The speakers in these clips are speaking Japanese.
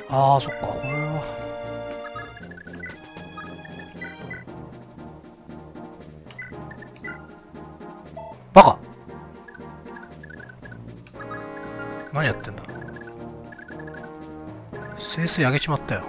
ああ、そっか、これは。バカ、何やってんだ。整数上げちまったよ。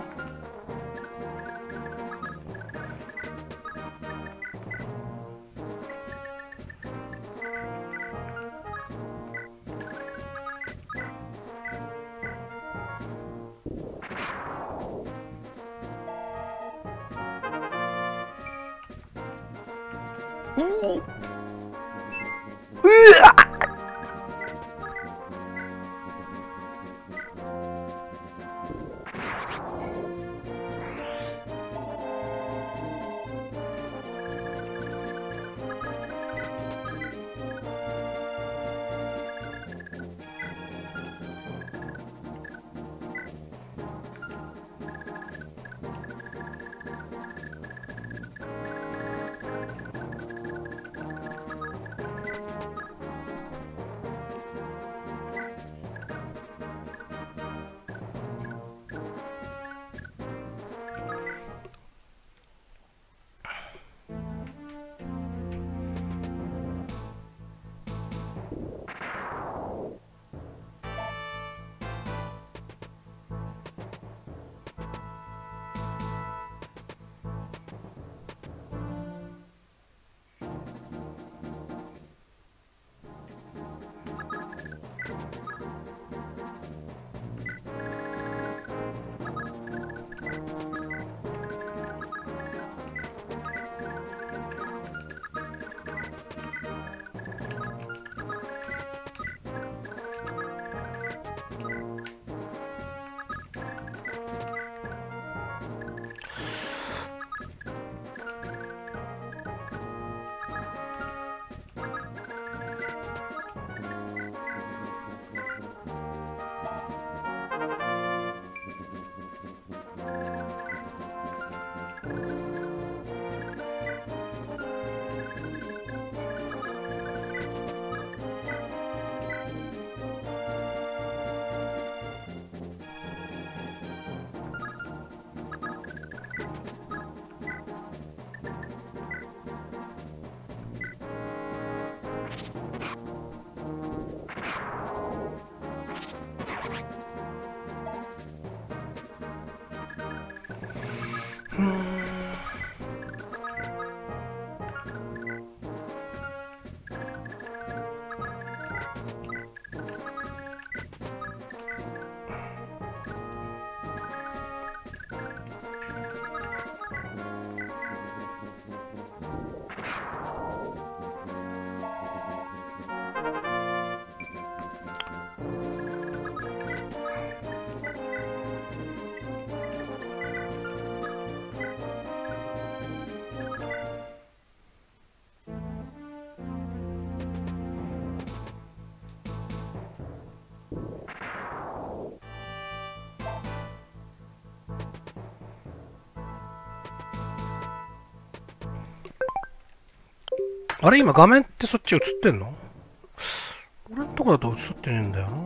あれ、今画面ってそっち映ってんの？俺んとこだと映ってねえんだよな。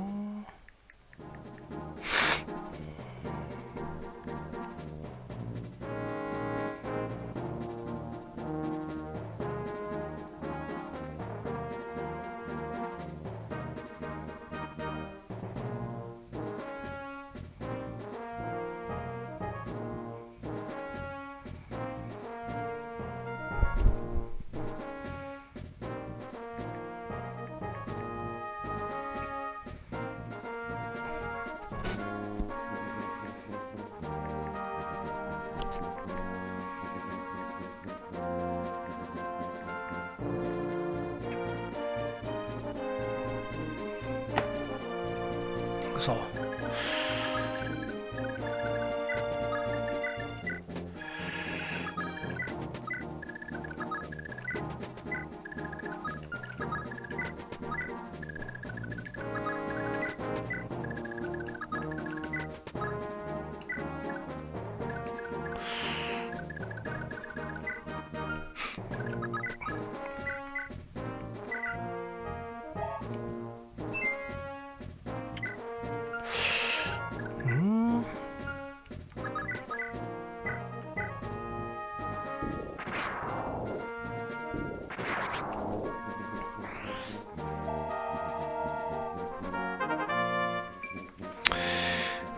そう。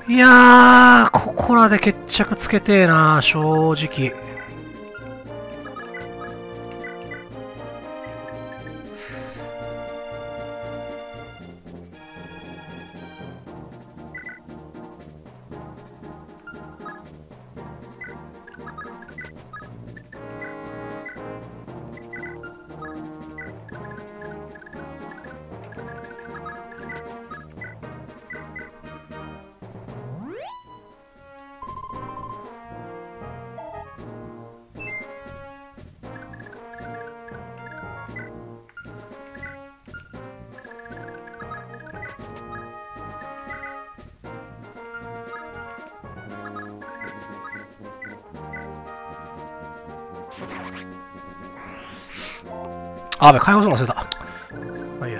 いやー、ここらで決着つけてえな、正直。あべ、解放するの忘れた。まあいいや。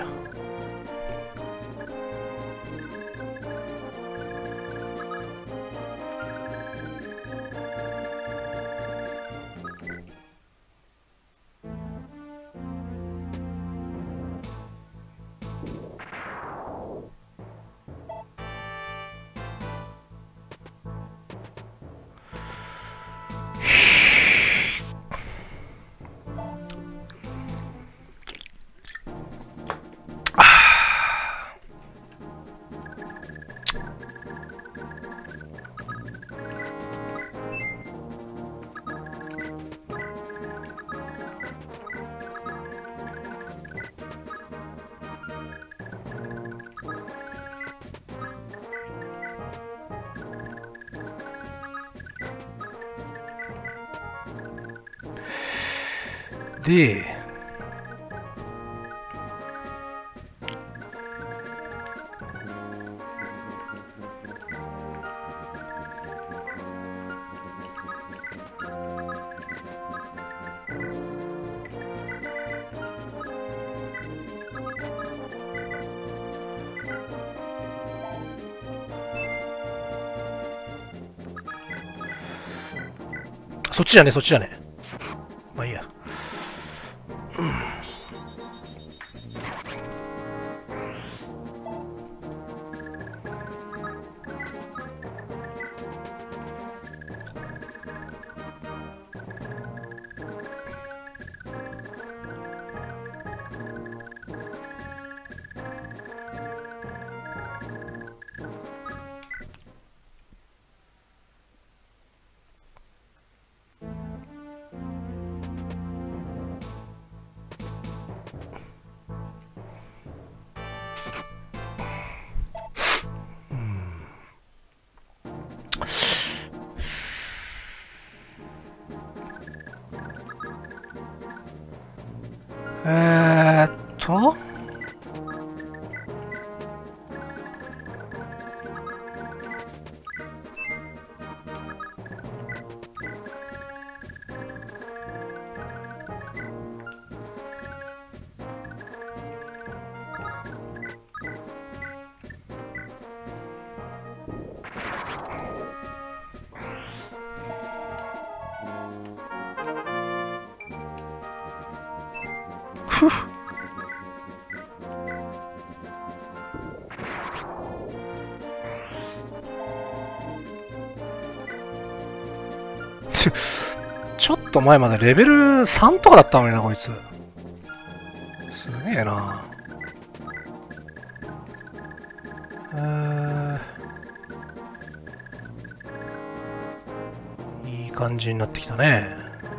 で、そっちじゃね、そっちじゃね。まあいいや。えーっと、ふっ。ちょっと前までレベル3とかだったのにな、こいつ。すげえな。いい感じになってきたね。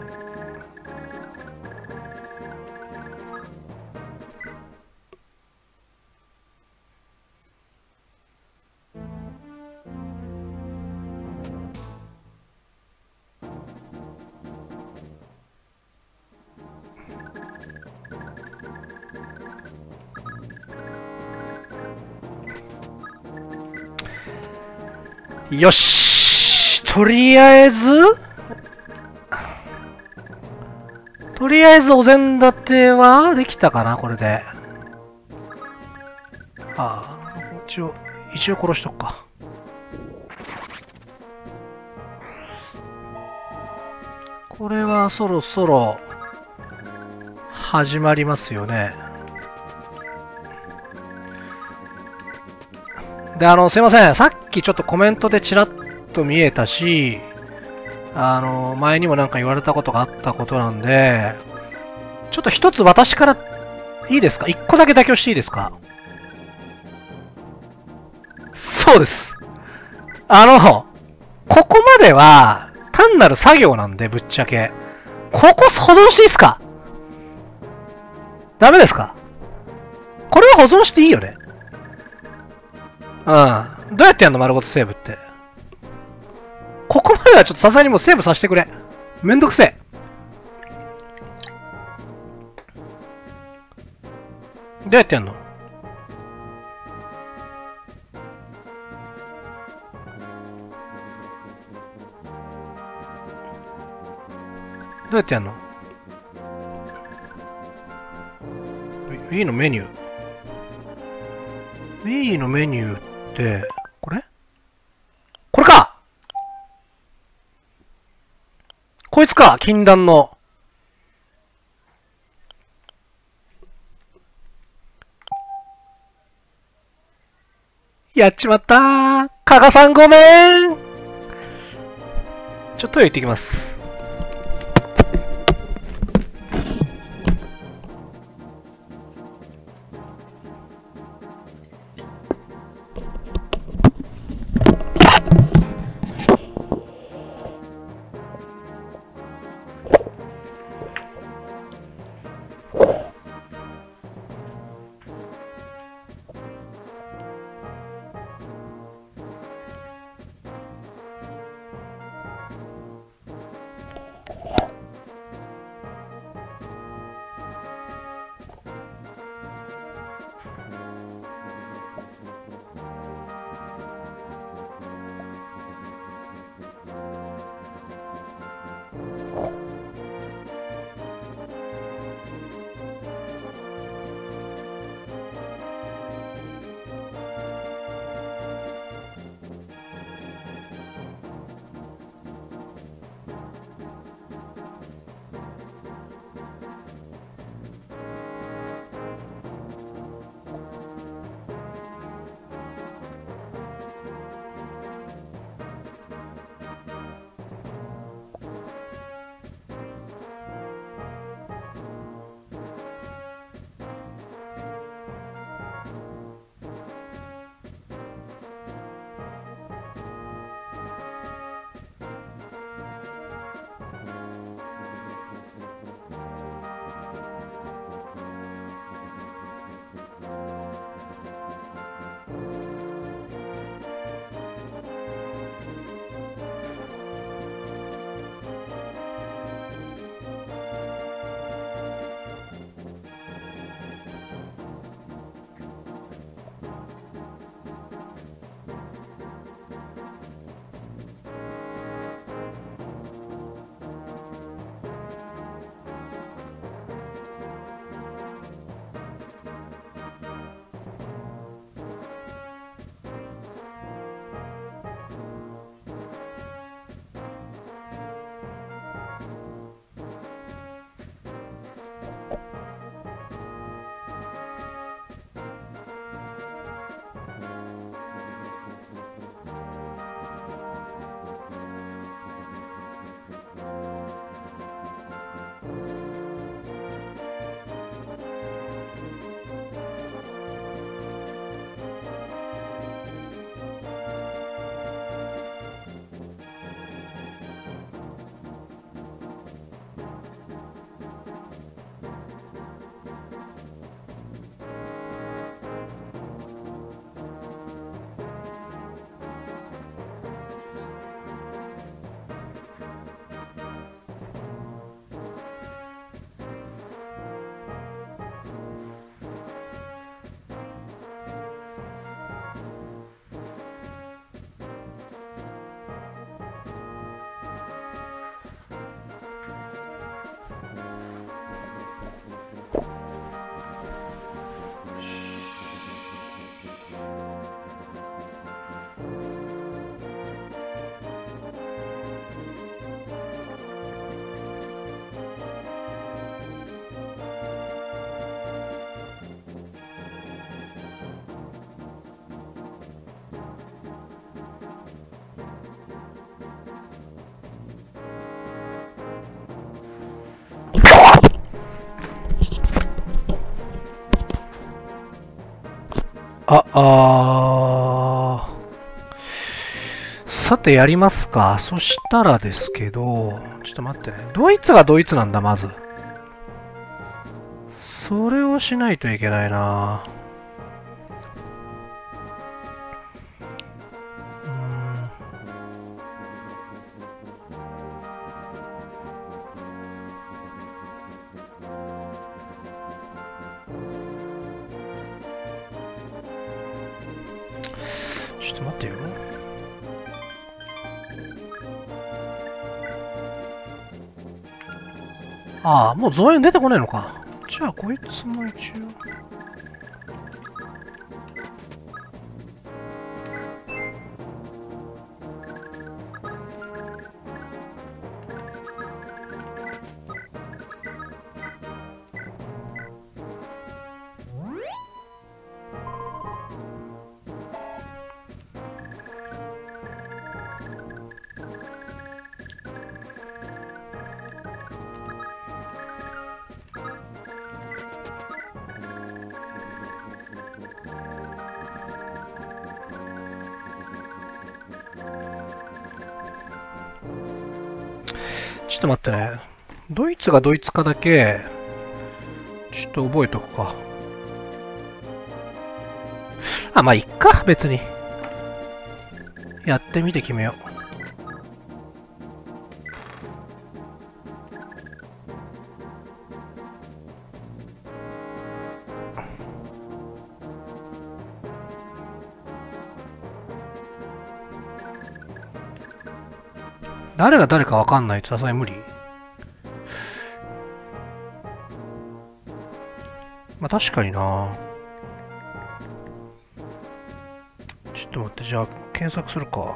よし、とりあえずお膳立てはできたかな、これで。ああ、一応殺しとくか。これはそろそろ始まりますよね。で、すいません。さっっきちょっとコメントでちらっと見えたし、前にもなんか言われたことがあったことなんで、ちょっと一つ私からいいですか？一個だけ妥協していいですか？そうです。ここまでは単なる作業なんで、ぶっちゃけ。ここ保存していいですか？ダメですか？これは保存していいよね。うん。どうやってやんの？丸ごとセーブって。ここまではちょっとさすがにもうセーブさせてくれ。めんどくせえ。どうやってやんの？どうやってやんの？ Wii のメニュー。Wii のメニューって、これか！こいつか！禁断の。やっちまったー。加賀さんごめん。ちょっとトイレ行ってきます。 さてやりますか。そしたらですけど、ちょっと待ってね。ドイツがドイツなんだ、まず。それをしないといけないな。ちょっと待ってよ。ああ、もう増援出てこないのか。じゃあ、こいつも一応。ちょっと待ってね。ドイツがドイツかだけ、ちょっと覚えとくか。あ、まあ、いっか、別に。やってみて決めよう。誰が誰かわかんないとさすがに無理。まあ確かにな。ちょっと待って、じゃあ検索するか。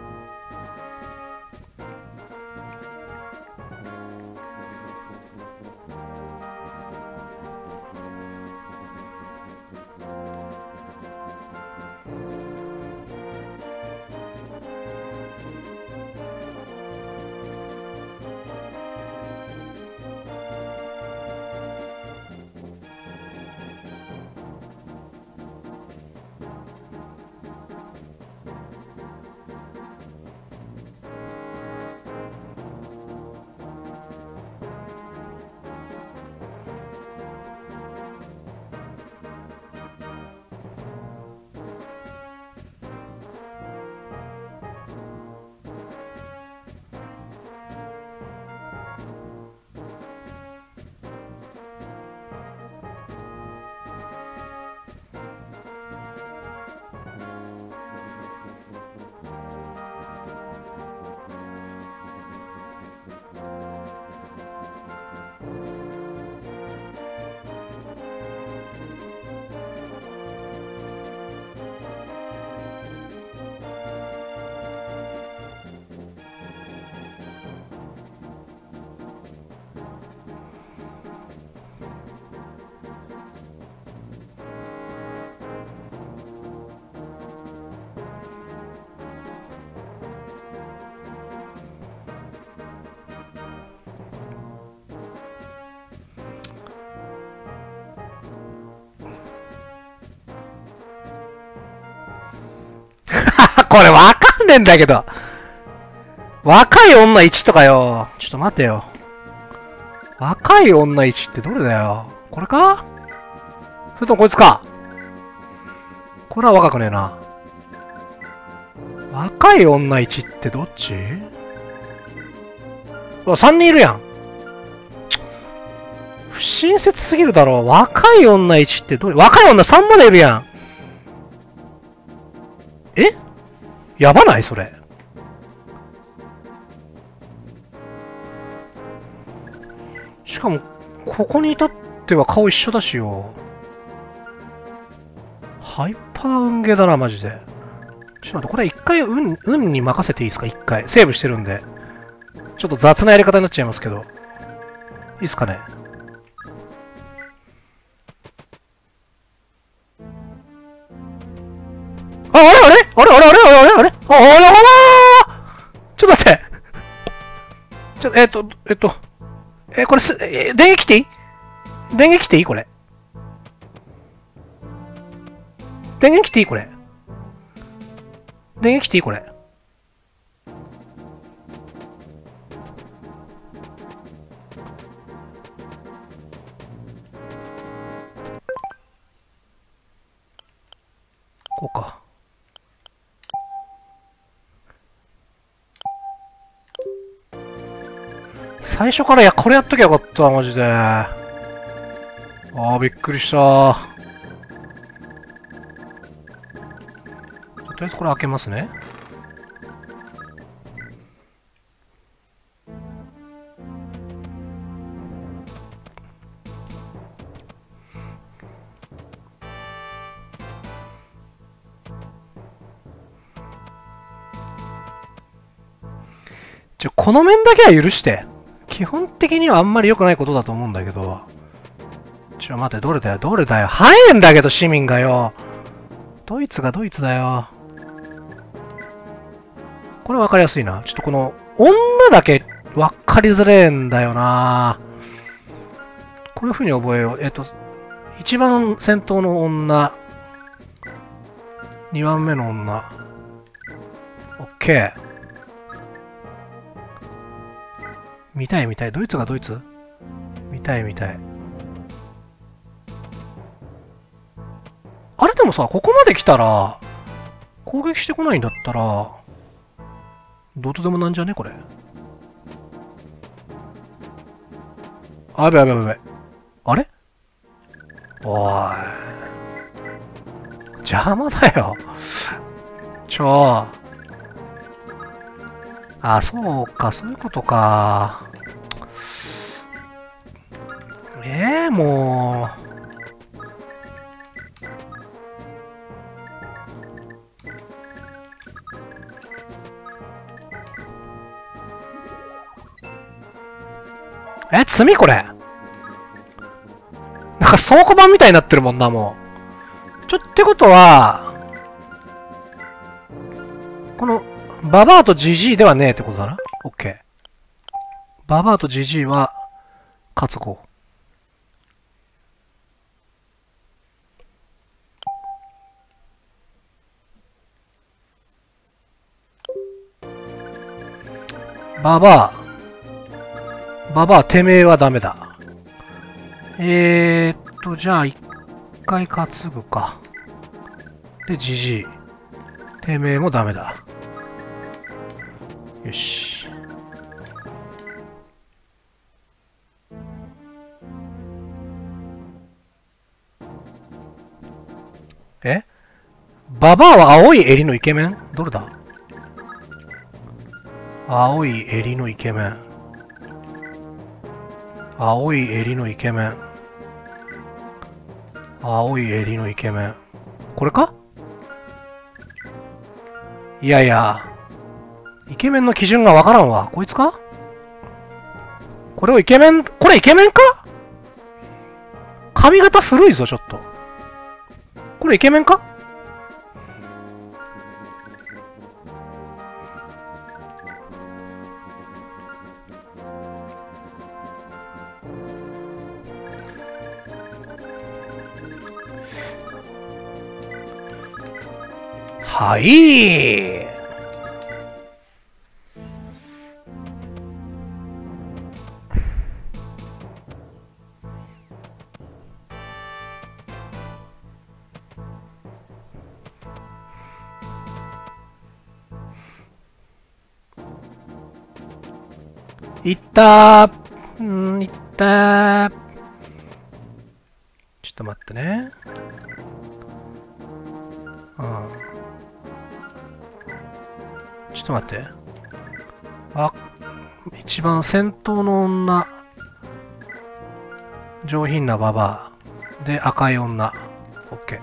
これわかんねえんだけど。若い女1とかよ。ちょっと待てよ。若い女1ってどれだよ。これか？それともこいつか？これは若くねえな。若い女1ってどっち？うわ、3人いるやん。不親切すぎるだろ。若い女1ってどれ？若い女3までいるやん。え？やばないそれ。しかも、ここに至っては顔一緒だしよ。ハイパー運ゲーだな、マジで。ちょっと待って、これ一回運に任せていいですか？一回。セーブしてるんで。ちょっと雑なやり方になっちゃいますけど。いいっすかね。あ、あれあれあれあれあれあれあれあれあらちょっと待って。これ電撃切っていい？電撃切っていいこれ。 電源切っていいこれ。電源切っていいこれ。こうか。最初からこれやっときゃよかった、マジで。ああ、びっくりした。とりあえずこれ開けますね。この面だけは許して。基本的にはあんまり良くないことだと思うんだけど。待て、どれだよ、どれだよ。早いんだけど、市民がよ。ドイツがドイツだよ。これ分かりやすいな。ちょっとこの、女だけ分かりづれえんだよな。こういう風に覚えよう。一番先頭の女。二番目の女。オッケー。見たい見たい。ドイツがドイツ？見たい見たい。あれでもさ、ここまで来たら、攻撃してこないんだったら、どうとでもなんじゃねこれ。あ、やべやべやべ。あれ？おーい。邪魔だよ。あ、そうか、そういうことか。もう。罪これ。なんか倉庫版みたいになってるもんな、もう。ってことは、この、ババアとジジイではねえってことだな。オッケー。ババアとジジイは、活合。ババア、てめえはダメだ。じゃあ、一回担ぐか。で、ジジイ。てめえもダメだ。よし。ババアは青い襟のイケメン？どれだ？青い襟のイケメン。青い襟のイケメン。青い襟のイケメン。これか？いやいや。イケメンの基準がわからんわ。こいつか？これイケメンか？髪型古いぞ、ちょっと。これイケメンか？はい。いったー。いったー。ちょっと待ってね。ちょっと待って。あ、一番先頭の女。上品なババア。で、赤い女。オッケー。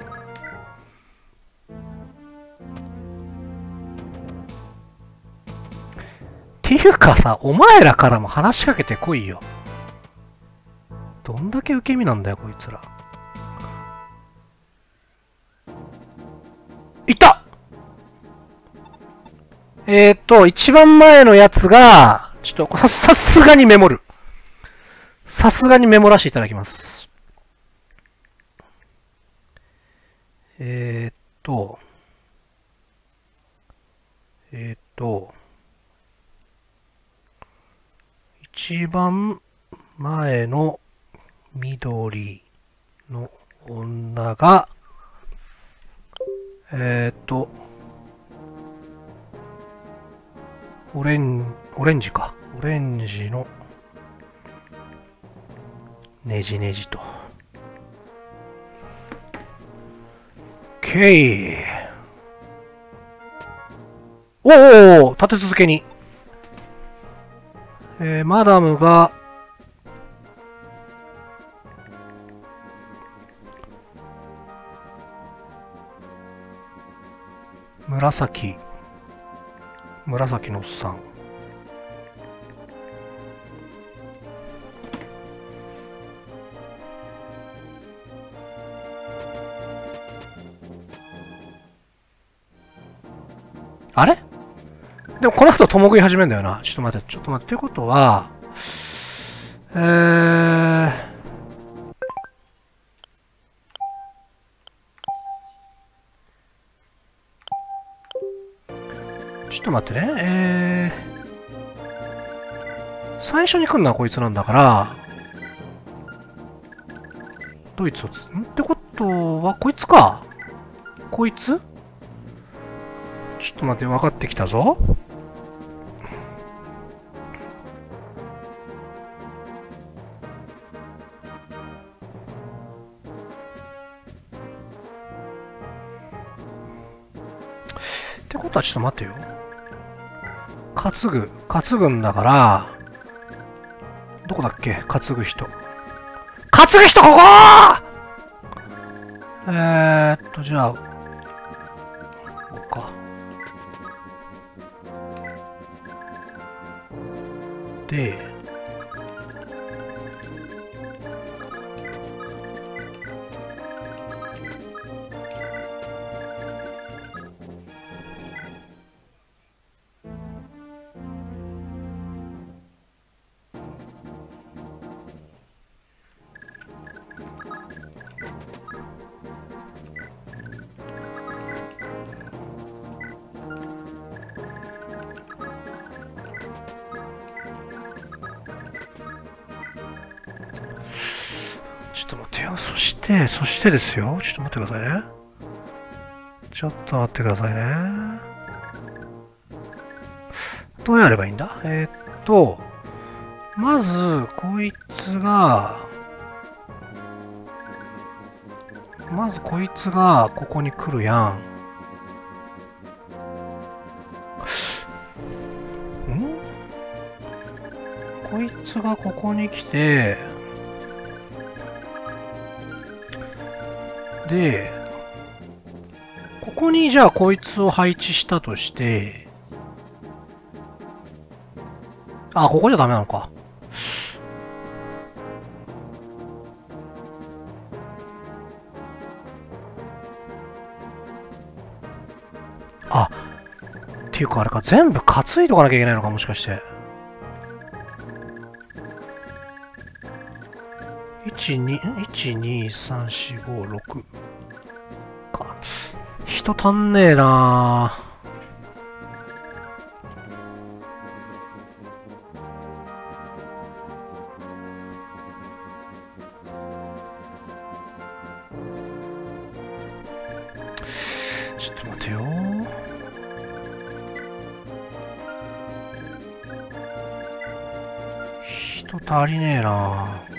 っていうかさ、お前らからも話しかけてこいよ。どんだけ受け身なんだよ、こいつら。いった！一番前のやつが、ちょっと、さすがにメモる。さすがにメモらせていただきます。 えーっと、えーっと、一番前の緑の女が、オレンジか。オレンジのねじねじと。OK。おお、立て続けに。マダムが、紫のおっさん。あれでもこの後共食い始めんだよな。ちょっと待って。ってことは、ちょっと待ってね。最初に来るのはこいつなんだから、ドイツをってことは、こいつか。こいつちょっと待って、分かってきたぞ。ってことはちょっと待ってよ。担ぐんだから、どこだっけ担ぐ人。ここじゃあ、こうか。で、ちょっと待ってよ。そしてですよ。ちょっと待ってくださいね。どうやればいいんだまず、こいつが、ここに来るやん。こいつがここに来て、で、ここにじゃあこいつを配置したとして、あ、ここじゃダメなのか。あ、っていうかあれか、全部担いどかなきゃいけないのか、もしかして。1、2、3、4、5、6か。人足んねえなぁ。ちょっと待てよ。人足りねえなぁ。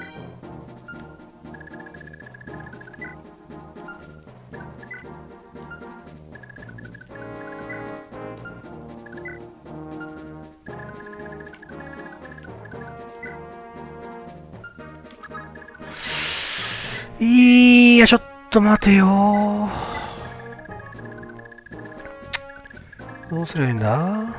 いや、ちょっと待てよ。どうすりゃいいんだ？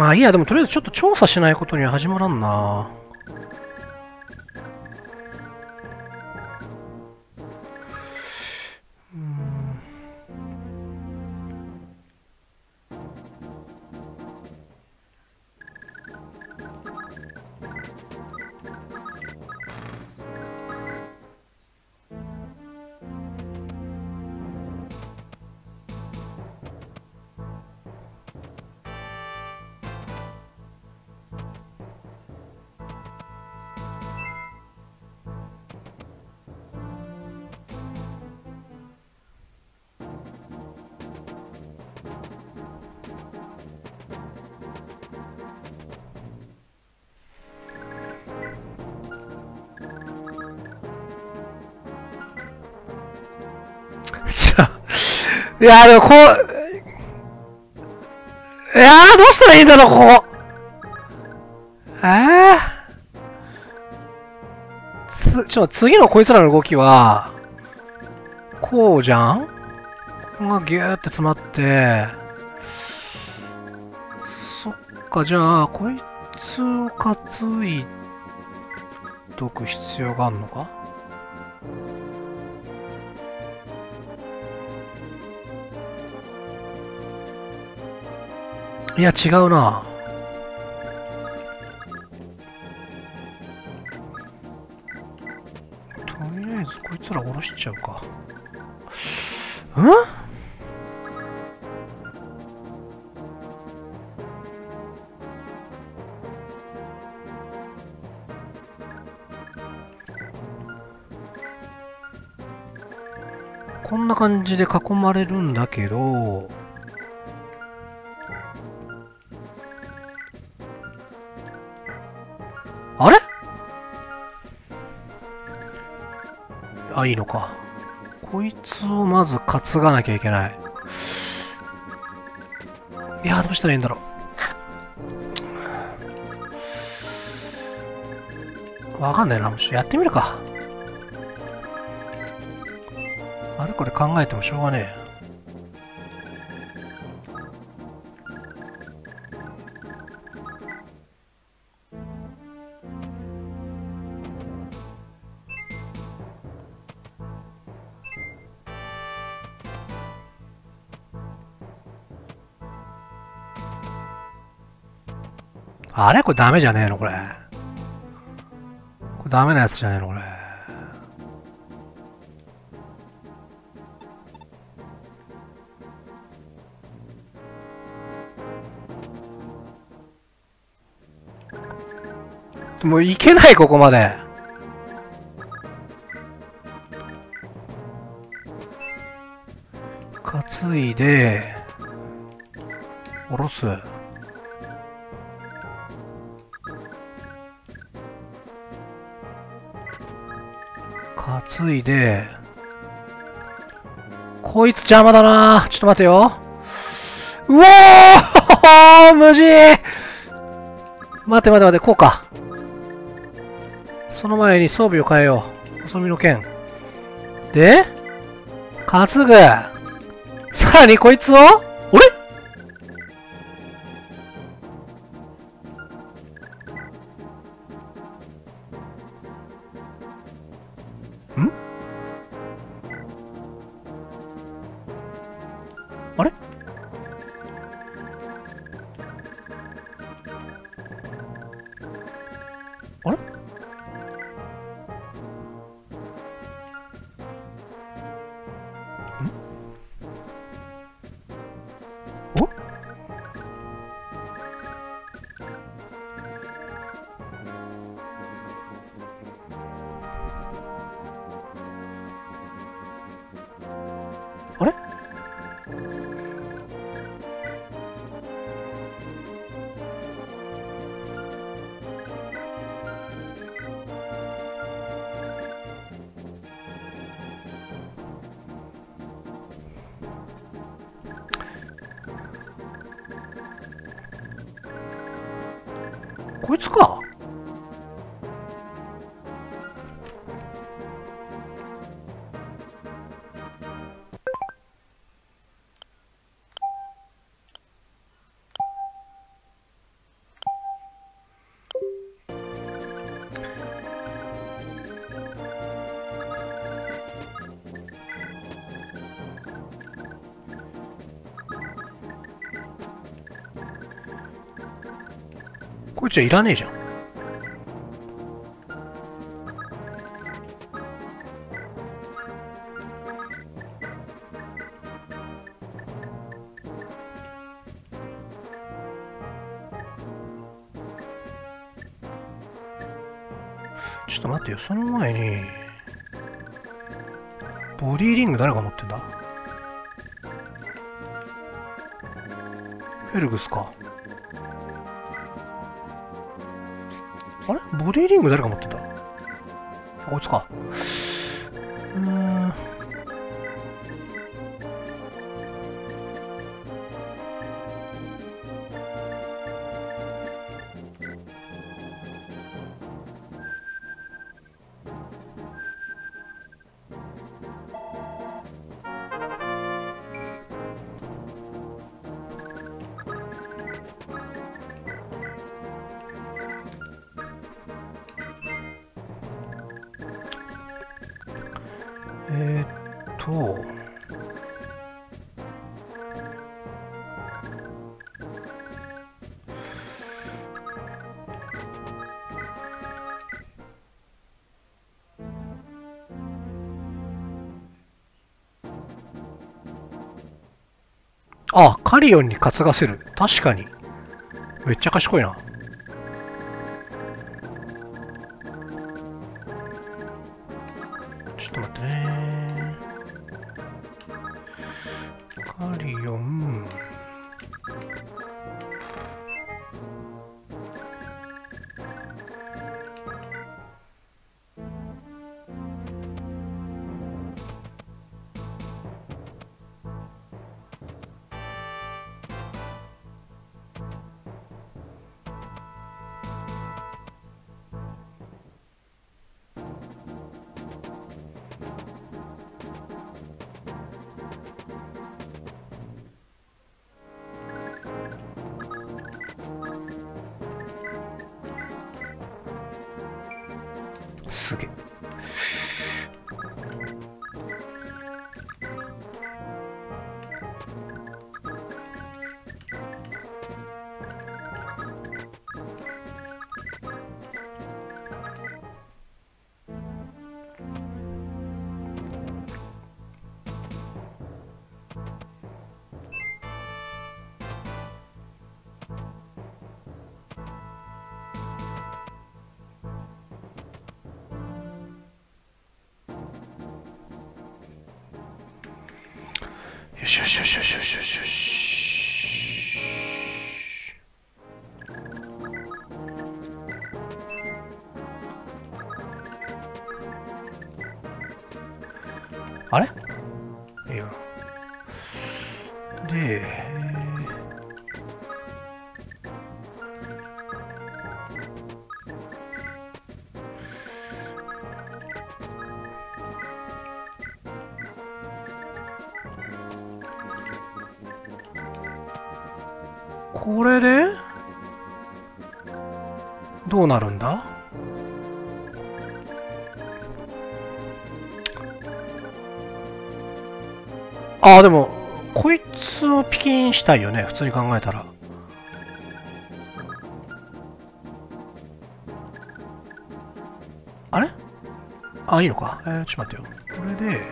まあいいや、でもとりあえずちょっと調査しないことには始まらんな。いやでもこう、いやどうしたらいいんだろう、ここ。次のこいつらの動きは、こうじゃん？ここがギューって詰まって、そっか、じゃあ、こいつを担いどく必要があるのか？いや、違うな。とりあえず、こいつら下ろしちゃうか。こんな感じで囲まれるんだけど、あれ？あ、いいのか。こいつをまず担がなきゃいけない。いや、どうしたらいいんだろう。わかんないな。もしやってみるか。あれこれ考えてもしょうがねえ。あれこれダメじゃねえのこれ。これダメなやつじゃねえのこれ。もういけない、ここまで。担いで、下ろす。担いで、こいつ邪魔だな。ちょっと待てよ。うおー無事。待て待て待て、こうか。その前に装備を変えよう。細身の剣。で、担ぐ。さらにこいつを、あれ？ん？あれ？あれ？お？あれ？こいつか。 こいつはいらねえじゃん。ちょっと待ってよ、その前に、ボディリング誰が持ってんだ？フェルグスか。あれボディリング誰が持ってんだ？こいつか。えーっと、あ、カリオンに担がせる。確かに。めっちゃ賢いな。ちょっと待ってね。カリオン。すげえ。よしよしよしよしよしよしよし。あれいいよ。で、これでどうなるんだ？ああ、でも、こいつをピキンしたいよね、普通に考えたら。あれあ、いいのか。ちょっと待ってよ。これで、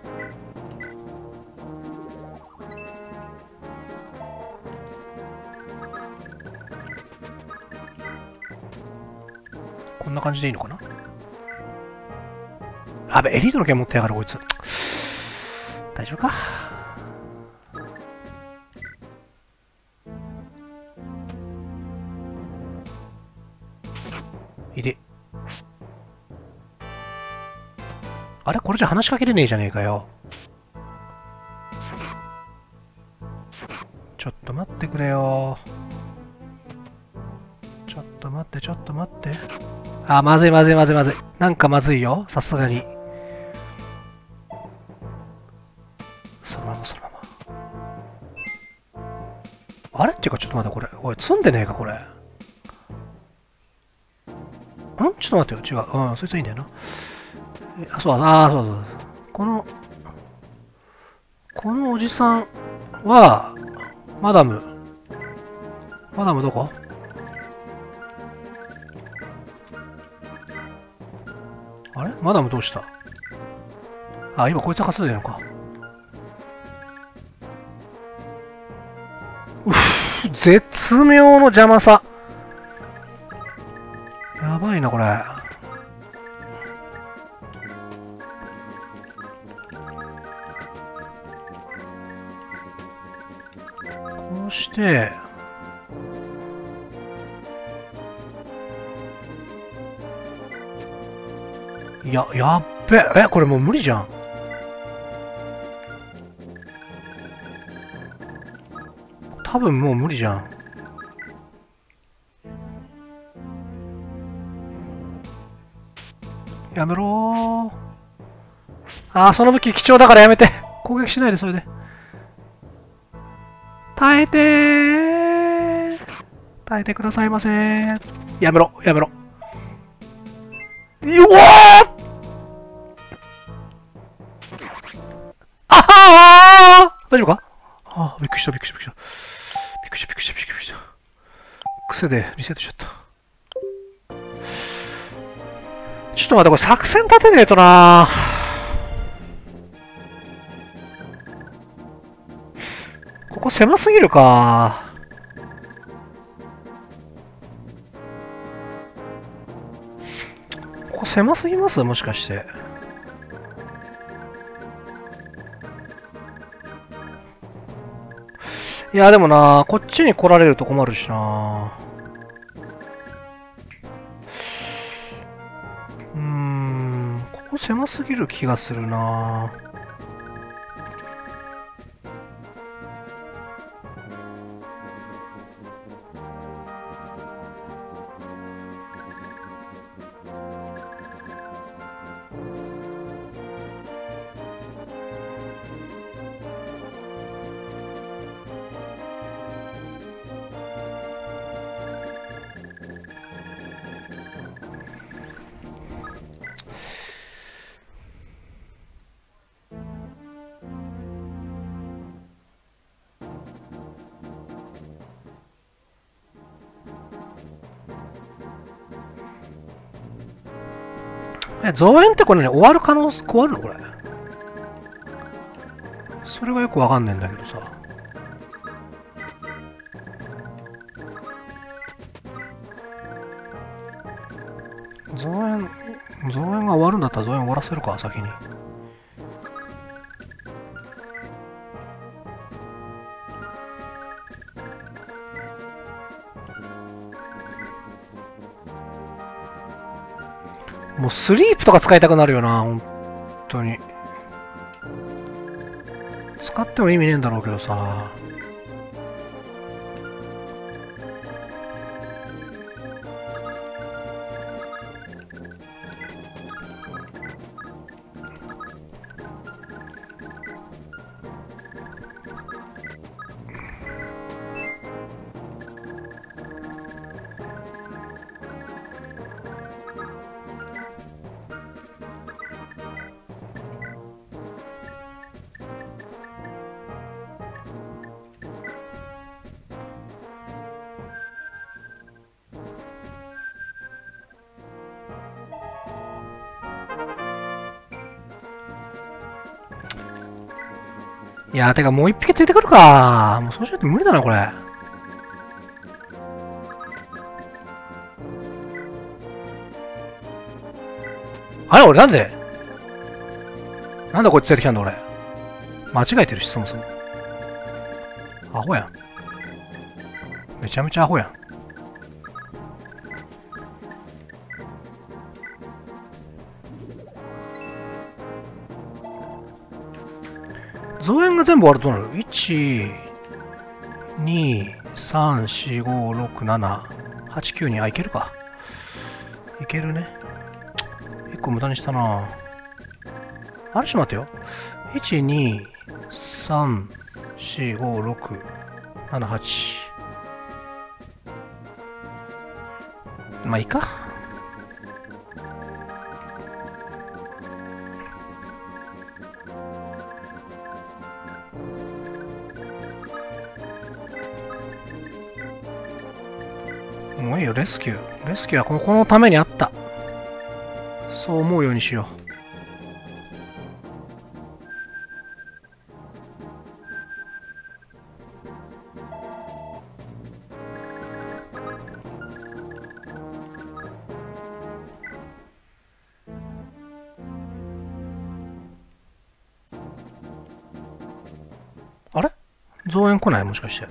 こんな感じでいいのかな。あべ、エリートの剣持ってやがる、こいつ。大丈夫か。いで。あれこれじゃ話しかけれねえじゃねえかよ。ちょっと待ってくれよ。ちょっと待って、ちょっと待って。あ、まずいまずいまずいまずい。なんかまずいよ。さすがに。そのままそのまま。あれっていうかちょっと待って、これ。おい、積んでねえか、これ。んちょっと待ってよ。違う。うん、そいつはいいんだよな。あ、そうだ、そうそう。このおじさんは、マダムどこ？ あれマダムどうした？あ、今こいつが稼いでるのか。うっ、絶妙の邪魔さ。やばいな、これ。こうして、やっべ。これもう無理じゃん。多分もう無理じゃん。やめろー。その武器貴重だからやめて。攻撃しないで、それで。耐えてー。耐えてくださいませー。やめろ、やめろ。うわー。大丈夫か？びっくりした、びっくりした、びっくりした。びっくりした、びっくりした、びっくりした。癖でリセットしちゃった。ちょっと待って、これ作戦立てねえとな。ここ狭すぎるか。ここ狭すぎます？もしかして。いや、でもな、こっちに来られると困るしな。ここ狭すぎる気がするな。増援ってこれね、終わる可能性、終わるのこれ。それがよくわかんねえんだけどさ。増援が終わるんだったら増援終わらせるか、先に。もうスリープとか使いたくなるよな、本当に。使っても意味ねえんだろうけどさ。いやー、てかもう一匹ついてくるか。もうそうしないと無理だな、これ。あれ俺なんでこいつ連れてきたんだ俺。間違えてるし、そもそも。アホやん。めちゃめちゃアホやん。増援が全部終わるとどうなる？ 1、2、3、4、5、6、7、8、9に、いけるか。いけるね。1個無駄にしたな。あれちょっと待ってよ。1、2、3、4、5、6、7、8。まあいいか。もういいよ、レスキュー。レスキューはこのためにあった。 そう思うようにしよう。あれ増援来ないもしかして。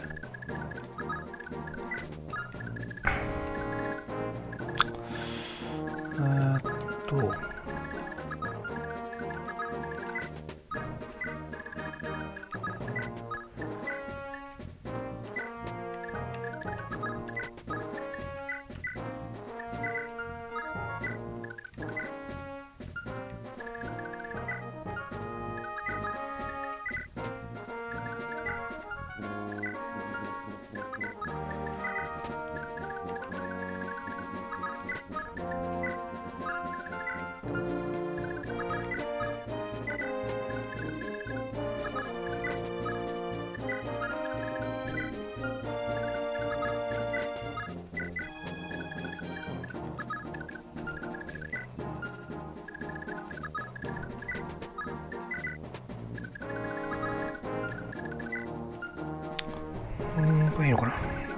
これいいのかな。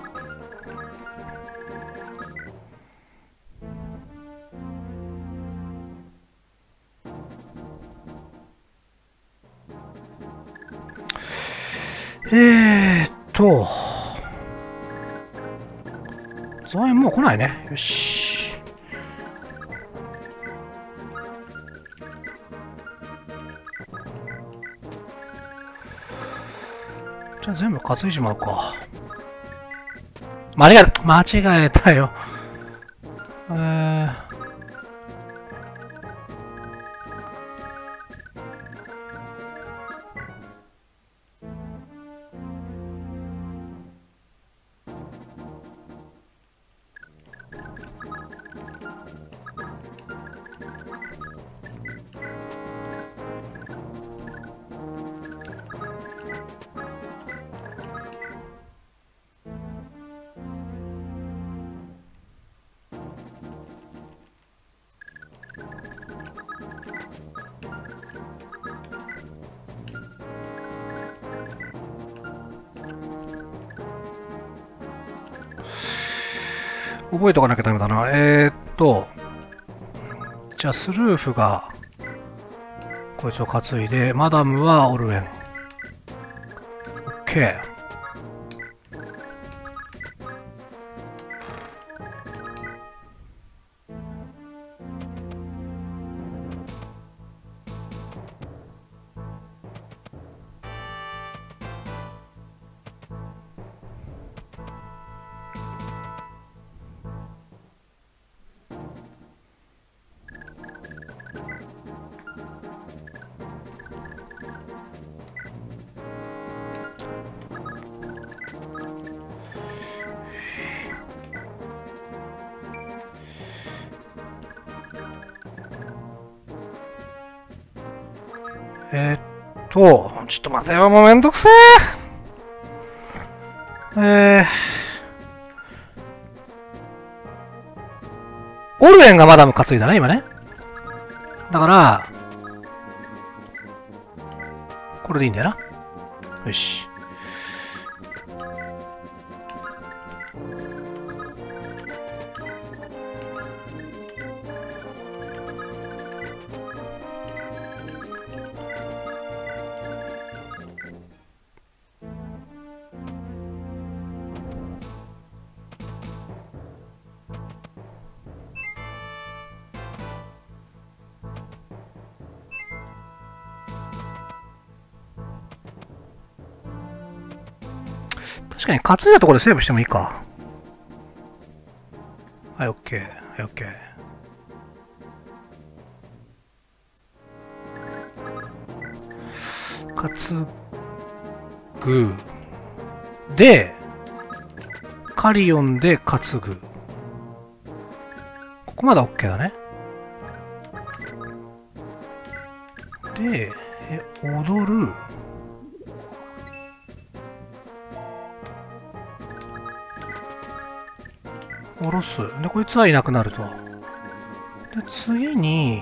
増援もう来ないね。よし。じゃあ全部担いじまうか。間違えたよ。覚えとかなきゃダメだな。じゃあスルーフがこいつを担いで、マダムはオルウェン。OK。ちょっと待てよ、もうめんどくせえ。オルエンがマダム担いだね、今ね。だから、これでいいんだよな。よし。確かに担いだところでセーブしてもいいか。はい、OK。はい、OK。担ぐ。で、カリオンで担ぐ。ここまで OK だね。で、踊る。下ろす。で、こいつはいなくなると。 で、次に、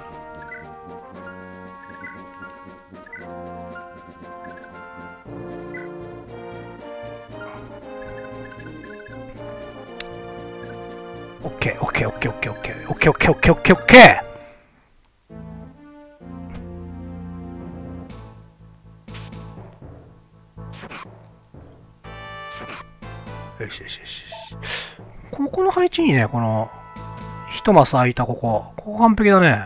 オッケー、オッケー、オッケー、オッケー、オッケー、オッケー、オッケー、オッケー、オッケー、オッケー。よしよしよし。ここの配置いいね、この、一マス空いたここ。ここ完璧だね。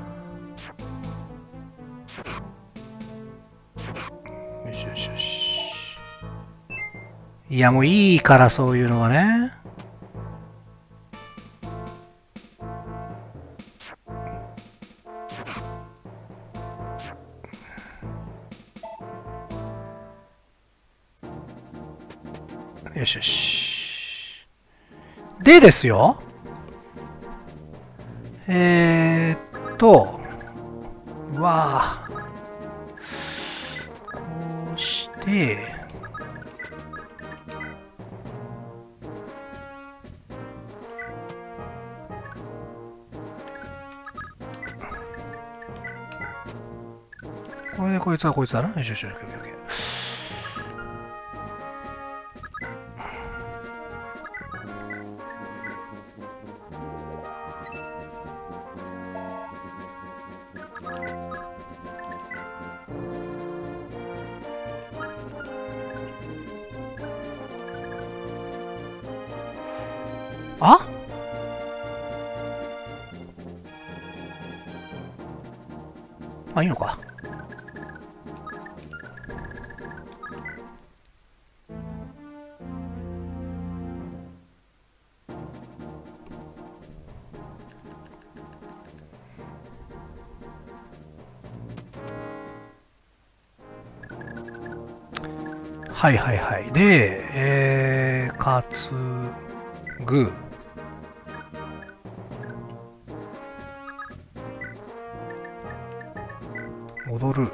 よしよしよし。いや、もういいから、そういうのはね。よしよし。でですよ。うわぁ。こうして、これでこいつはこいつだな。よしよしよし。ああ、いいのか。はいはいはい。で、担ぐ。踊る。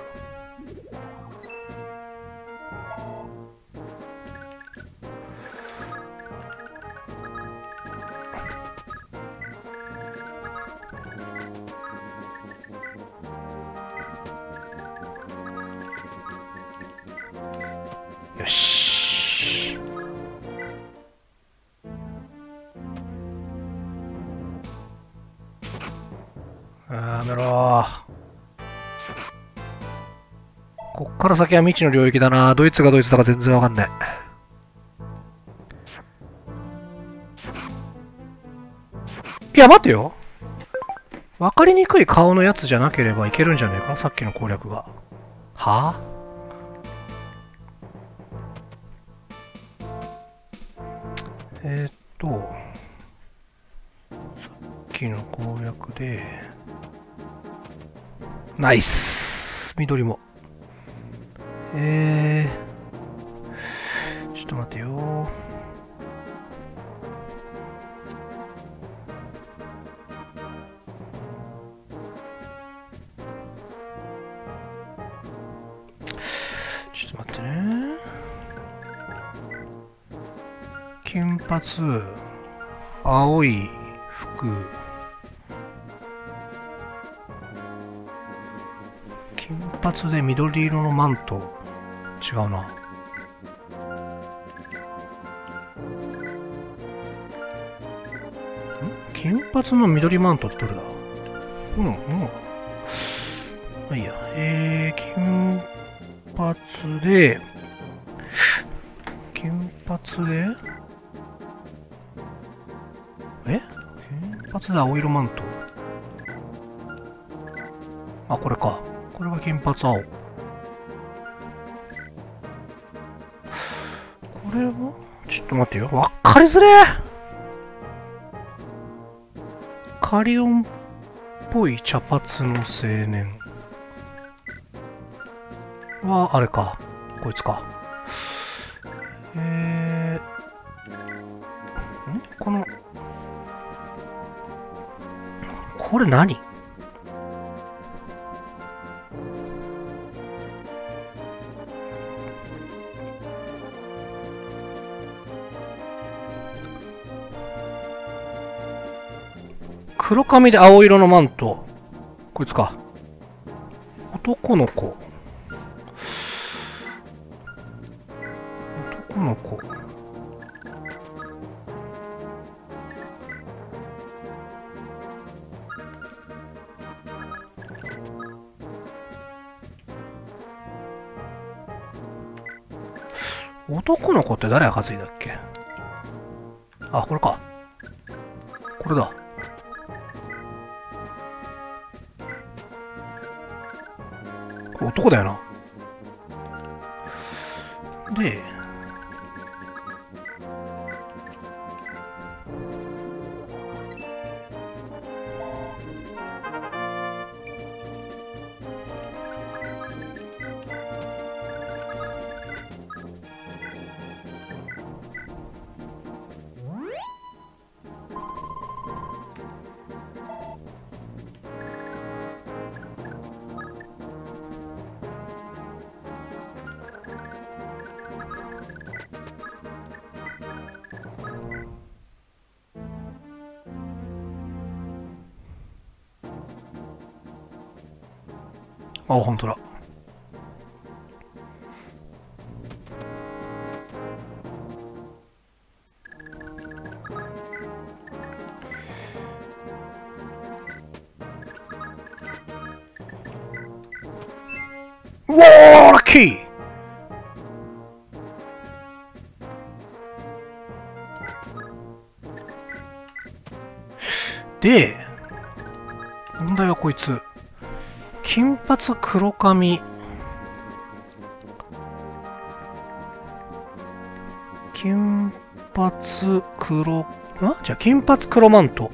よし。やめろー。こっから先は未知の領域だな。ドイツがドイツだか全然わかんない。いや、待てよ。わかりにくい顔のやつじゃなければいけるんじゃねえか、さっきの攻略が。はぁ、さっきの攻略で、ナイス緑も。ちょっと待てよ。ちょっと待ってね。金髪、青い服、金髪で緑色のマント。違うな。金髪の緑マントってどれだ？まあいいや。金髪で、金髪で、金髪で青色マント。あ、これか。これが金髪青。これはちょっと待ってよ。わかりづれー。カリオンっぽい茶髪の青年は、あれか。こいつか。これ何？ 黒髪で青色のマント。こいつか。男の子。男の子。男の子って誰が担いだっけ？あ、これか。これだ。これ男だよな。で、あ、本当だ。うわー、ラッキー！で、問題はこいつ。金髪黒髪。金髪黒、じゃあ金髪黒マント。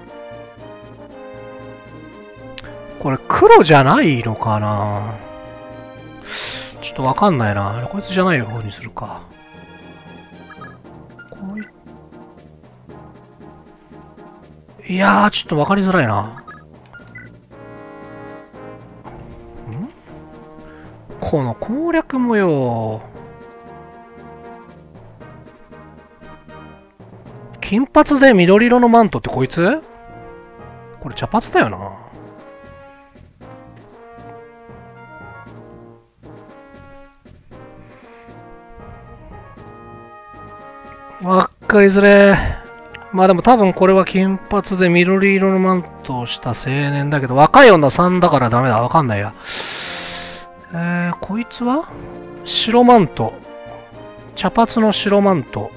これ黒じゃないのかな？ちょっとわかんないな。こいつじゃない方にするか。いやー、ちょっとわかりづらいな。この攻略もよ。金髪で緑色のマントってこいつ？これ茶髪だよな。わかりづれー。まあでも多分これは金髪で緑色のマントをした青年だけど、若い女3だからダメだ。わかんないや。こいつは白マント。茶髪の白マント。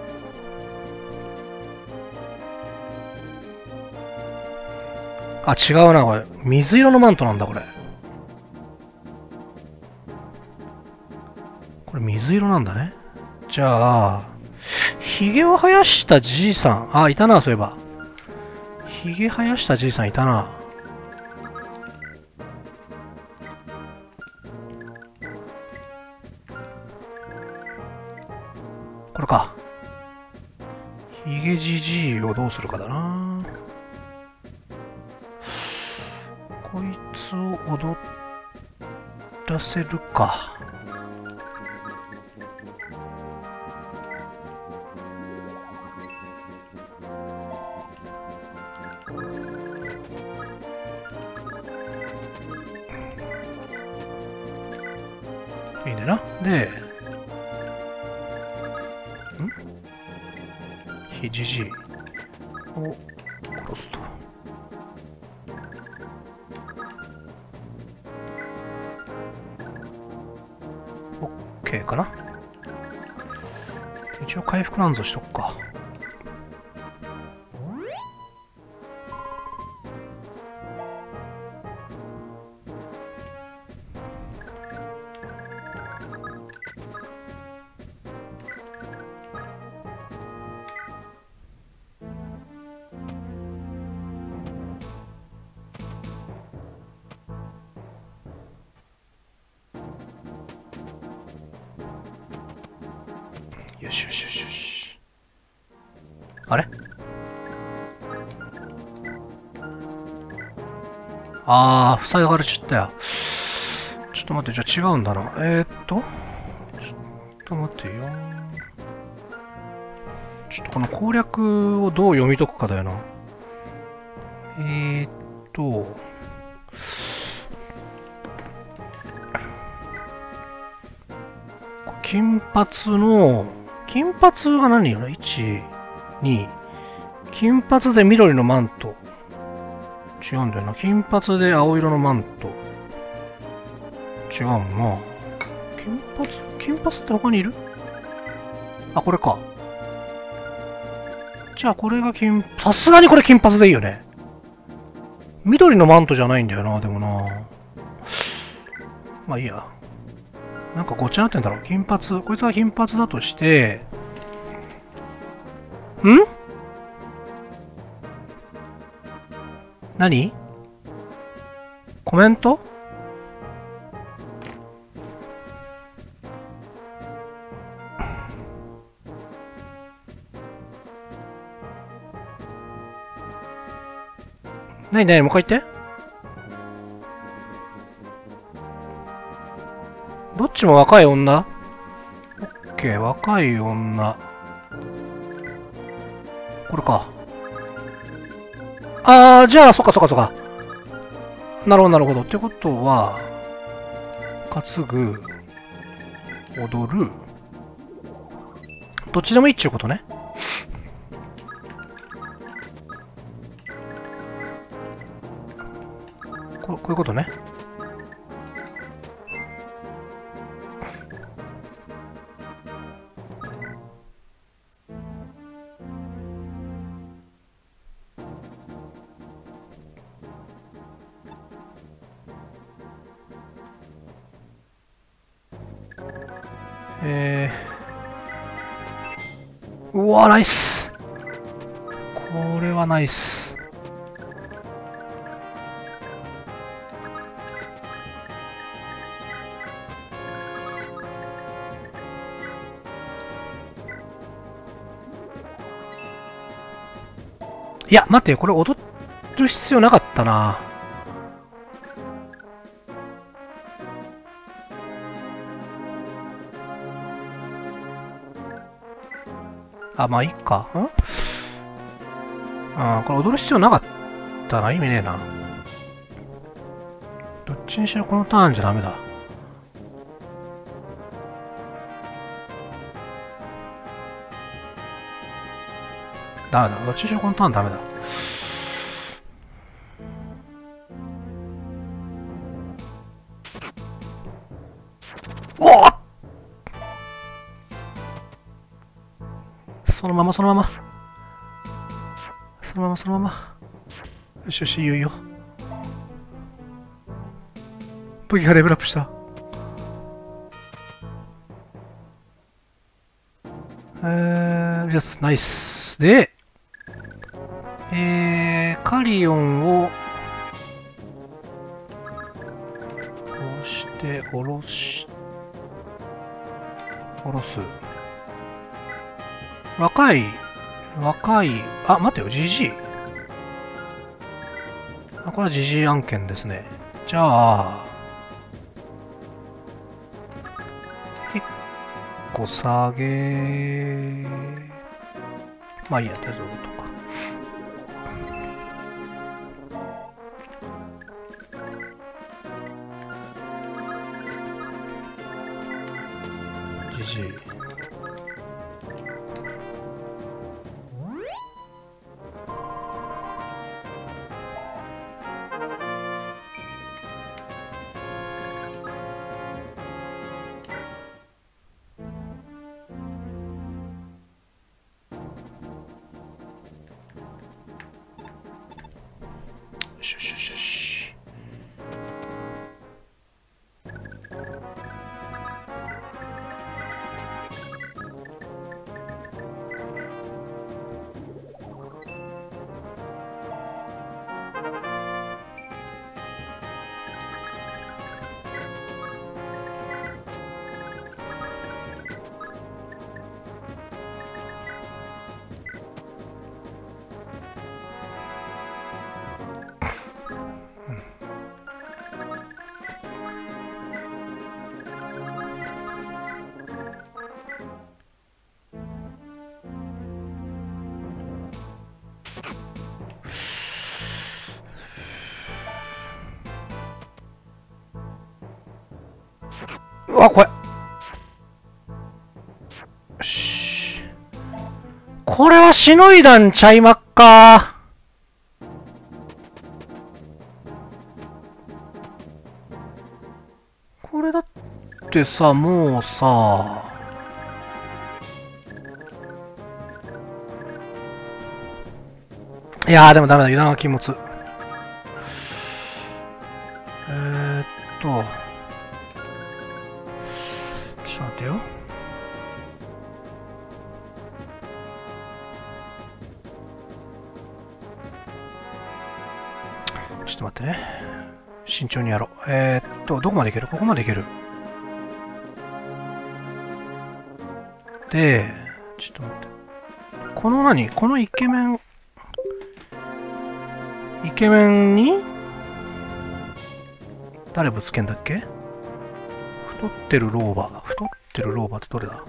あ、違うな、これ。水色のマントなんだ、これ。これ水色なんだね。じゃあ、髭を生やしたじいさん。あ、いたな、そういえば。髭生やしたじいさんいたな。これか。ヒゲじじいをどうするかだな。こいつを踊らせるか。いいねな。で、ひじじいを殺すと。オッケーかな。一応回復なんぞしとくか。よしよしよしよし。あれ？あー、塞がれちゃったよ。ちょっと待って、じゃあ違うんだな。ちょっと待ってよ。ちょっとこの攻略をどう読み解くかだよな。 ーっと、金髪の、金髪が何よな ?1、2、金髪で緑のマント。違うんだよな。金髪で青色のマント。違うもんな。金髪って他にいる？あ、これか。じゃあこれがさすがにこれ金髪でいいよね。緑のマントじゃないんだよな、でもな。まあいいや。なんかごっちゃになってんだろ。金髪。こいつが金髪だとして、何？コメント？何もう一回言って。どっちも若い女？オッケー、若い女。これか。じゃあ、そっか。なるほど、なるほど。ってことは、担ぐ、踊る、どっちでもいいっちゅうことね。こういうことね。うわ、ナイス。これはナイス。いや、待ってよ、これ踊る必要なかったな。まあいいか。これ踊る必要なかったな。意味ねえな。どっちにしろこのターンじゃダメだ。ダメだ。どっちにしろこのターンダメだ。おっ！そのまま。よし、いいよ。武器がレベルアップした。ナイス。で、カリオンを、こうして、下ろす。若い、待てよ、ジジイ。これはジジイ案件ですね。じゃあ、1個下げ、まあいいや、とりあえずとか。ジジイ。よし。 うわ、怖い。よし。これはしのいだんちゃいまっか。これだってさ、もうさ、いやーでもダメだ、油断は禁物。ちょっと待ってよ。ちょっと待ってね。慎重にやろう。どこまでいける？ここまでいける。で、ちょっと待って。このこのイケメンに誰ぶつけんだっけ？太ってる老婆ってどれだ？太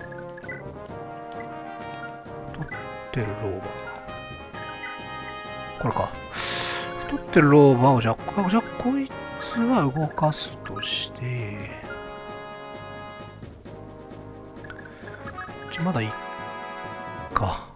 ってる老婆。これか。太ってる老婆をじゃあこいつは動かすとして、まだいいか。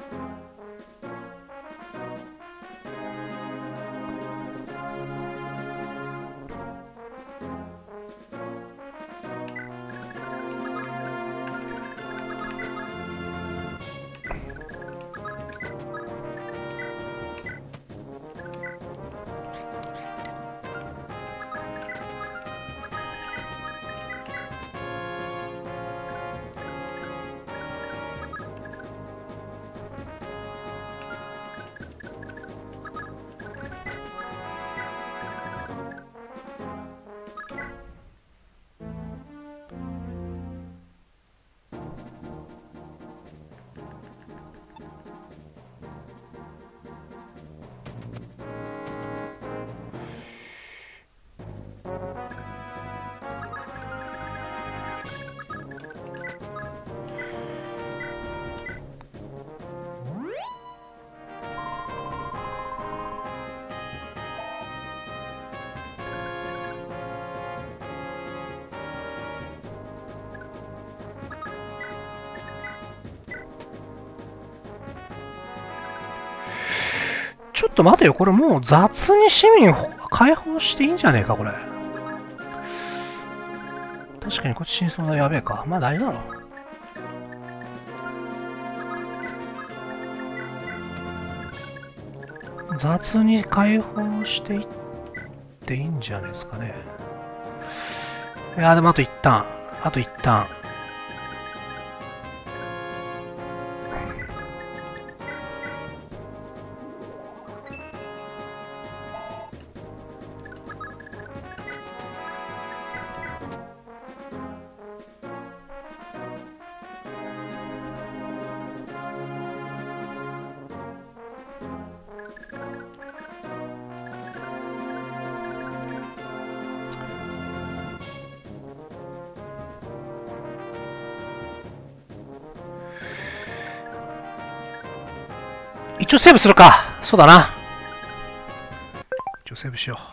ちょっと待てよ、これもう雑に市民解放していいんじゃねえか、これ。確かにこっち真相だ、やべえか。まあ大丈夫だろ。雑に解放していっていいんじゃないですかね。いやでもあと一旦。一応セーブするか。そうだな。一応セーブしよう。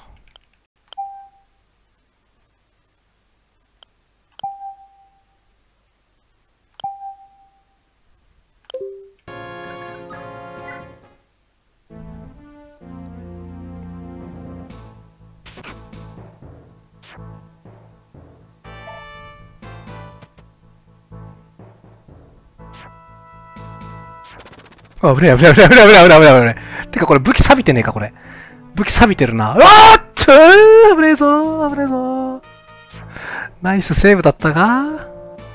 あ、危ねえ。てかこれ武器錆びてねえか、これ。武器錆びてるな。うわーっとー危ねえぞー。ナイスセーブだったか？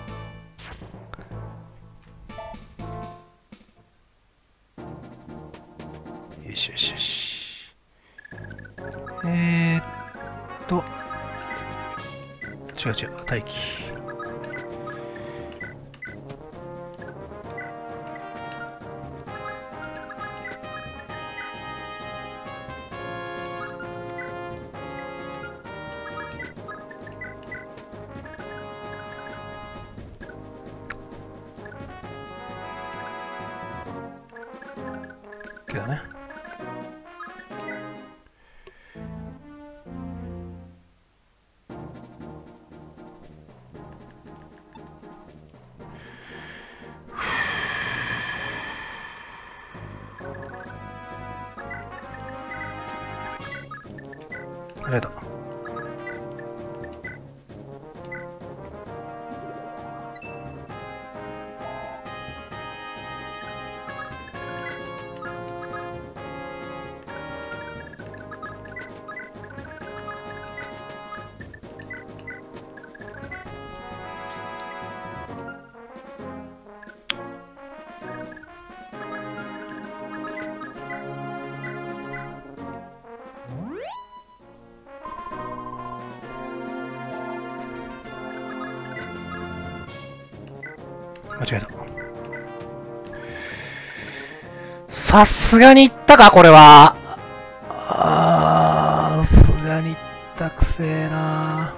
よし。違う、待機。だね。 間違えた。間違えた。さすがにいったか、これは。さすがにいったくせえな。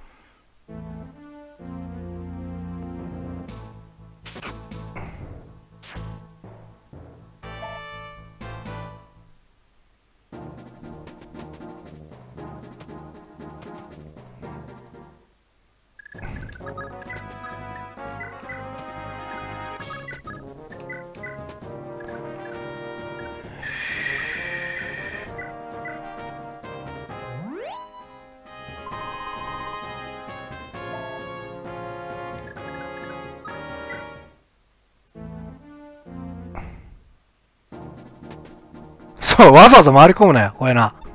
そう、わざわざ回り込むなよ、これな。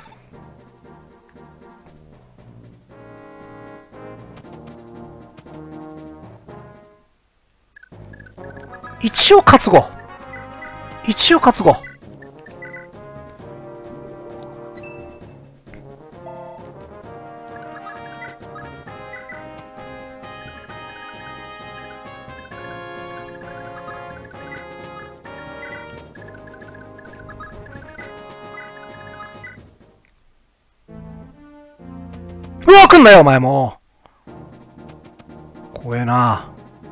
一応担ごう。一応担ごう。うわ、来んなよ、お前もう。怖えな。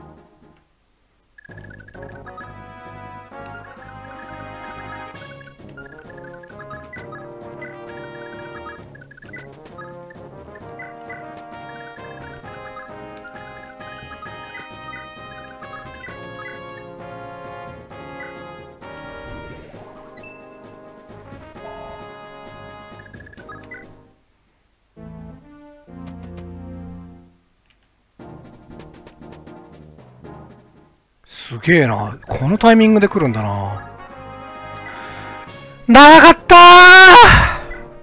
すげえな。このタイミングで来るんだな。長かったー。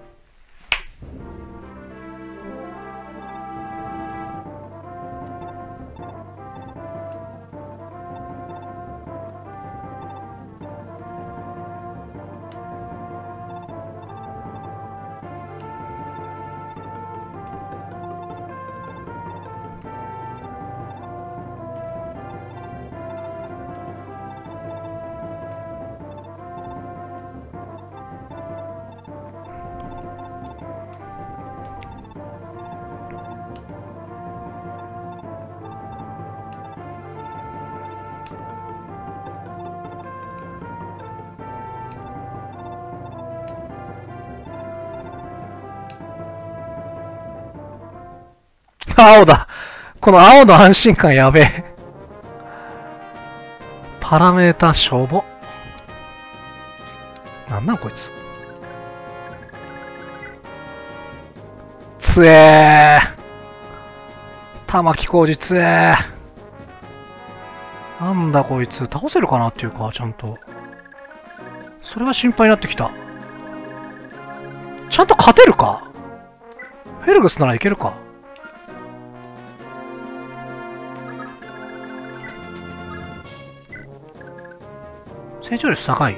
青だ。この青の安心感やべえ。パラメータしょぼ。なんなんこいつ。つえー。玉木浩二つえー。なんだこいつ。倒せるかなっていうか、ちゃんと。それが心配になってきた。ちゃんと勝てるか？フェルグスならいけるか？成長率高い。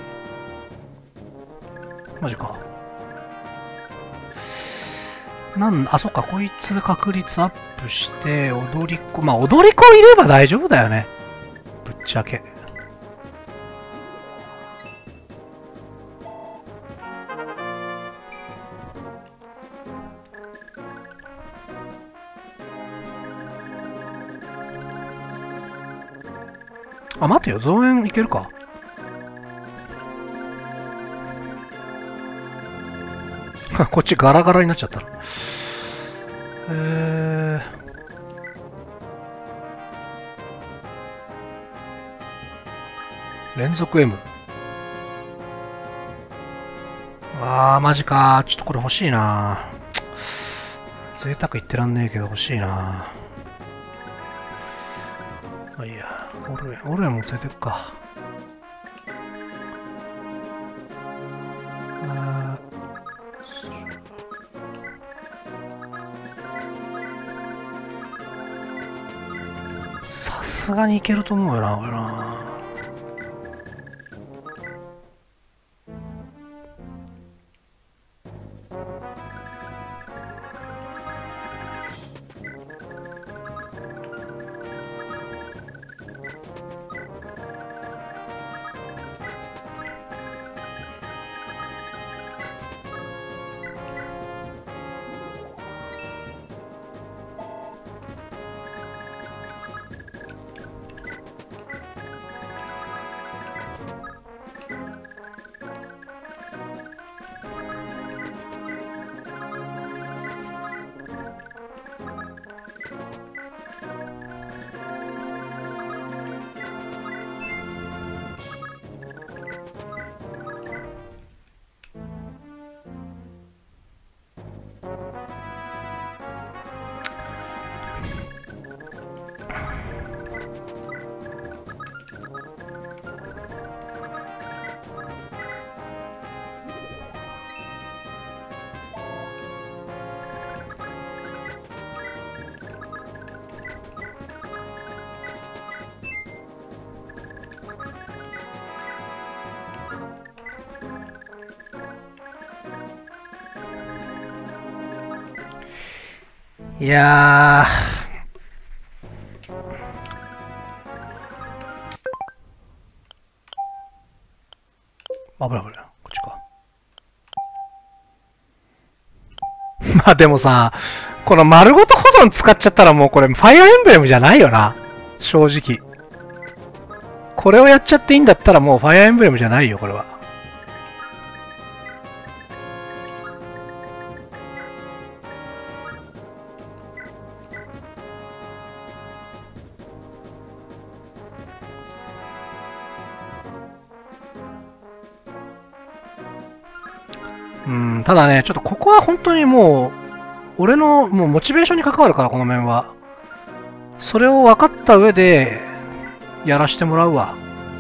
マジか。あ、そっか、こいつ確率アップして、踊り子。まあ、踊り子いれば大丈夫だよね。ぶっちゃけ。あ、待てよ、増援いけるか。こっちガラガラになっちゃったら。連続 M。マジか。ちょっとこれ欲しいな。 贅沢言ってらんねえけど欲しいな。まあいいや。オルエンも連れてくか。さすがにいけると思うよな、これな。いやー。危ない危ない。こっちか。まあでもさ、この丸ごと保存使っちゃったらもうこれファイアーエンブレムじゃないよな。正直。これをやっちゃっていいんだったらもうファイアーエンブレムじゃないよ、これは。ただね、ちょっとここは本当にもう、俺のもうモチベーションに関わるから、この面は。それを分かった上で、やらしてもらうわ。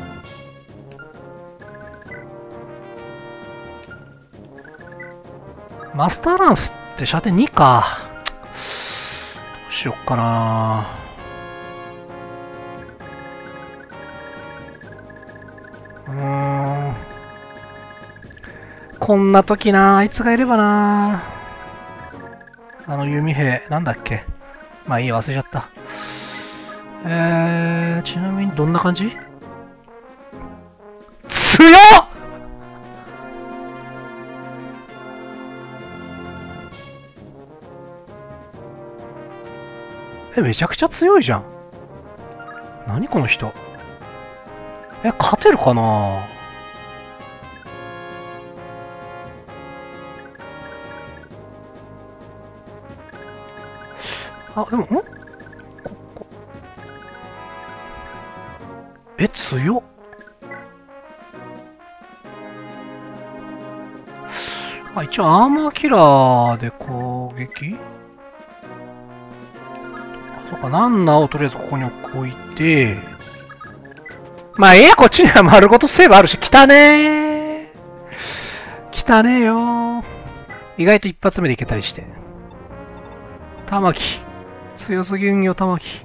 マスターランスって射程2か。どうしよっかな。こんな時な、あいつがいればな。弓兵、なんだっけ。まあいいや、忘れちゃった。ちなみにどんな感じ？強っ！めちゃくちゃ強いじゃん。何この人。勝てるかな？あ、でも、強っ。一応アーマーキラーで攻撃？そうか、ナンナをとりあえずここに置いて、まあ、こっちには丸ごとセーブあるし、汚ねー。汚ねえよー。意外と一発目でいけたりして。玉木。強すぎんよ、玉木。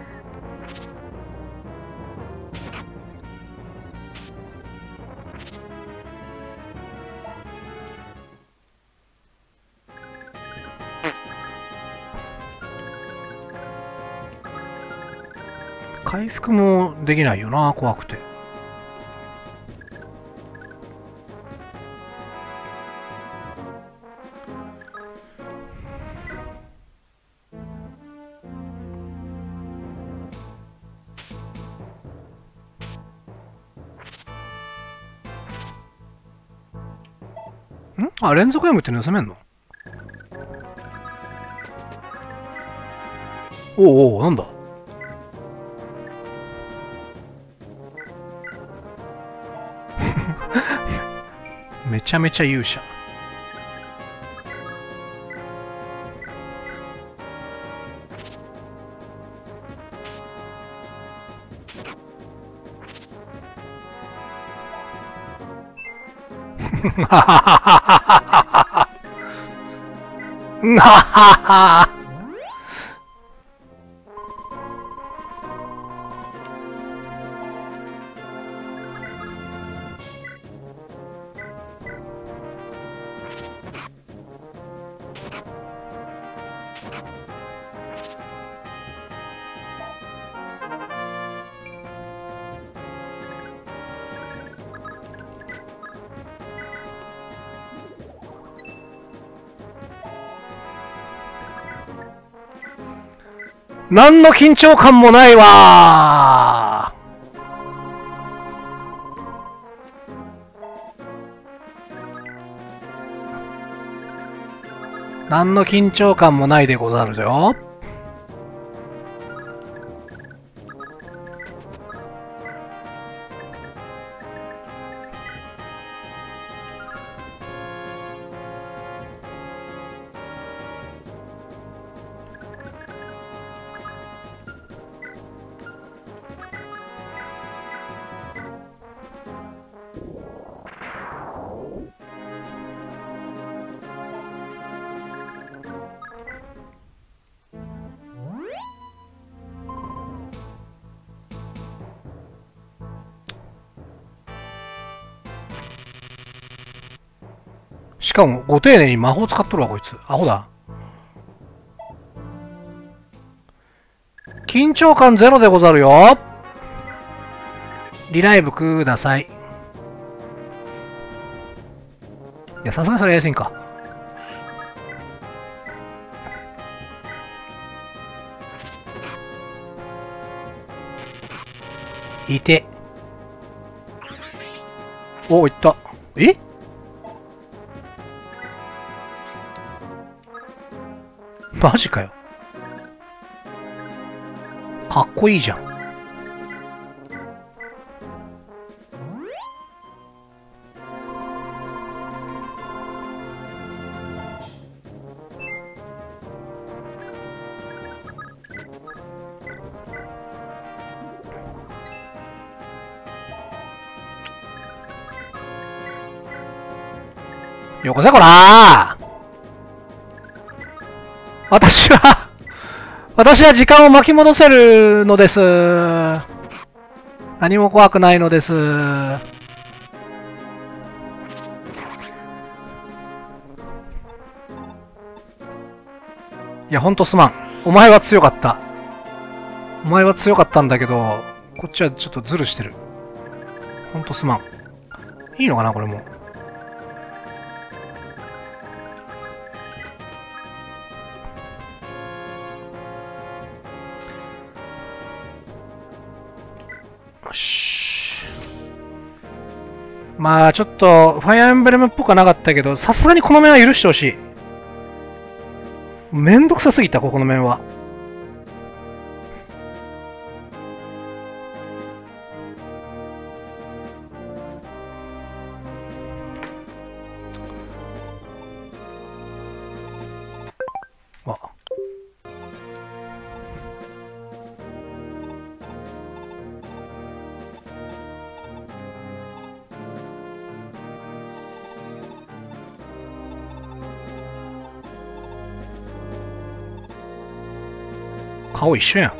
回復もできないよな、怖くて。連続読むって盗めんの？おお、なんだ？めちゃめちゃ勇者。 はははは。何の緊張感もないわー。何の緊張感もないでござるよ。しかも、ご丁寧に魔法使っとるわ、こいつ。アホだ。緊張感ゼロでござるよ。リライブください。いや、さすがにそれは安いんか。いて。お、いった。え？マジかよ。かっこいいじゃん。よこせこらー。私は時間を巻き戻せるのです。何も怖くないのです。いや、ほんとすまん。お前は強かった。お前は強かったんだけど、こっちはちょっとズルしてる。ほんとすまん。いいのかな、これも。よし。まあ、ちょっと、ファイアーエンブレムっぽくはなかったけど、さすがにこの面は許してほしい。めんどくさすぎた、ここの面は。あ。顔一緒やん。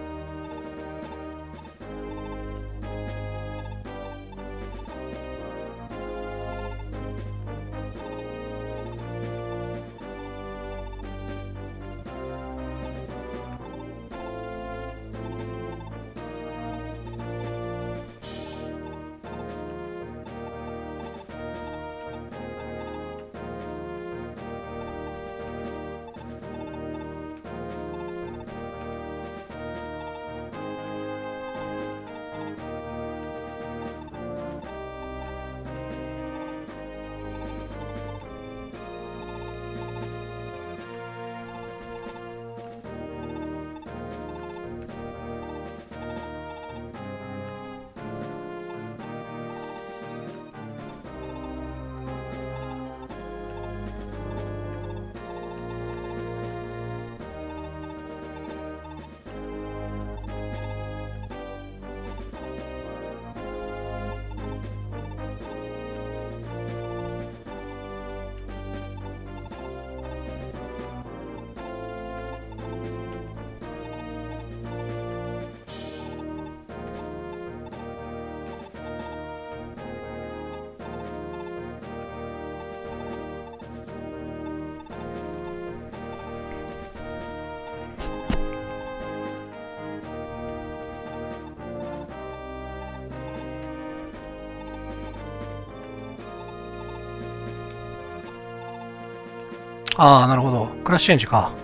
ああ、なるほど。クラッシュチェンジか。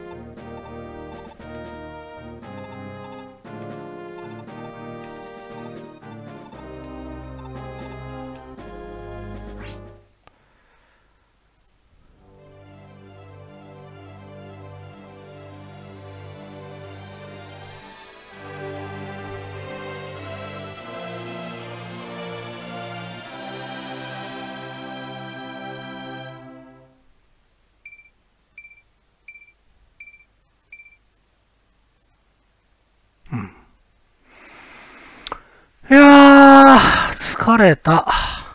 いやー、疲れた。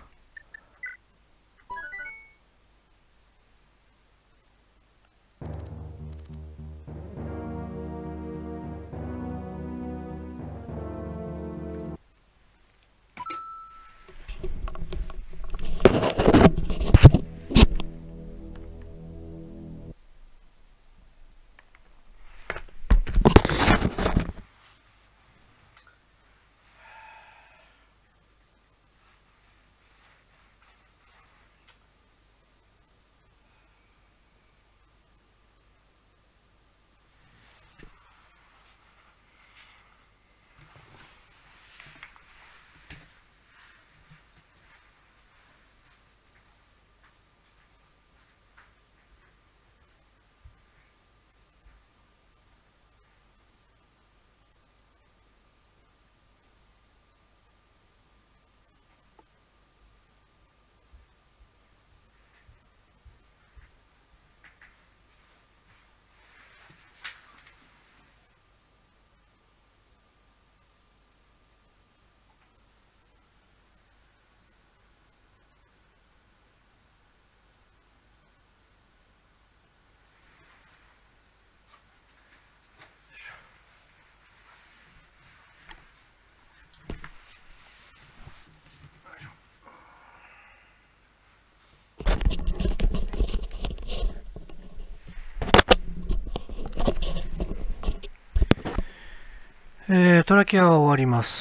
トラキアは終わります。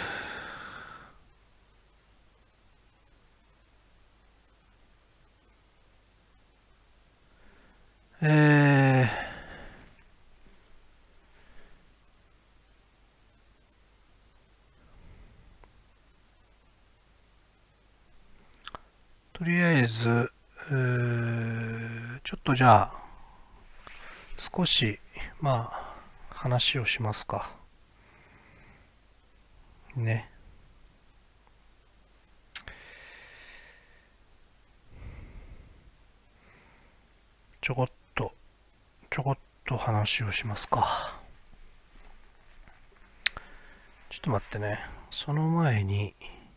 とりあえず、ちょっとじゃあ、少し、まあ、話をしますか。ね。ちょこっと話をしますか。ちょっと待ってね。その前に、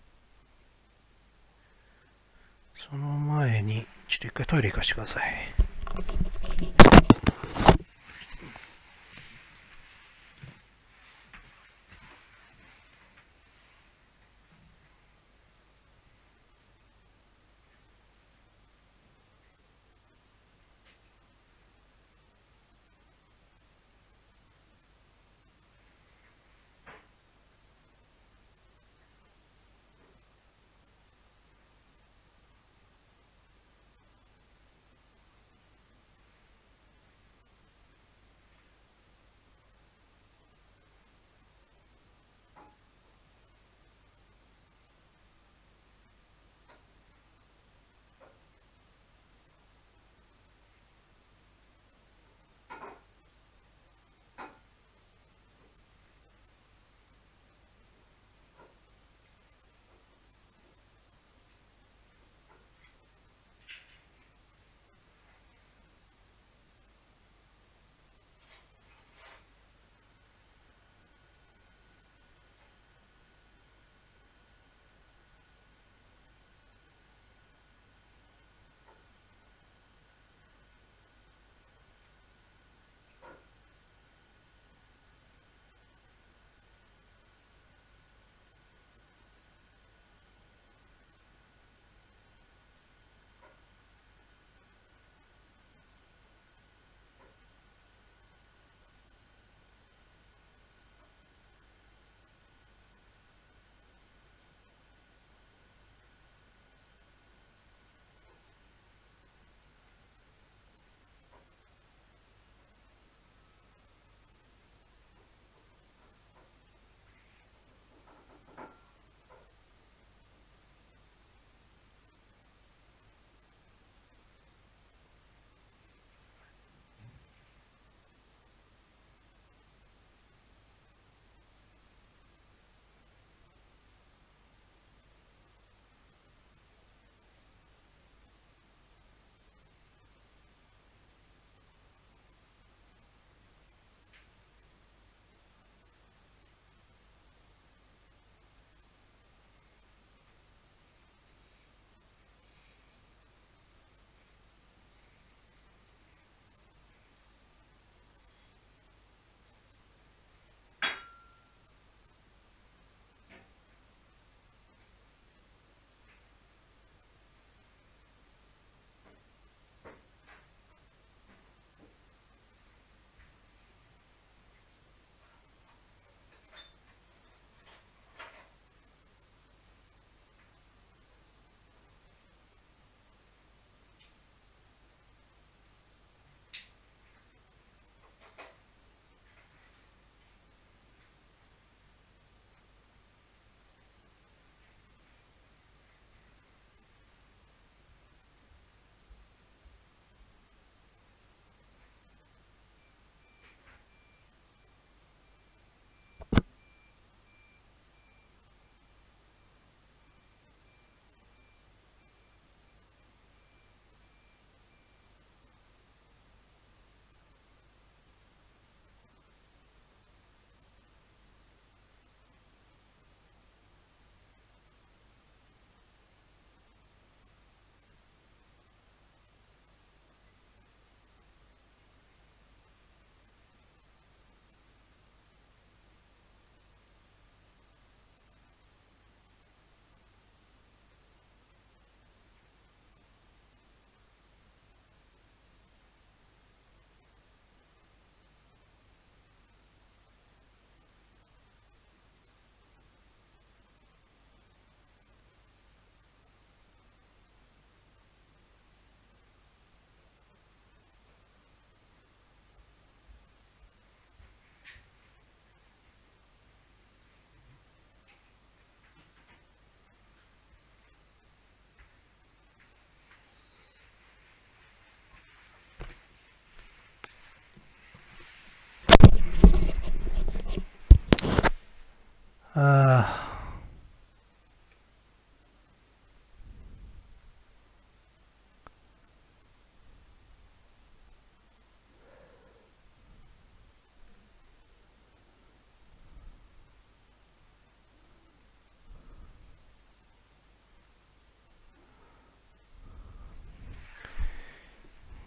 ちょっと一回トイレ行かせてください。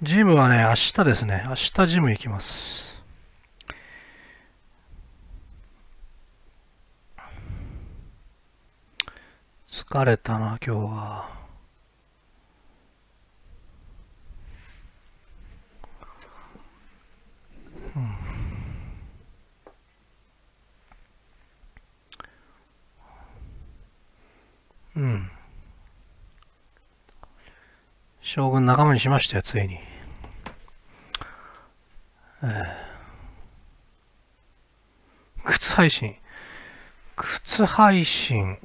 ジムはね、明日ですね。明日ジム行きます。疲れたな、今日は。うん。将軍仲間にしましたよ、ついに。靴配信。靴配信。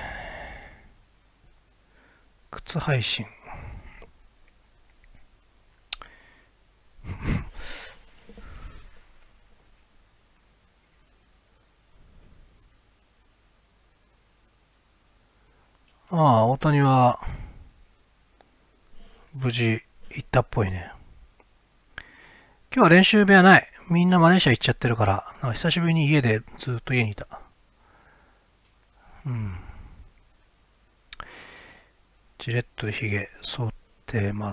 靴配信。ああ、大谷は、無事、行ったっぽいね。今日は練習部屋ない。みんなマレーシア行っちゃってるから、なんか久しぶりに家でずっと家にいた。うん。ジレットで髭剃ってます。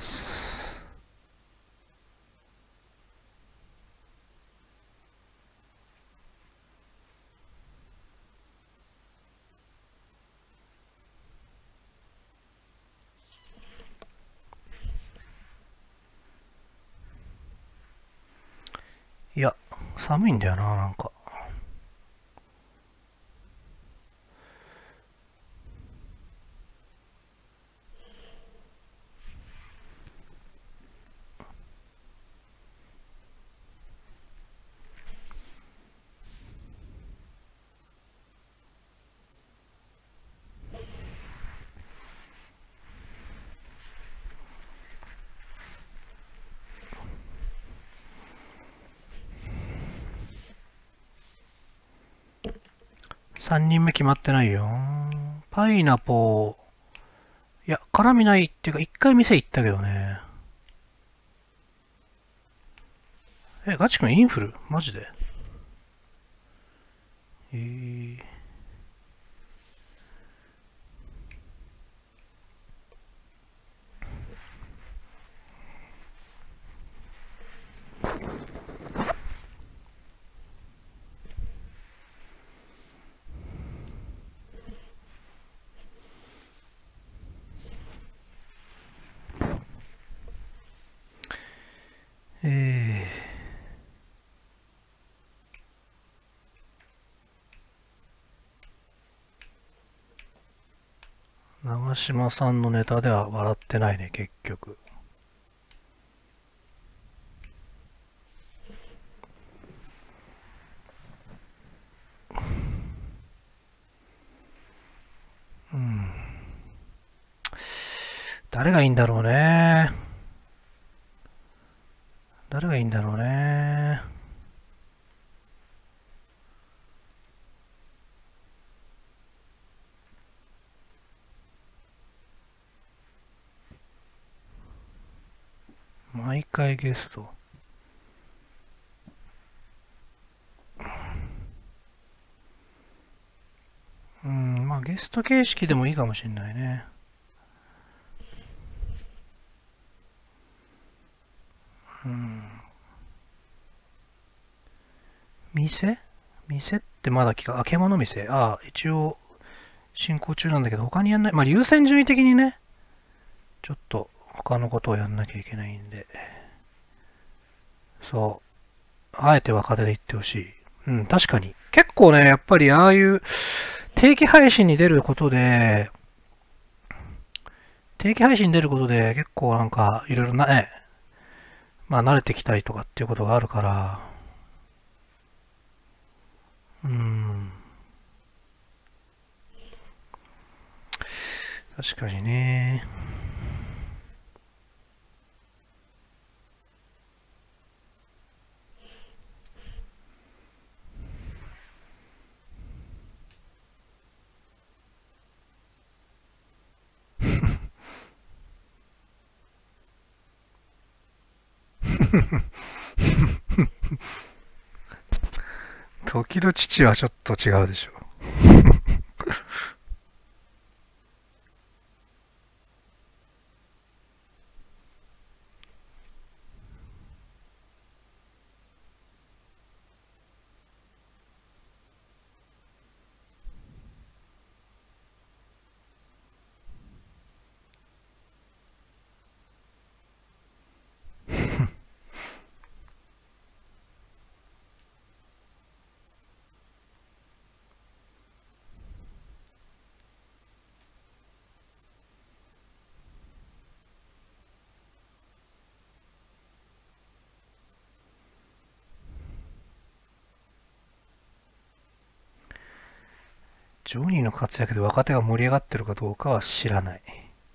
いや、寒いんだよな、なんか。3人目決まってないよ。パイナポー。いや、絡みないっていうか、一回店行ったけどね。ガチ君インフルマジで長嶋さんのネタでは笑ってないね、結局。うん。誰がいいんだろうね。誰がいいんだろうね。毎回ゲスト。うん、まあゲスト形式でもいいかもしれないね。うん。店ってまだ獣店。ああ、一応進行中なんだけど、他にやんない。まあ優先順位的にね、ちょっと他のことをやんなきゃいけないんで。そう。あえて若手で言ってほしい。うん、確かに。結構ね、やっぱりああいう定期配信に出ることで、結構なんかいろいろなね、まあ慣れてきたりとかっていうことがあるから、うん、確かにね。時々父はちょっと違うでしょ。 ジョニーの活躍で若手が盛り上がってるかどうかは知らない。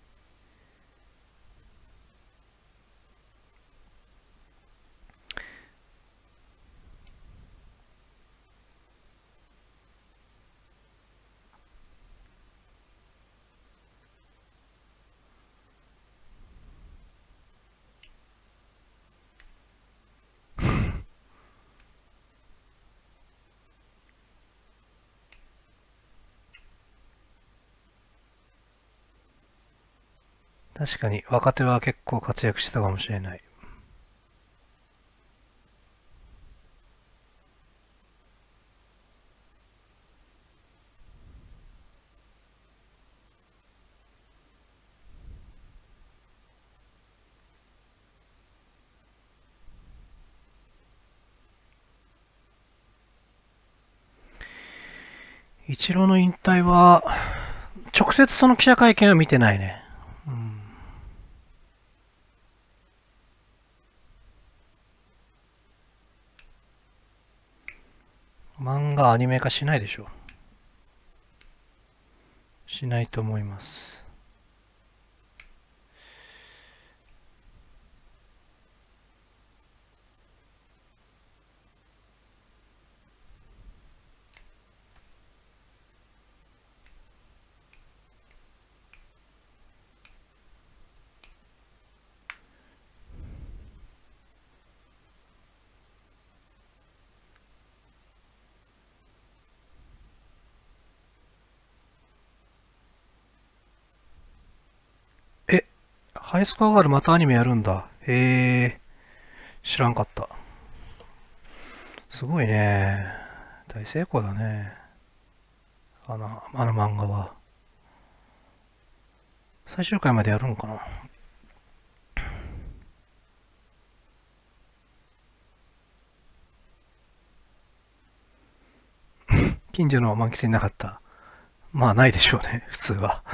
確かに若手は結構活躍してたかもしれない。イチローの引退は、直接その記者会見は見てないね。漫画アニメ化しないでしょ。しないと思います。え、ハイスコアガールまたアニメやるんだ。へえ、知らんかった。すごいね。大成功だね。あの漫画は。最終回までやるのかな。近所の満喫になかった。まあないでしょうね、普通は。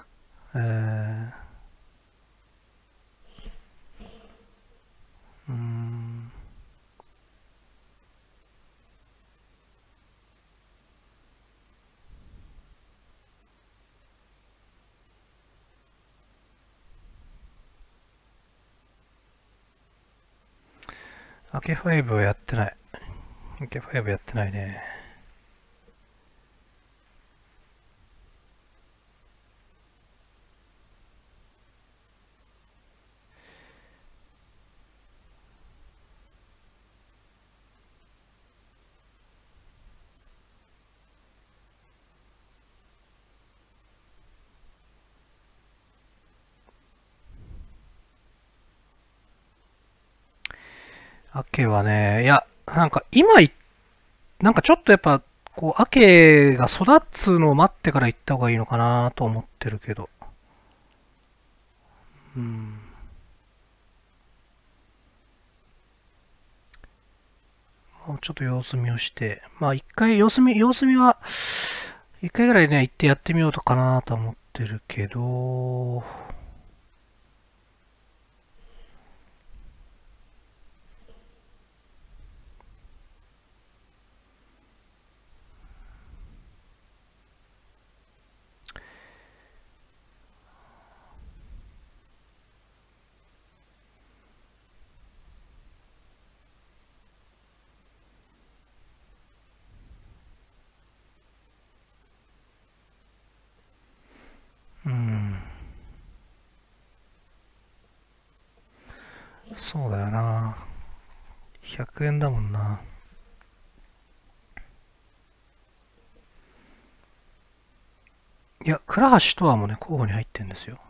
アケ5はやってない。アケ5やってないね。アケはね、いや、なんかなんかちょっとやっぱ、こう、アケが育つのを待ってから行った方がいいのかなと思ってるけど。もうちょっと様子見をして、まあ一回様子見は、一回ぐらいね、行ってやってみようとかなと思ってるけど、そうだよな。100円だもんな。いや、倉橋とはもね、候補に入ってんですよ。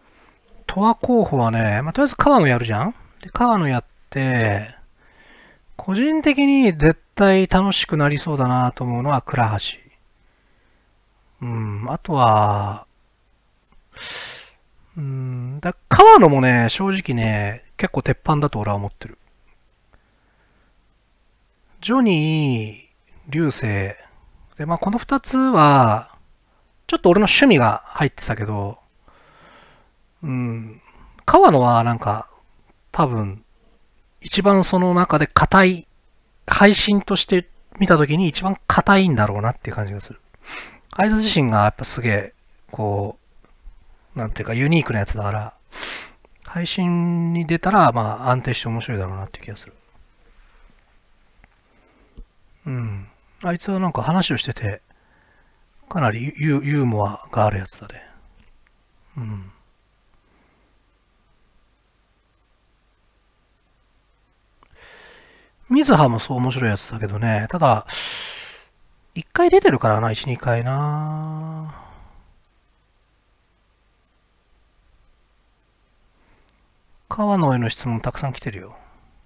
トア候補はね、まあ、とりあえず川野やるじゃんで、川野やって、 個人的に絶対楽しくなりそうだなと思うのは倉橋。うん、あとは、うん、川野もね、正直ね、結構鉄板だと俺は思ってる。ジョニー、流星。で、まあこの二つは、ちょっと俺の趣味が入ってたけど、うん、川野はなんか、多分、一番その中で硬い、配信として見たときに一番硬いんだろうなっていう感じがする。あいつ自身がやっぱすげえ、こう、なんていうかユニークなやつだから、配信に出たら、まあ安定して面白いだろうなっていう気がする。うん。あいつはなんか話をしてて、かなりユーモアがあるやつだね。うん。ミズハもそう面白いやつだけどね。ただ、一回出てるからな、一、二回な。川野への質問たくさん来てるよ。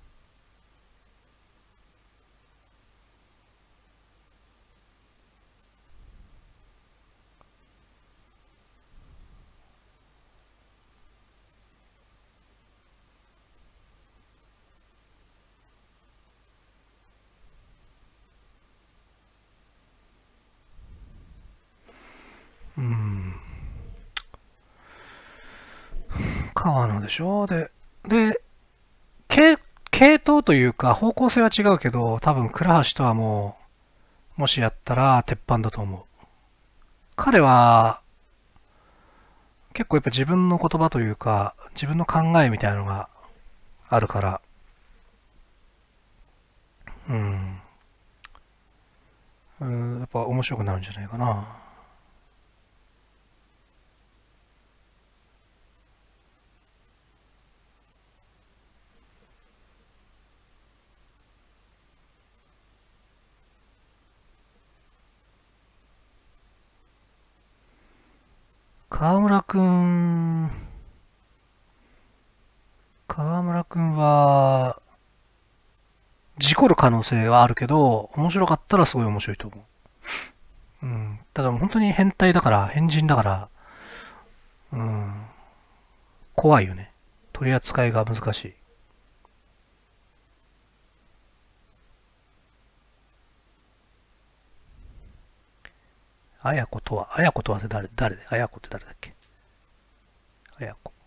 うん。川野でしょで、系統というか方向性は違うけど、多分倉橋とはもう、もしやったら鉄板だと思う。彼は、結構やっぱ自分の言葉というか、自分の考えみたいなのがあるから、うん。やっぱ面白くなるんじゃないかな。河村くん、河村くんは、事故る可能性はあるけど、面白かったらすごい面白いと思う。うん。ただ本当に変態だから、変人だから、うん、怖いよね。取り扱いが難しい。あやことは、あやことは誰で、あやこって誰だっけ？あやこ。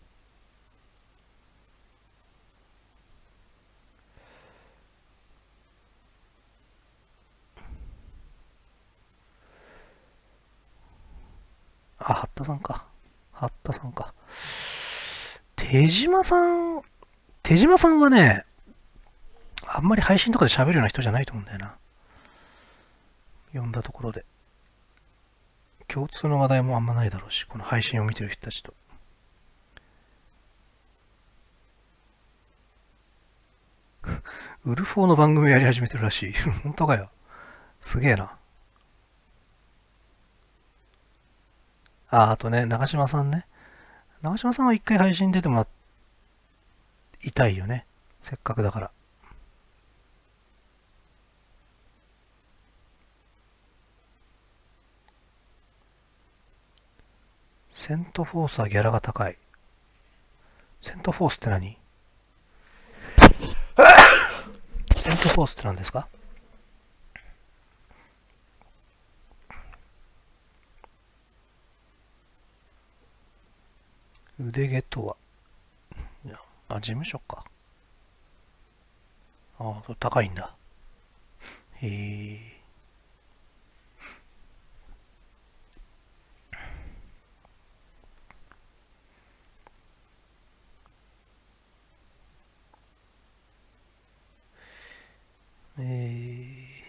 あ、八田さんか。八田さんか。手島さん、手島さんはね、あんまり配信とかで喋るような人じゃないと思うんだよな。読んだところで。共通の話題もあんまないだろうし、この配信を見てる人たちと。ウルフォーの番組やり始めてるらしい。本当かよ。すげえな。あとね、長島さんね。長島さんは一回配信出てもらいたいよね。せっかくだから。セントフォースはギャラが高い。セントフォースって何？セントフォースって何ですか？腕毛とは。事務所か。それ高いんだ。へえ。え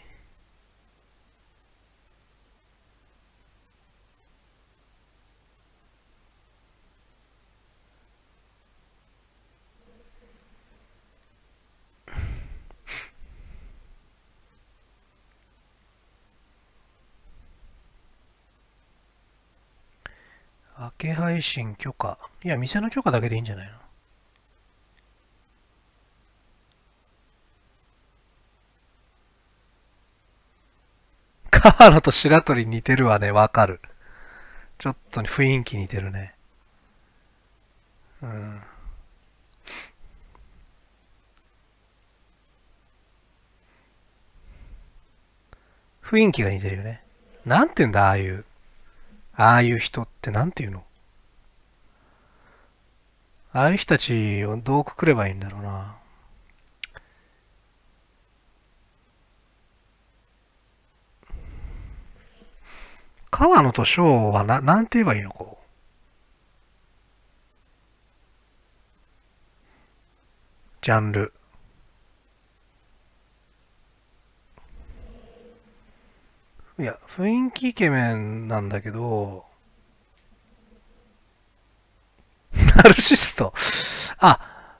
明け配信許可。いや、店の許可だけでいいんじゃないの？ 川野と白鳥似てるわね、わかる。ちょっと雰囲気似てるね。うん。雰囲気が似てるよね。なんて言うんだ、ああいう人ってなんて言うの？ああいう人たちをどうくくればいいんだろうな。川野と翔はなんて言えばいいの？こう。ジャンル。いや、雰囲気イケメンなんだけど、ナルシスト。あ、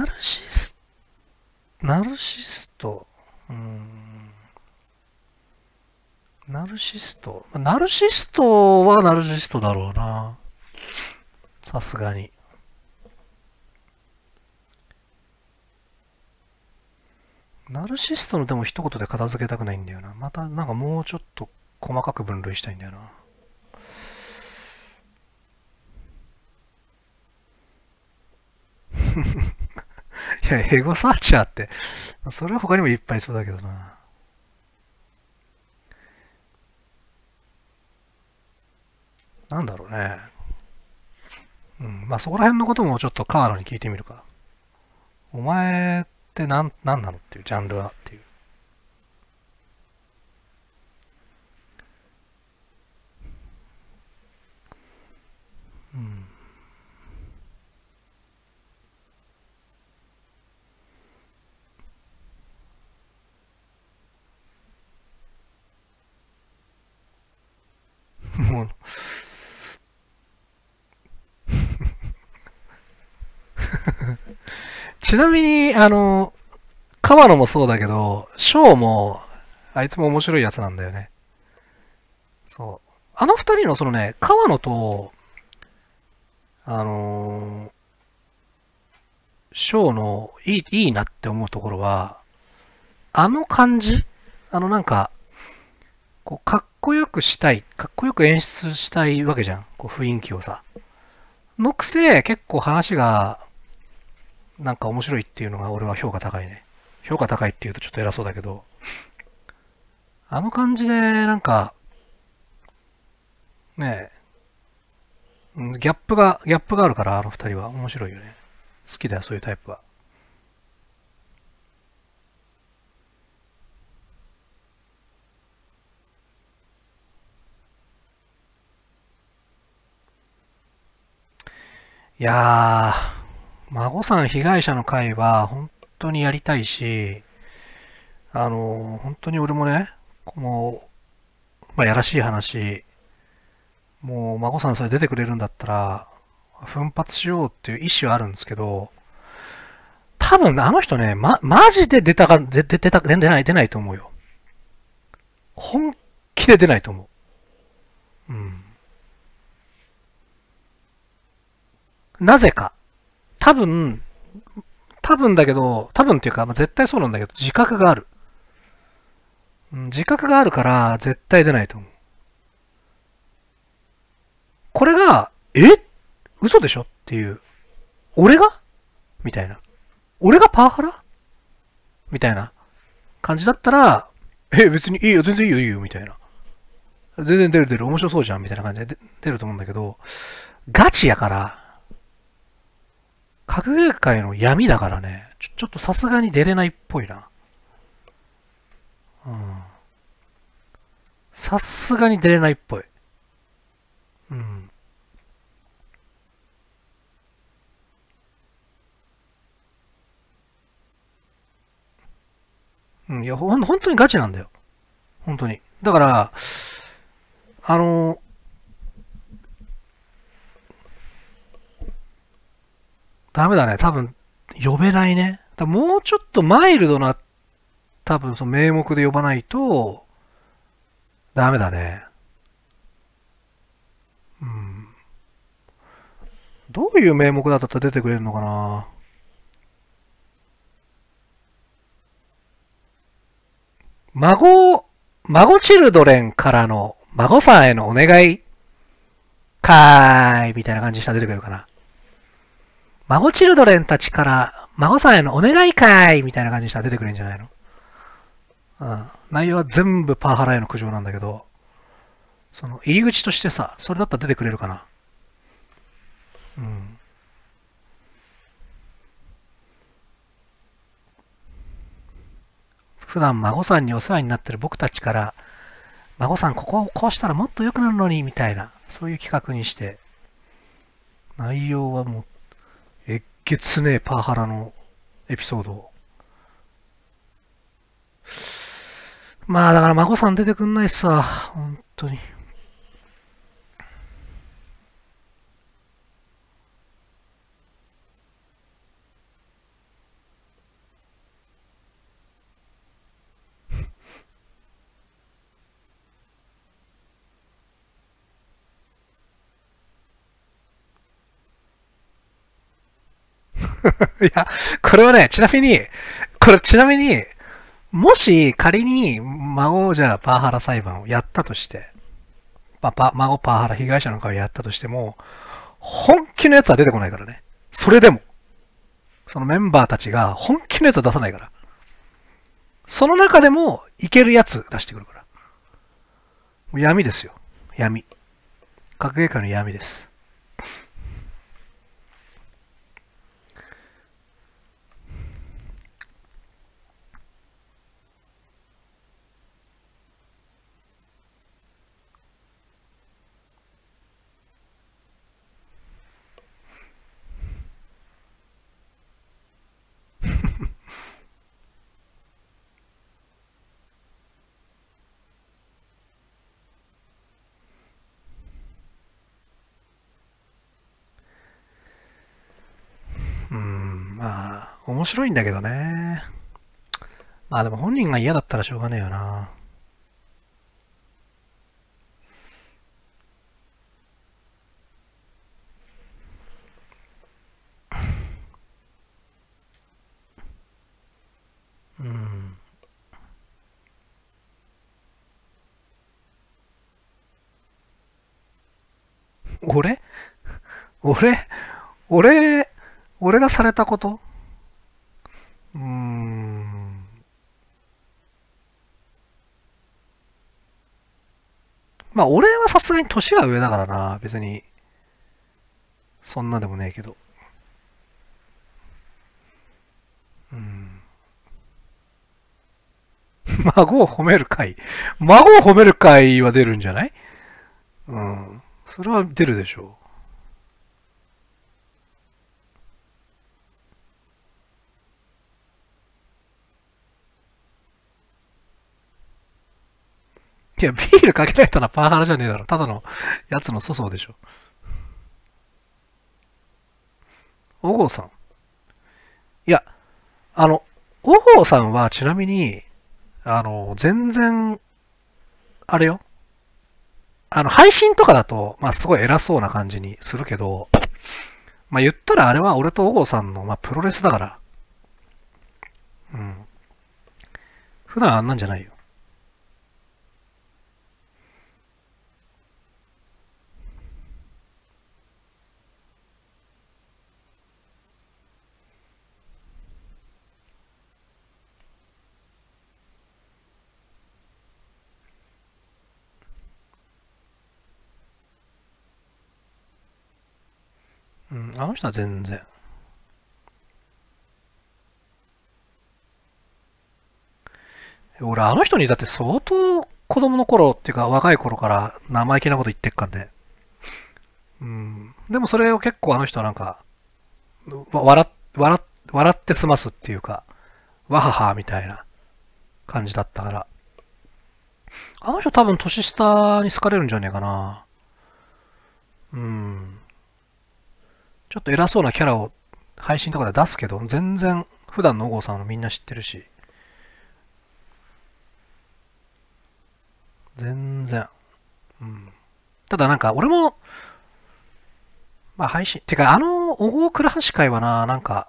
ナルシスト。うーん。ナルシスト。ナルシストはナルシストだろうな。さすがに。ナルシストのでも一言で片付けたくないんだよな。またなんかもうちょっと細かく分類したいんだよな。いや、エゴサーチャーって、それは他にもいっぱいいそうだけどな。なんだろうね。うん。まあそこら辺のこともちょっとカーロに聞いてみるか。お前ってなんなのっていうジャンルはっていう。うん。もう、ちなみに、川野もそうだけど、ショーも、あいつも面白いやつなんだよね。そう。あの二人のそのね、川野と、あのーショーのいいなって思うところは、あの感じなんか、こう、かっこよくしたい、かっこよく演出したいわけじゃん。こう、雰囲気をさ。のくせ、結構話が、なんか面白いっていうのが俺は評価高いね。評価高いっていうとちょっと偉そうだけど、あの感じで、なんか、ねギャップがあるから、あの二人は面白いよね。好きだよ、そういうタイプは。いやー、孫さん被害者の会は本当にやりたいし、本当に俺もね、もう、まあ、やらしい話、もう孫さんそれ出てくれるんだったら、奮発しようっていう意思はあるんですけど、多分あの人ね、マジで出ないと思うよ。本気で出ないと思う。うん。なぜか。多分、多分っていうか、まあ、絶対そうなんだけど、自覚がある。うん、自覚があるから、絶対出ないと思う。これが、嘘でしょっていう。俺がみたいな。俺がパワハラみたいな感じだったら、別にいいよ、全然いいよ、いいよ、みたいな。全然出る、面白そうじゃん、みたいな感じで出ると思うんだけど、ガチやから、格ゲー界の闇だからね、ちょっとさすがに出れないっぽいな。うん。さすがに出れないっぽい。うん。うん、いや、本当にガチなんだよ。本当に。だから、あの、ダメだね。多分、呼べないね。もうちょっとマイルドな、多分その名目で呼ばないと、ダメだね。うん。どういう名目だったら出てくれるのかな。孫孫チルドレンからの孫さんへのお願いかーいみたいな感じにしたら出てくるかな。孫チルドレンたちから孫さんへのお願いかーいみたいな感じにしたら出てくるんじゃないの？うん。内容は全部パワハラへの苦情なんだけど、その入り口としてさ、それだったら出てくれるかな。うん。普段孫さんにお世話になってる僕たちから、孫さんここをこうしたらもっと良くなるのに、みたいな、そういう企画にして、内容はもう、えっげつねえパワハラのエピソードを。まあだから孫さん出てくんないっすわ、本当に。いや、これはね、ちなみに、もし仮に孫じゃあパワハラ裁判をやったとして、孫パワハラ被害者の会をやったとしても、本気のやつは出てこないからね。それでも。そのメンバーたちが本気のやつは出さないから。その中でもいけるやつ出してくるから。もう闇ですよ。闇。学芸会の闇です。まあ、面白いんだけどね。まあでも本人が嫌だったらしょうがねえよな。うん。俺俺俺俺がされたこと？うーん。まあ俺はさすがに年が上だからな。別に、そんなでもねえけど。うん。孫を褒める会。孫を褒める会は出るんじゃない？うん。それは出るでしょう。いや、ビールかけられたらパワハラじゃねえだろ。ただのやつの粗相でしょ。おごうさん。いや、おごうさんはちなみに、全然、あれよ。配信とかだと、まあ、すごい偉そうな感じにするけど、まあ、言ったらあれは俺とおごうさんの、まあ、プロレスだから。うん。普段あんなんじゃないよ。うん、あの人は全然。俺、あの人にだって相当子供の頃っていうか若い頃から生意気なこと言ってっかんで。うん。でもそれを結構あの人はなんか、笑って済ますっていうか、わははみたいな感じだったから。あの人多分年下に好かれるんじゃねえかな。うん。ちょっと偉そうなキャラを配信とかで出すけど、全然普段のお郷さんはみんな知ってるし、全然。うん。ただなんか俺も、まあ配信、てかお郷倉橋会はな、なんか、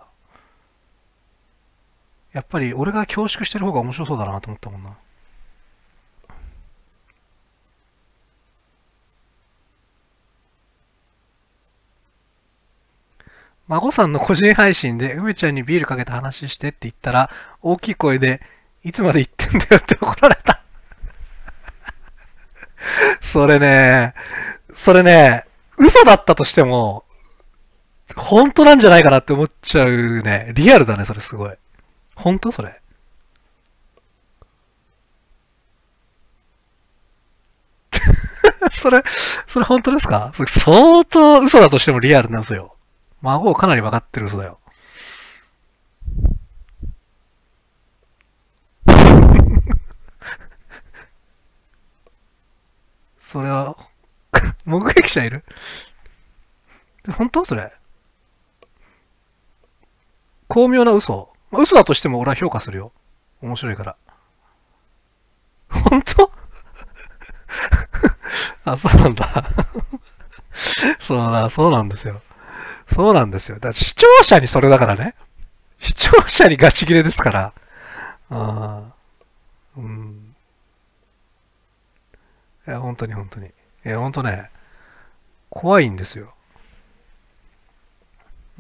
やっぱり俺が恐縮してる方が面白そうだなと思ったもんな。 孫さんの個人配信で梅ちゃんにビールかけた話してって言ったら、大きい声で、いつまで言ってんだよって怒られた。それね、嘘だったとしても、本当なんじゃないかなって思っちゃうね。リアルだね、それすごい。本当それ。それ本当ですか？それ相当嘘だとしてもリアルな嘘よ。孫をかなり分かってる嘘だよ。それは、目撃者いる？本当それ。巧妙な嘘。嘘だとしても俺は評価するよ。面白いから。本当？あ、そうなんだ。そうなんですよ。そうなんですよ。だから視聴者にそれだからね。視聴者にガチ切れですから。あうん。いや、本当に本当に。いや、本当ね、怖いんですよ。うん、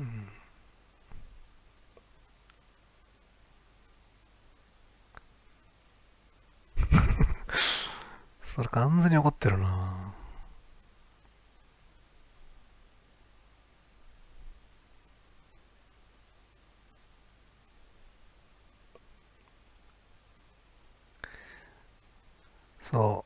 それ完全に怒ってるな。そう。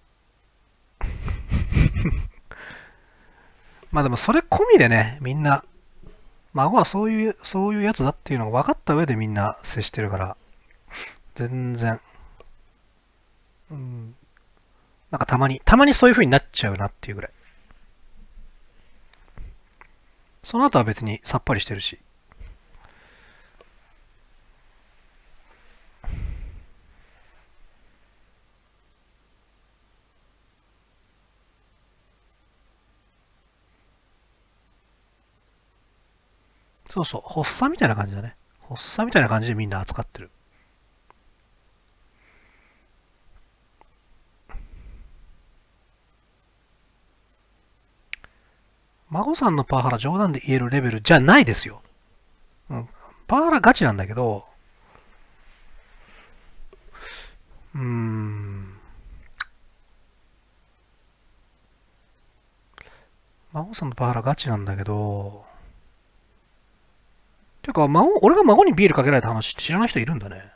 まあでもそれ込みでね、みんな、孫はそういうやつだっていうのが分かった上でみんな接してるから、全然、うん、なんかたまにそういう風になっちゃうなっていうぐらい。その後は別にさっぱりしてるし。そうそう、発作みたいな感じだね。発作みたいな感じでみんな扱ってる。孫さんのパワハラ冗談で言えるレベルじゃないですよ。うん、パワハラガチなんだけど、うーん、孫さんのパワハラガチなんだけど、てか、俺が孫にビールかけられた話って知らない人いるんだね。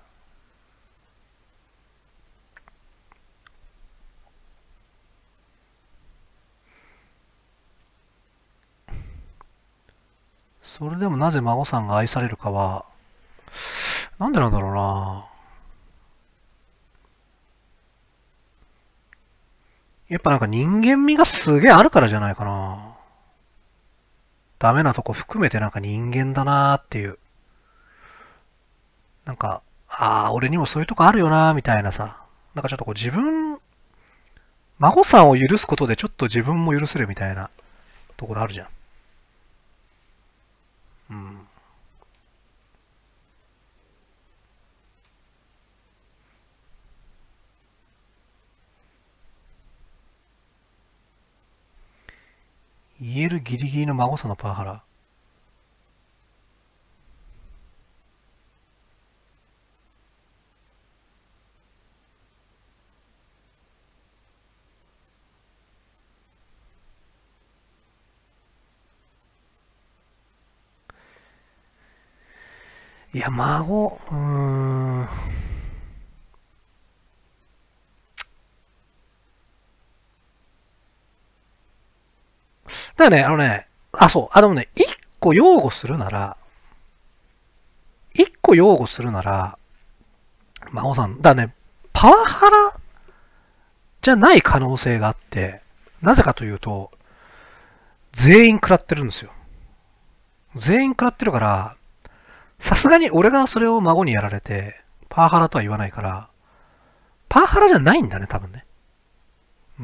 それでもなぜ孫さんが愛されるかは、なんでなんだろうな。やっぱなんか人間味がすげえあるからじゃないかな。ダメなとこ含めてなんか人間だなーっていう。なんか、ああ、俺にもそういうとこあるよなーみたいなさ。なんかちょっとこう孫さんを許すことでちょっと自分も許せるみたいなところあるじゃん。うん。言えるギリギリの孫さんのパワハラ。いや、だからね、そう、でもね、一個擁護するなら、孫さん、だからね、パワハラじゃない可能性があって、なぜかというと、全員食らってるんですよ。全員食らってるから、さすがに俺がそれを孫にやられて、パワハラとは言わないから、パワハラじゃないんだね、多分ね。うん。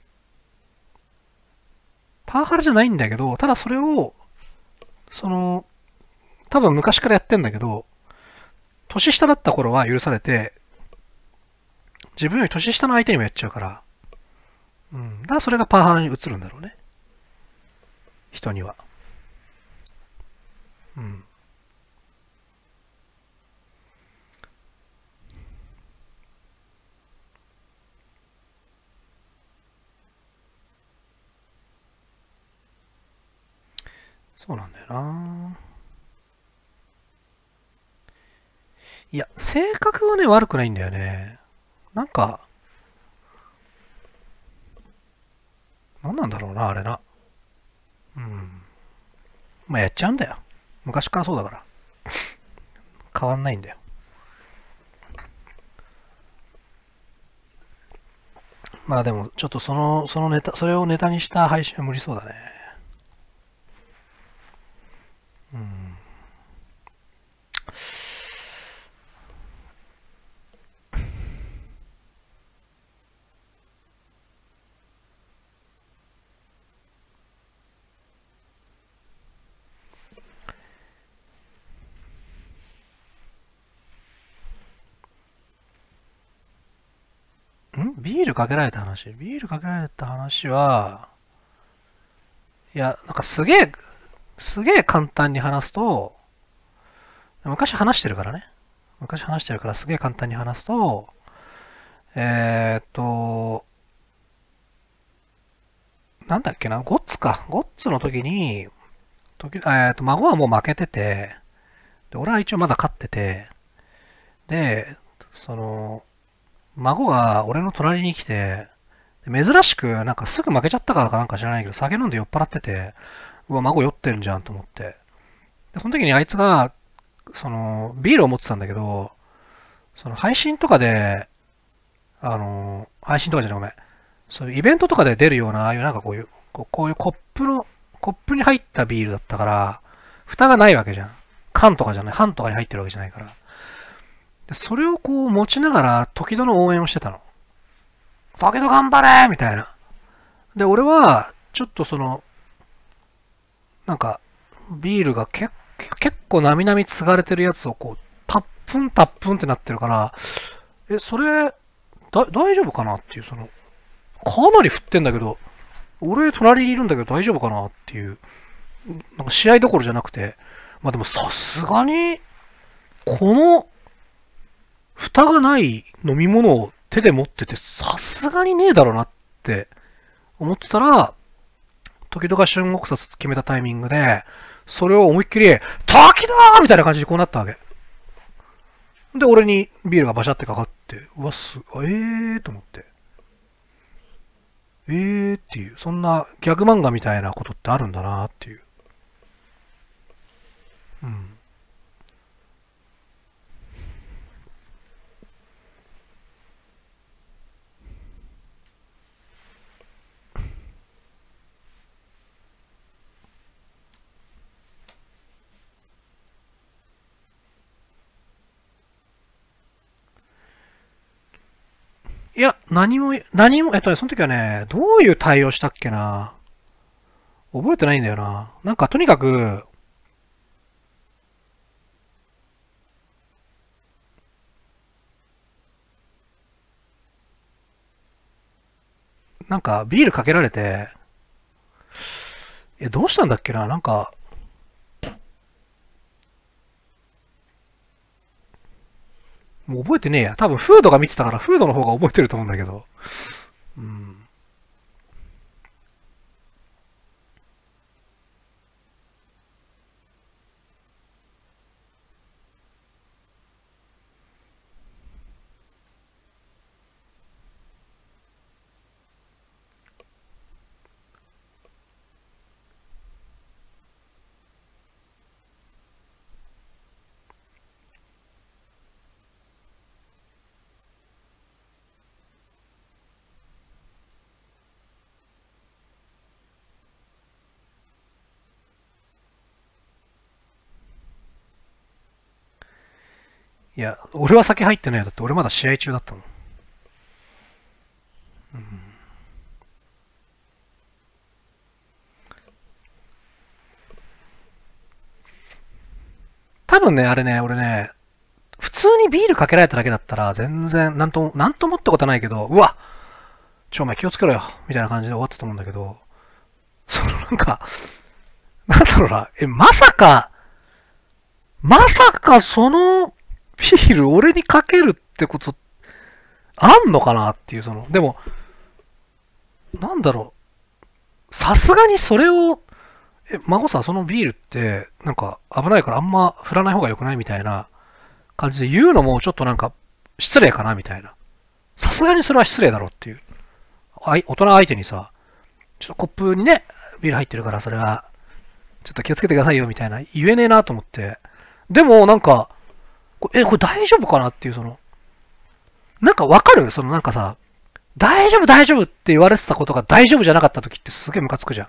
パワハラじゃないんだけど、ただそれを、その、多分昔からやってんだけど、年下だった頃は許されて、自分より年下の相手にもやっちゃうから、うん。だからそれがパワハラに移るんだろうね。人には。 うん。そうなんだよな。いや、性格はね、悪くないんだよね。なんか、なんなんだろうな、あれな。うん。まあ、やっちゃうんだよ。昔からそうだから。変わんないんだよ。まあでも、ちょっとそのネタ、それをネタにした配信は無理そうだね。うん。ビールかけられた話。ビールかけられた話は、いや、なんかすげえ簡単に話すと、昔話してるからね。昔話してるからすげえ簡単に話すと、えーっと、なんだっけな、ゴッツか。ゴッツの時に、孫はもう負けてて、で、俺は一応まだ勝ってて、で、その、孫が俺の隣に来て、珍しく、なんかすぐ負けちゃったからかなんか知らないけど、酒飲んで酔っ払ってて、うわ、孫酔ってるんじゃんと思って。で、その時にあいつが、ビールを持ってたんだけど、配信とかで、配信とかじゃない、ごめん。そういうイベントとかで出るような、ああいうなんかこういうコップに入ったビールだったから、蓋がないわけじゃん。缶とかじゃない、缶とかに入ってるわけじゃないから。で、それをこう持ちながら、時戸の応援をしてたの。時戸頑張れみたいな。で、俺は、ちょっとなんか、ビールが結構なみなみ継がれてるやつをこう、タップンタップンってなってるから、それ、大丈夫かなっていう、かなり振ってんだけど、俺隣にいるんだけど大丈夫かなっていう、なんか試合どころじゃなくて、まあでもさすがに、この蓋がない飲み物を手で持ってて、さすがにねえだろうなって思ってたら、時々春国殺決めたタイミングで、それを思いっきり、滝だーみたいな感じでこうなったわけ。で、俺にビールがバシャってかかって、うわ、と思って。っていう、そんなギャグ漫画みたいなことってあるんだなっていう。うん。いや、その時はね、どういう対応したっけな。覚えてないんだよな。なんか、とにかく、なんか、ビールかけられて、どうしたんだっけな。なんか、もう覚えてねえや。多分、フードが見てたから、フードの方が覚えてると思うんだけど。うん。いや、俺は先入ってないよ。だって俺まだ試合中だったもん。うん、多分ね、あれね、俺ね、普通にビールかけられただけだったら、全然、なんと思ったことはないけど、うわお前気をつけろよみたいな感じで終わってたと思うんだけど、なんか、なんだろうな、まさか、 まさかそのビール俺にかけるってことあんのかなっていう、でも、なんだろう。さすがにそれを、孫さんそのビールって、なんか危ないからあんま振らない方が良くないみたいな感じで言うのもちょっとなんか失礼かなみたいな。さすがにそれは失礼だろっていう。大人相手にさ、ちょっとコップにね、ビール入ってるからそれは、ちょっと気をつけてくださいよみたいな言えねえなと思って。でもなんか、これ大丈夫かなっていう、なんかわかるなんかさ、大丈夫大丈夫って言われてたことが大丈夫じゃなかった時ってすげえムカつくじゃん。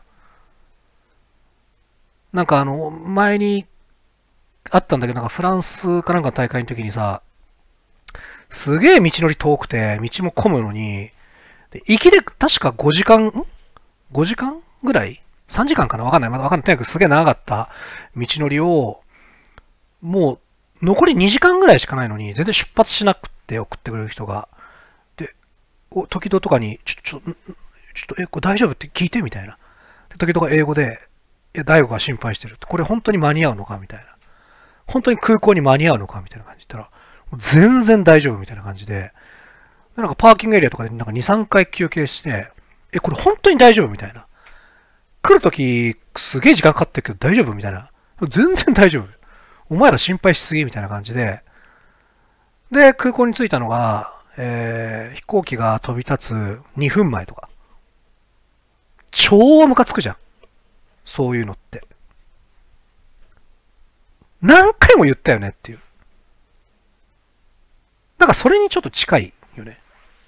なんか前にあったんだけど、なんかフランスかなんかの大会の時にさ、すげえ道のり遠くて、道も混むのに、行きで確か5時間、5時間ぐらい ?3 時間かなわかんない。まだわかんない。とにかくすげえ長かった道のりを、もう残り2時間ぐらいしかないのに、全然出発しなくて送ってくれる人が。で、時々とかに、ちょっと、これ大丈夫って聞いてみたいな。で、時々英語で、大悟が心配してるって。これ本当に間に合うのかみたいな。本当に空港に間に合うのかみたいな感じで言ったら、全然大丈夫みたいな感じで、なんかパーキングエリアとかでなんか2、3回休憩して、これ本当に大丈夫みたいな。来るときすげえ時間かかってるけど大丈夫みたいな。全然大丈夫。お前ら心配しすぎみたいな感じで。で、空港に着いたのが、飛行機が飛び立つ2分前とか。超ムカつくじゃん。そういうのって。何回も言ったよねっていう。なんかそれにちょっと近いよね。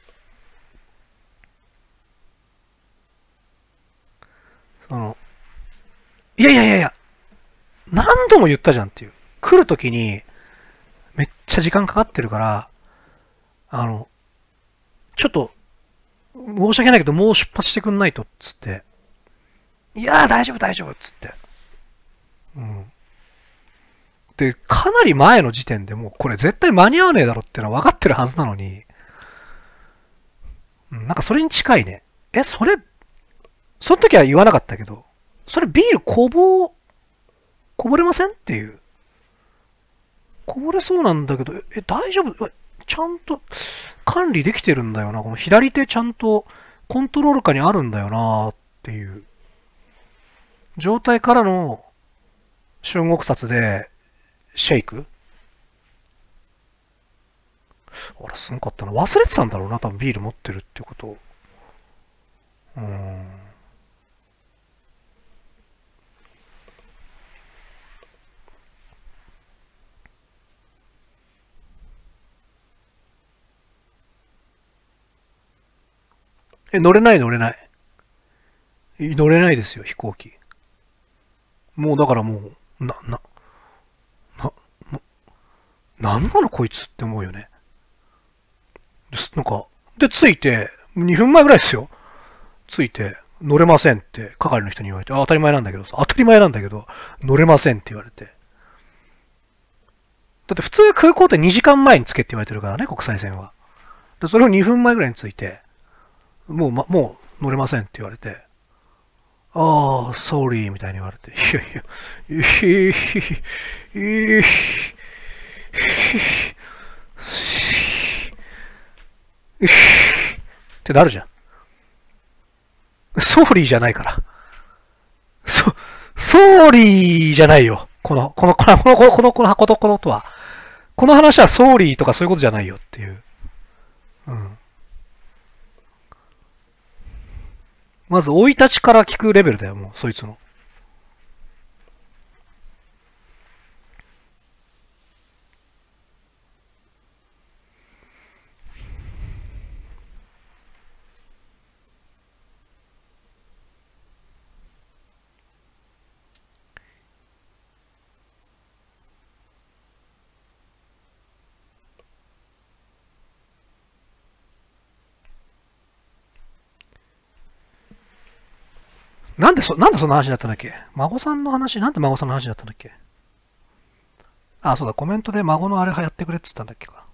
いやいやいやいや、何度も言ったじゃんっていう。来るときにめっちゃ時間かかってるから、ちょっと申し訳ないけどもう出発してくんないとっつって。いやー大丈夫大丈夫っつって。うん。で、かなり前の時点でもうこれ絶対間に合わねえだろってのは分かってるはずなのに、なんかそれに近いね。その時は言わなかったけど、それビールこぼれませんっていう。こぼれそうなんだけど、大丈夫ちゃんと管理できてるんだよな。この左手ちゃんとコントロール下にあるんだよなっていう状態からの春国札でシェイク。俺すごかったな。忘れてたんだろうな、多分ビール持ってるってことを。乗れない乗れない。乗れないですよ、飛行機。もうだからもう、な、なんなのこいつって思うよね。なんか、で、着いて、2分前ぐらいですよ。着いて、乗れませんって係の人に言われて、当たり前なんだけどさ、当たり前なんだけど、乗れませんって言われて。だって普通空港って2時間前に着けって言われてるからね、国際線は。で、それを2分前ぐらいに着いて、もう乗れませんって言われて、ああ、sorry みたいに言われて、いやいや、ってなるじゃん。ソーリーじゃないから。ソーリーじゃないよ。このことは。この話はソーリーとかそういうことじゃないよっていう。うん。まず、生い立ちから聞くレベルだよ、もう、そいつの。なんでそんな話になったんだっけ。孫さんの話、なんで孫さんの話になったんだっけ。あ、そうだ、コメントで孫のあれやってくれって言ったんだっけか。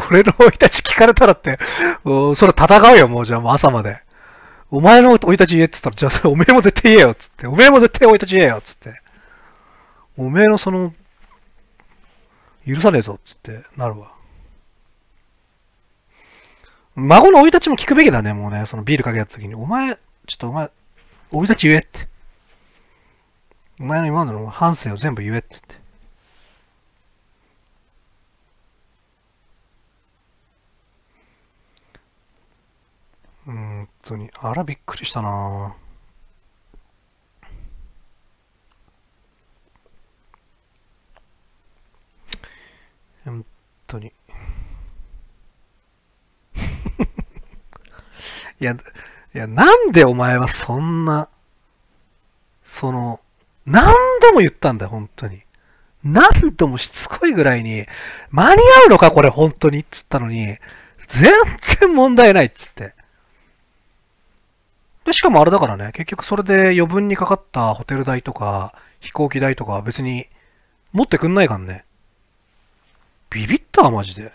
俺の生い立ち聞かれたらって、それ戦うよ、もうじゃあもう朝まで。お前の生い立ち言えって言ったら、じゃあおめえも絶対言えよ、つって。おめえも絶対生い立ち言えよ、つって。おめえの許さねえぞ、つってなるわ。孫の生い立ちも聞くべきだね、もうね。そのビールかけた時に。お前、生い立ち言えって。お前の今までの反省を全部言えって言って。本当に。あら、びっくりしたな本当に。いや、なんでお前はそんな、何度も言ったんだよ、本当に。何度もしつこいぐらいに、間に合うのか、これ、本当にっつったのに、全然問題ないっつって。で、しかもあれだからね、結局それで余分にかかったホテル代とか、飛行機代とかは別に持ってくんないからね。ビビったわ、マジで。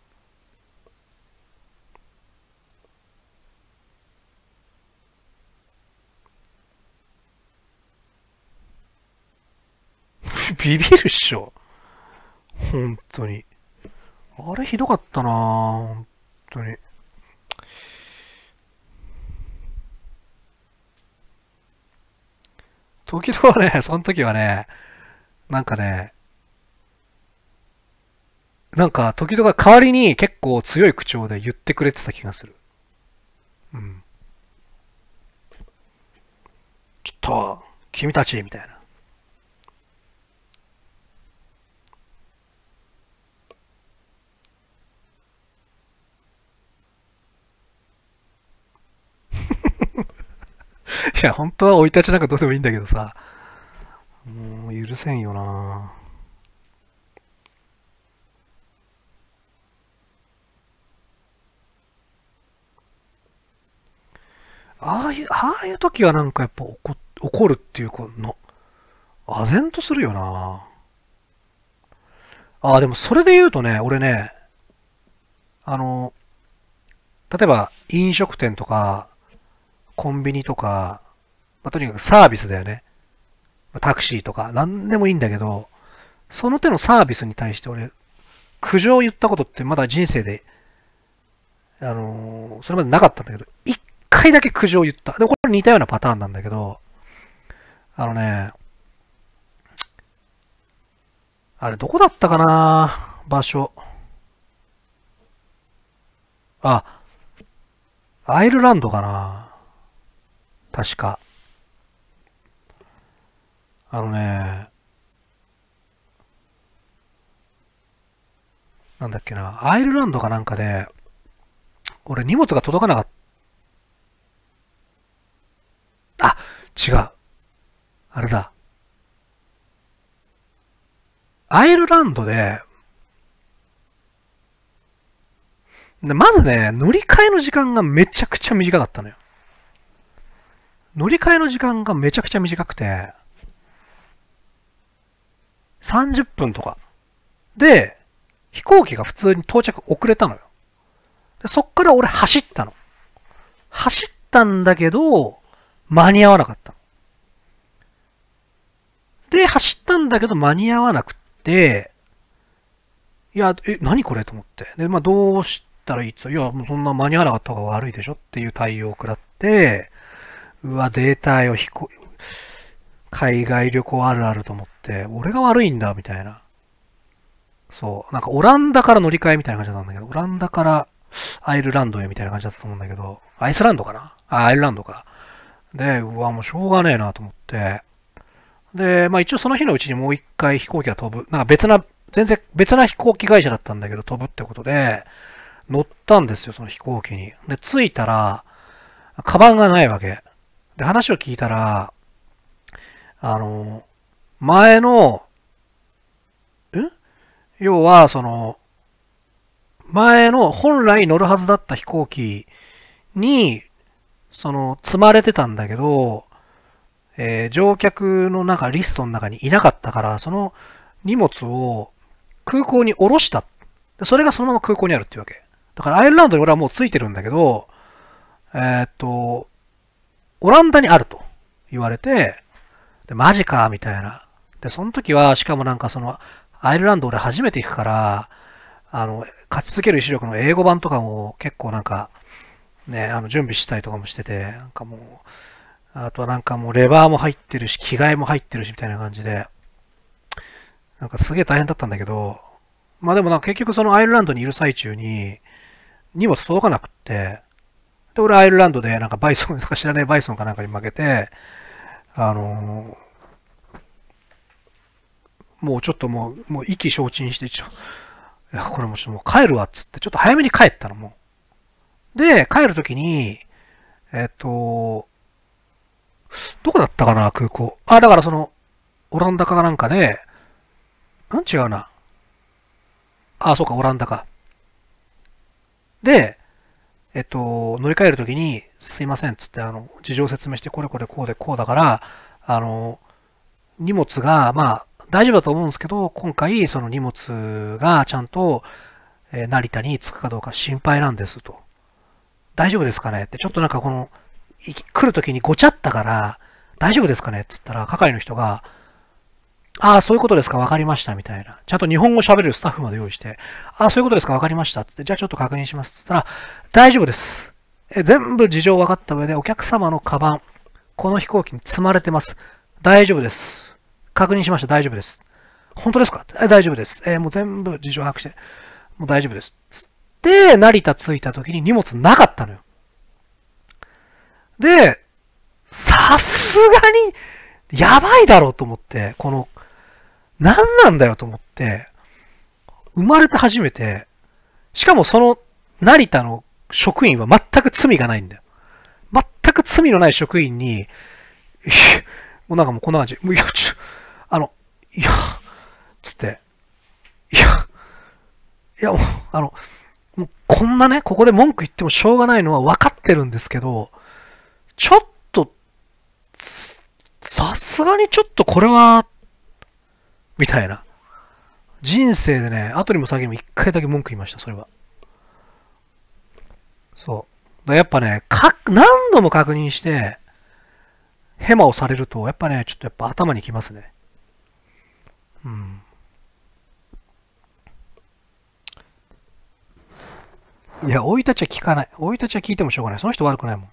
ビビるっしょ。本当に。あれひどかったなぁ。本当に。時々はね、その時はね、なんかね、時々代わりに結構強い口調で言ってくれてた気がする。うん。ちょっと、君たち、みたいな。いや、本当は生い立ちなんかどうでもいいんだけどさ。もう許せんよなああいう時はなんかやっぱ怒るっていう唖然とするよなでもそれで言うとね、俺ね、あの、例えば飲食店とか、コンビニとか、とにかくサービスだよね。タクシーとか、なんでもいいんだけど、その手のサービスに対して俺、苦情を言ったことってまだ人生で、それまでなかったんだけど、一回だけ苦情を言った。で、これ似たようなパターンなんだけど、あのね、あれどこだったかな場所。アイルランドかな確か。あのね、なんだっけな、アイルランドかなんかで、俺荷物が届かなかった。違う。あれだ。アイルランドで、まずね、乗り換えの時間がめちゃくちゃ短かったのよ。乗り換えの時間がめちゃくちゃ短くて、30分とか。で、飛行機が普通に到着遅れたのよ。でそっから俺走ったの。走ったんだけど、間に合わなかったの。で、走ったんだけど間に合わなくって、いや、何これと思って。で、どうしたらいいって言ったら、いや、もうそんな間に合わなかった方が悪いでしょっていう対応を食らって、うわ、データよ、海外旅行あるあると思って、俺が悪いんだ、みたいな。そう。なんかオランダから乗り換えみたいな感じだったんだけど、オランダからアイルランドへみたいな感じだったと思うんだけど、アイスランドかなアイルランドか。で、うわ、もうしょうがねえなと思って。で、一応その日のうちにもう一回飛行機が飛ぶ。なんか全然別な飛行機会社だったんだけど、飛ぶってことで、乗ったんですよ、その飛行機に。で、着いたら、カバンがないわけ。で、話を聞いたら、前の、要は、前の本来乗るはずだった飛行機に、積まれてたんだけど、乗客のなんかリストの中にいなかったから、その荷物を空港に降ろしたっで、それがそのまま空港にあるっていうわけ。だからアイルランドに俺はもう着いてるんだけど、オランダにあると言われて、で、マジか、みたいな。で、その時は、しかもなんかその、アイルランド俺初めて行くから、勝ち続ける意志力の英語版とかも結構なんか、ね、準備したりとかもしてて、なんかもう、あとはなんかもうレバーも入ってるし、着替えも入ってるし、みたいな感じで、なんかすげえ大変だったんだけど、まあでもなんか結局そのアイルランドにいる最中に、荷物届かなくって、で、俺アイルランドでなんかバイソン、なんか知らないバイソンかなんかに負けて、あのーもうちょっともう意気消沈して、いや、これもちょっともう帰るわっつって、ちょっと早めに帰ったの、もう。で、帰るときに、どこだったかな、空港。あ、だからその、オランダかなんかで、違うな。あ、そうか、オランダか。で、乗り換えるときに、すいません、つって、事情を説明して、これこれこうでこうだから、荷物が、まあ、大丈夫だと思うんですけど、今回、その荷物がちゃんと、成田に着くかどうか心配なんですと。大丈夫ですかねって、ちょっとなんかこの、来るときにごちゃったから、大丈夫ですかねって言ったら、係の人が、ああ、そういうことですか、わかりました、みたいな。ちゃんと日本語喋れるスタッフまで用意して、ああ、そういうことですか、わかりました、って。じゃあちょっと確認します、って言ったら、大丈夫です。全部事情分かった上で、お客様のカバン、この飛行機に積まれてます。大丈夫です。確認しました、大丈夫です。本当ですか大丈夫です。もう全部事情把握して、もう大丈夫です。つって、成田着いた時に荷物なかったのよ。で、さすがに、やばいだろうと思って、この、何なんだよと思って、生まれて初めて、しかもその成田の職員は全く罪がないんだよ。全く罪のない職員に、もうなんかもうこんな感じ。もういや、いや、つって、いや、いやもう、もうこんなね、ここで文句言ってもしょうがないのは分かってるんですけど、ちょっと、さすがにちょっとこれは、みたいな。人生でね、後にも先にも一回だけ文句言いました、それは。そう。やっぱね、何度も確認して、ヘマをされると、やっぱね、ちょっとやっぱ頭にきますね。うん。いや、生い立ちは聞かない。生い立ちは聞いてもしょうがない。その人悪くないもん。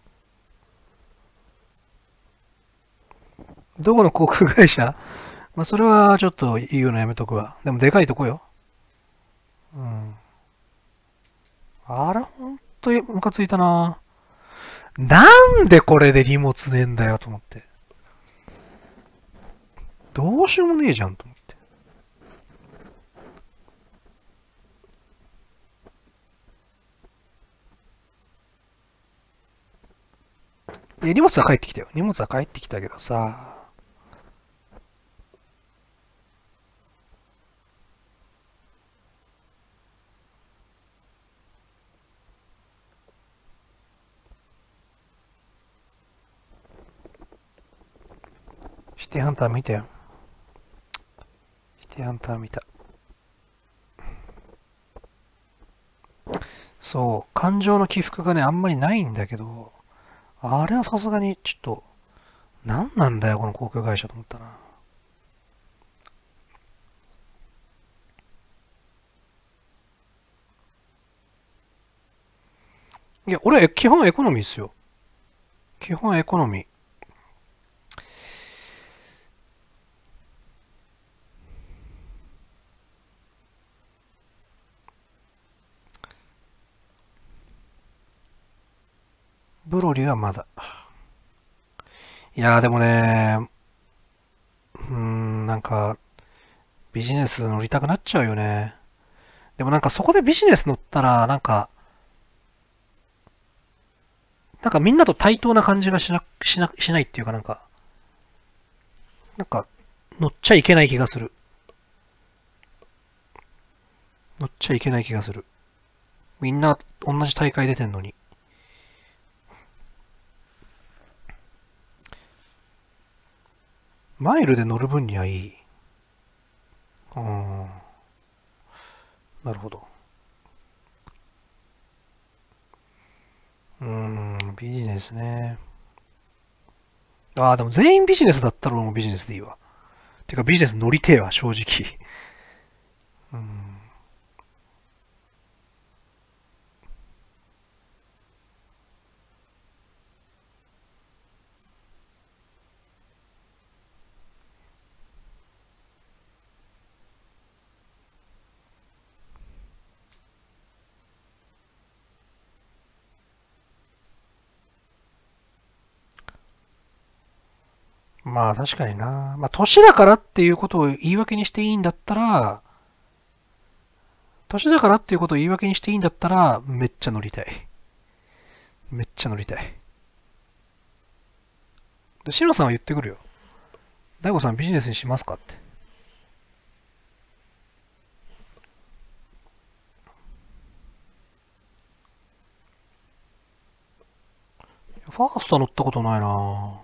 どこの航空会社まあ、それはちょっと言うのやめとくわ。でもでかいとこよ。うん。あら、ほんとムカついたな。なんでこれで荷物ねえんだよと思って。どうしようもねえじゃんと思って。いや、荷物は帰ってきたよ。荷物は帰ってきたけどさ。シティハンター見たよ。シティハンター見た。そう、感情の起伏がね、あんまりないんだけど、あれはさすがにちょっと、何なんだよ、この航空会社と思ったな。いや、俺、基本エコノミーっすよ。基本エコノミー。ブロリーはまだ。いやーでもね、なんか、ビジネス乗りたくなっちゃうよね。でもなんかそこでビジネス乗ったら、なんかみんなと対等な感じがしないっていうかなんか、乗っちゃいけない気がする。乗っちゃいけない気がする。みんな同じ大会出てんのに。マイルで乗る分にはいい。うん。 なるほど。ビジネスね。ああ、でも全員ビジネスだったら俺もビジネスでいいわ。てかビジネス乗りてえわ、正直。うん。まあ確かにな。まあ年だからっていうことを言い訳にしていいんだったら、年だからっていうことを言い訳にしていいんだったら、めっちゃ乗りたい。めっちゃ乗りたい。で、シロさんは言ってくるよ。大悟さんビジネスにしますかって。ファースト乗ったことないな。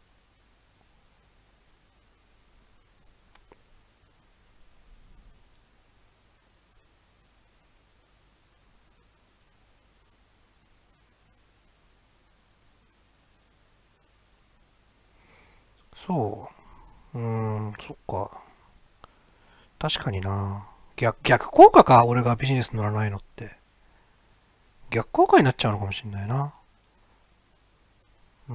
そう。そっか。確かにな。逆効果か、俺がビジネス乗らないのって。逆効果になっちゃうのかもしんないな。うん。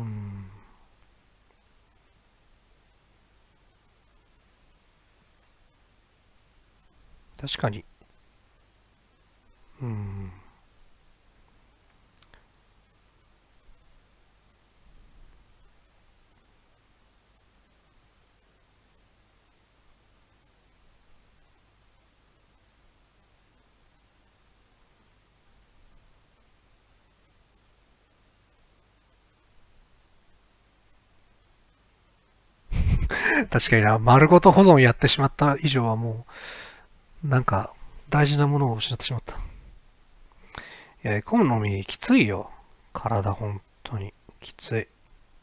確かに。うん。確かにな。丸ごと保存やってしまった以上はもう、なんか、大事なものを失ってしまった。いや、エコノミーきついよ。体、本当に。きつい。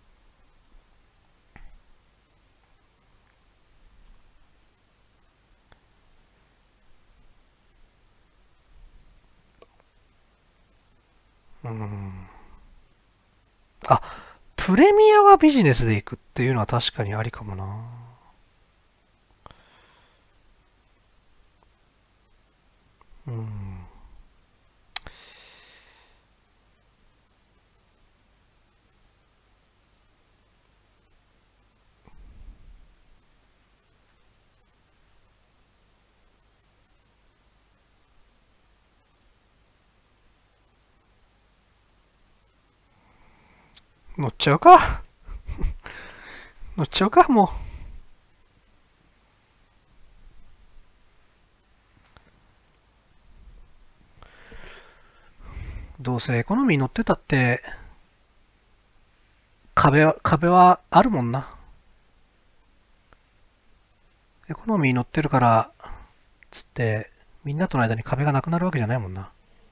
うん。あ、プレミアはビジネスで行くっていうのは確かにありかもな。うん。乗っちゃうか。乗っちゃうか、もう。どうせエコノミー乗ってたって、壁はあるもんな。エコノミー乗ってるから、つって、みんなとの間に壁がなくなるわけじゃないもんな。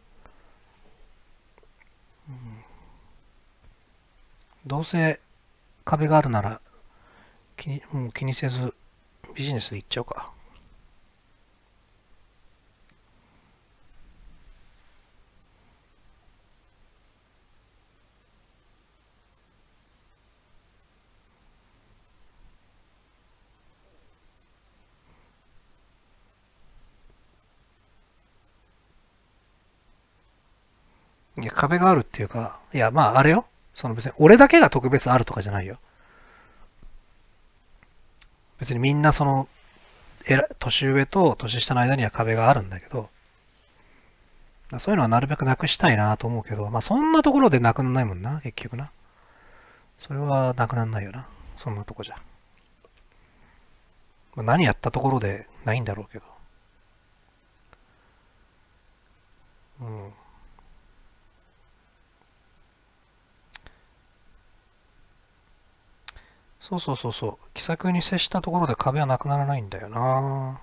どうせ壁があるなら、もう気にせずビジネスで行っちゃうか。いや、壁があるっていうか、いや、まあ、あれよ。その別に俺だけが特別あるとかじゃないよ。別にみんなその、年上と年下の間には壁があるんだけど、そういうのはなるべくなくしたいなと思うけど、まあそんなところでなくならないもんな、結局な。それはなくならないよな。そんなとこじゃ。まあ、何やったところでないんだろうけど。うん。そうそうそうそう。気さくに接したところで壁はなくならないんだよな。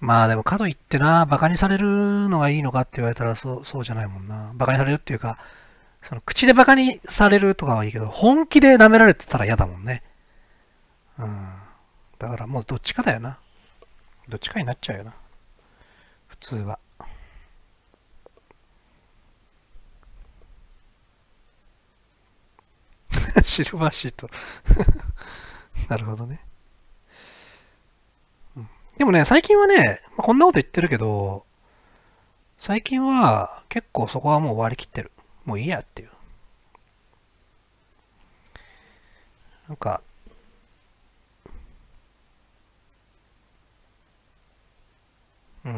まあでもかといってな、バカにされるのがいいのかって言われたらそうじゃないもんな。バカにされるっていうか、その口でバカにされるとかはいいけど、本気で舐められてたら嫌だもんね。うん。だからもうどっちかだよな。どっちかになっちゃうよな。普通は。シルバーシート。なるほどね。でもね、最近はね、こんなこと言ってるけど、最近は結構そこはもう割り切ってる。もういいやっていう。なんか、うん。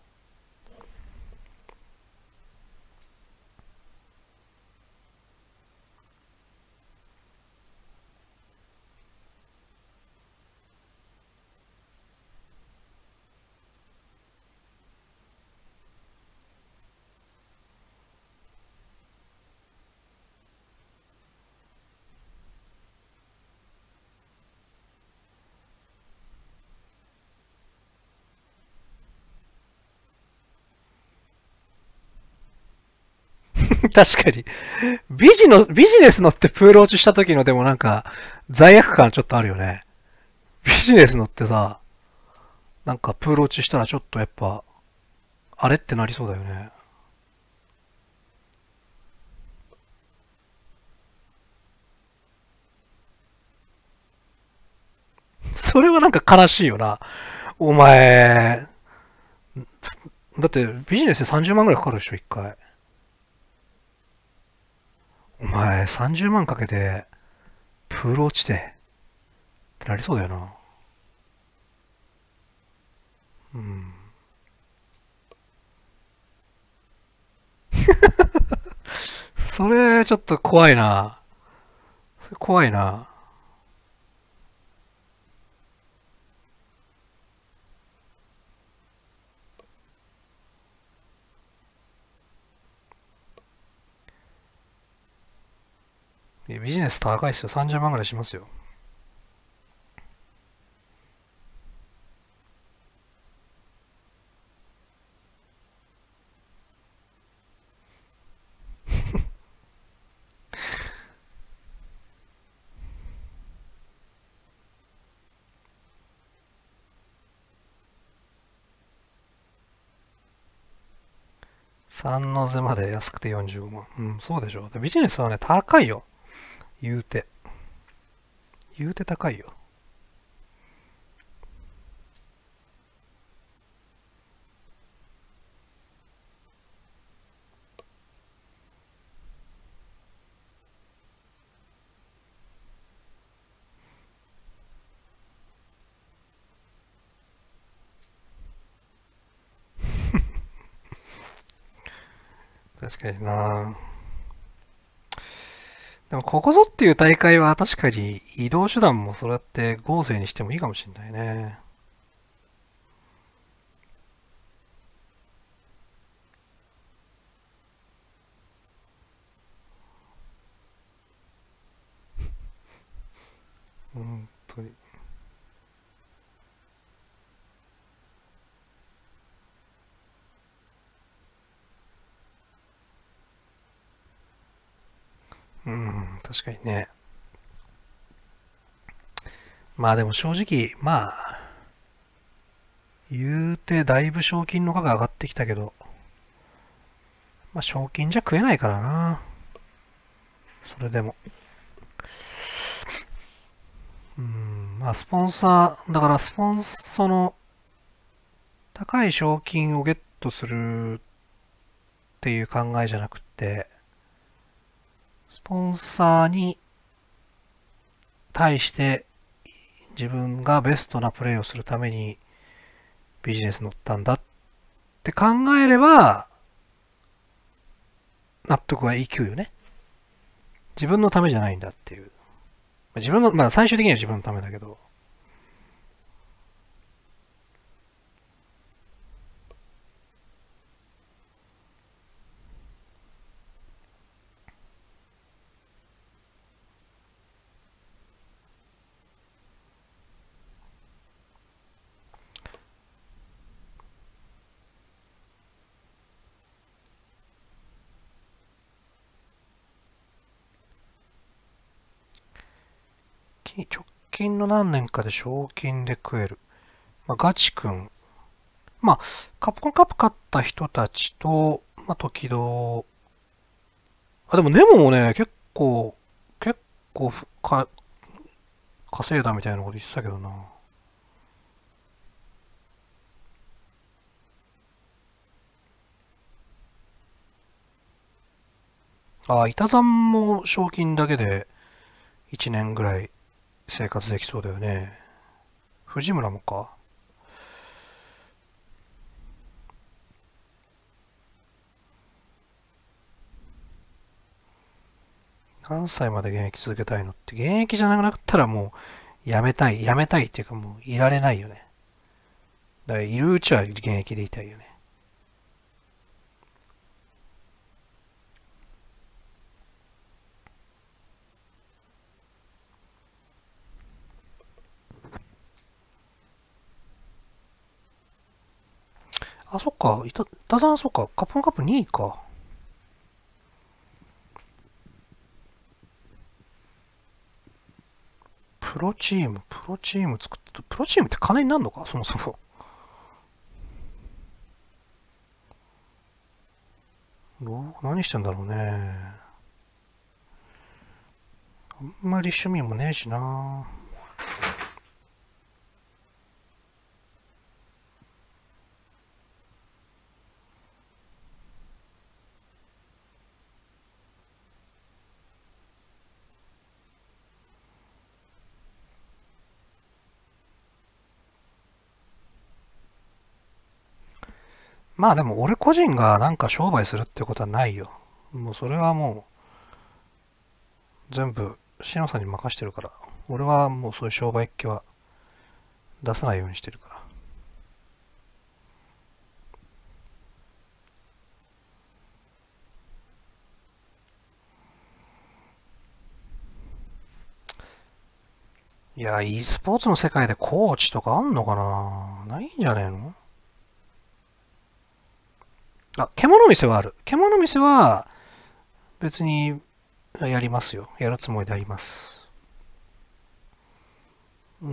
確かに。ビジネス乗ってプール落ちした時のでもなんか、罪悪感ちょっとあるよね。ビジネス乗ってさ、なんかプール落ちしたらちょっとやっぱ、あれってなりそうだよね。それはなんか悲しいよな。お前、だってビジネスで30万ぐらいかかるでしょ、一回。お前、30万かけて、プール落ちて、ってなりそうだよな。うん。それ、ちょっと怖いな。それ怖いな。ビジネス高いっすよ。30万ぐらいしますよ。3の瀬まで安くて45万。うん、そうでしょ。ビジネスはね、高いよ。言うて。言うて高いよ。確かにな。でも、ここぞっていう大会は確かに移動手段もそうやって合成にしてもいいかもしれないね。本当に。うん、確かにね。まあでも正直、まあ、言うてだいぶ賞金の価が上がってきたけど、まあ賞金じゃ食えないからな。それでも。うん、まあスポンサー、だからその高い賞金をゲットするっていう考えじゃなくて、スポンサーに対して自分がベストなプレーをするためにビジネス乗ったんだって考えれば、納得はいくよね。自分のためじゃないんだっていう。自分の、まあ最終的には自分のためだけど。 直近の何年かで賞金で食える。まあ、ガチ君。まあ、カプコンカップ勝った人たちと、まあ、時々、あ、でもネモもね、結構稼いだみたいなこと言ってたけどな。あ、板山も賞金だけで1年ぐらい生活できそうだよね。藤村もか。何歳まで現役続けたいのって、現役じゃなくなったらもうやめたいっていうかもういられないよね。だからいるうちは現役でいたいよね。あ、そっか、板山そっか、カップンカップ2位か。プロチーム作って、プロチームって金になるのかそもそも。何してんだろうね。あんまり趣味もねえしな。まあでも俺個人がなんか商売するってことはないよ。もうそれはもう全部、しのさんに任してるから。俺はもうそういう商売っ気は出さないようにしてるから。いや、e スポーツの世界でコーチとかあんのかな？ないんじゃねえの？あ、獣店はある。獣店は別にやりますよ。やるつもりであります。うん。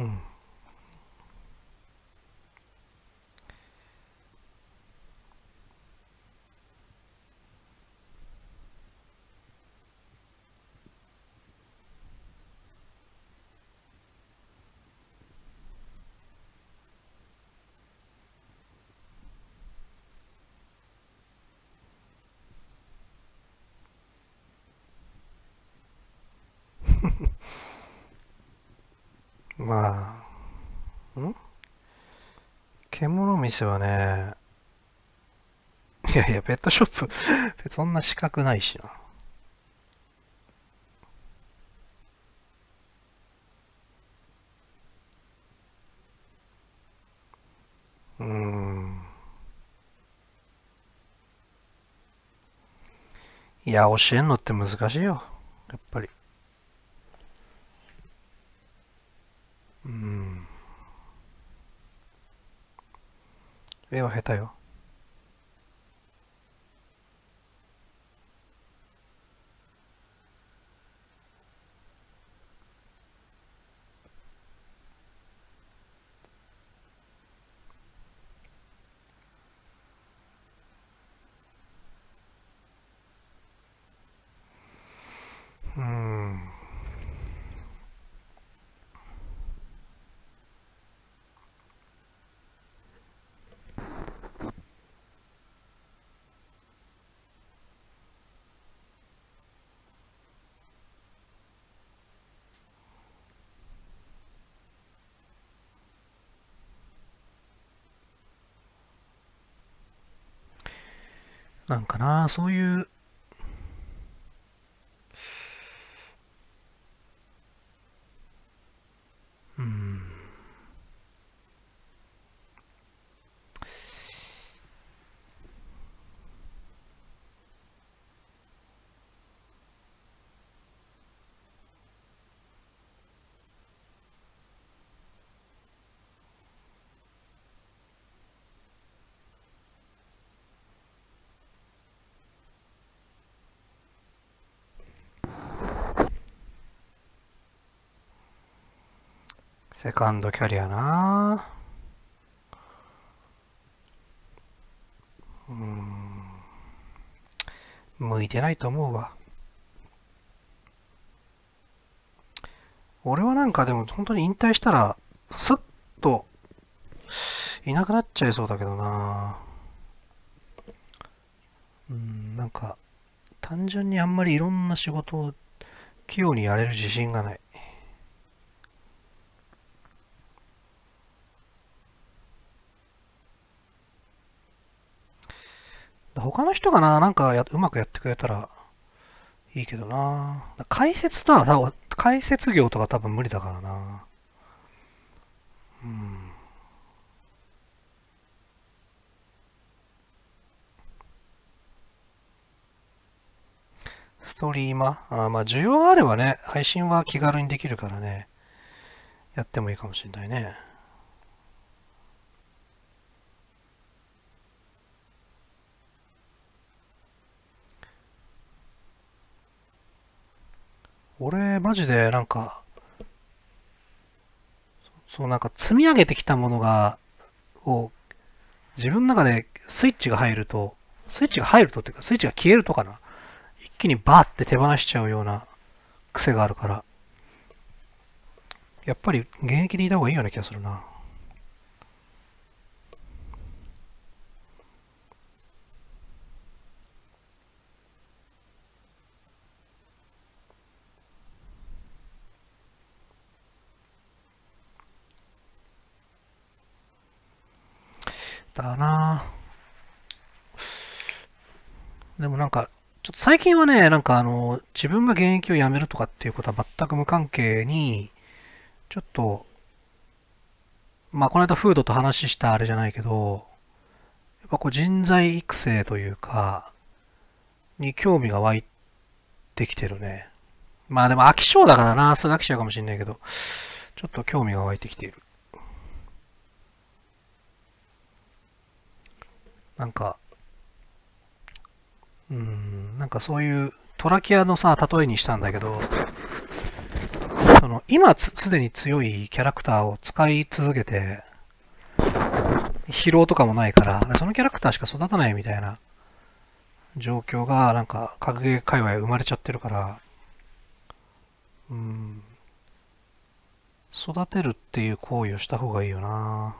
まあ、獣店はね、いやいや、ペットショップそんな資格ないしな。うーん。いや、教えんのって難しいよ。やっぱり。うん。絵は下手よ。うん。なんかな、そういう、うん。 セカンドキャリアな。向いてないと思うわ。俺はなんかでも本当に引退したら、スッといなくなっちゃいそうだけどな。なんか、単純にあんまりいろんな仕事を器用にやれる自信がない。他の人がな、なんかうまくやってくれたらいいけどな。解説業とか多分無理だからな。ストリーマーまあ需要があればね、配信は気軽にできるからね、やってもいいかもしれないね。俺、マジでなんか、そうなんか積み上げてきたものを自分の中でスイッチが入るとっていうか、スイッチが消えるとかな。一気にバーって手放しちゃうような癖があるから、やっぱり現役でいた方がいいような気がするな。だなでもなんか、ちょっと最近はね、なんか自分が現役を辞めるとかっていうことは全く無関係に、ちょっと、まあこの間フードと話したあれじゃないけど、やっぱこう人材育成というか、に興味が湧いてきてるね。まあでも飽き性だからな、すぐ飽きちゃうかもしれないけど、ちょっと興味が湧いてきている。なんか、なんかそういうトラキアのさ、例えにしたんだけど、今すでに強いキャラクターを使い続けて、疲労とかもないから、そのキャラクターしか育たないみたいな状況が、なんか、格ゲー界隈生まれちゃってるから、うん、育てるっていう行為をした方がいいよな。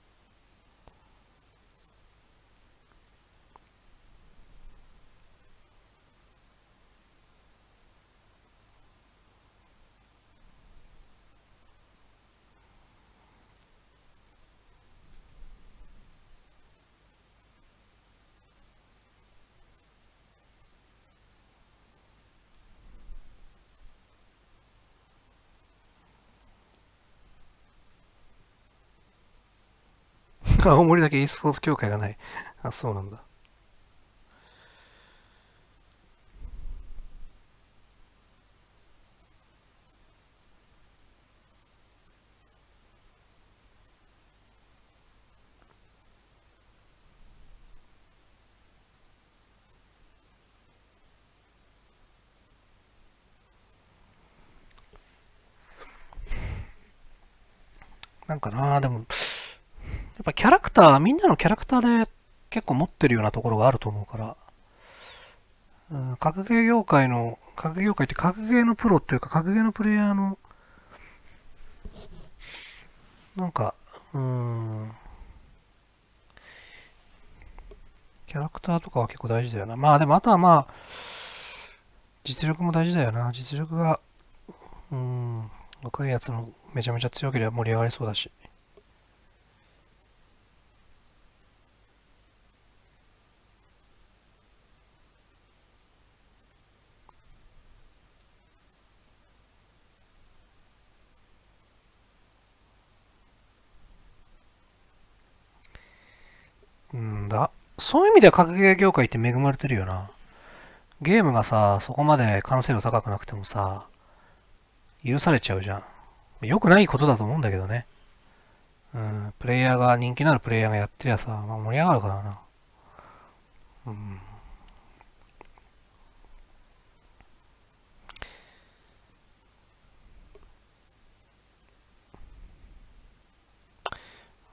青森だけ e スポーツ協会がない。あ、そうなんだ。なんかな、でも、やっぱキャラクター、みんなのキャラクターで結構持ってるようなところがあると思うから、格ゲー業界って格ゲーのプロっていうか、格ゲーのプレイヤーの、なんか、うーん、キャラクターとかは結構大事だよな。まあでも、あとはまあ、実力も大事だよな。実力が、若いやつのめちゃめちゃ強ければ盛り上がりそうだし。そういう意味では格ゲー業界って恵まれてるよな。ゲームがさ、そこまで完成度高くなくてもさ、許されちゃうじゃん。良くないことだと思うんだけどね。プレイヤーが、人気のあるプレイヤーがやってりゃさ、まあ、盛り上がるからな。うん。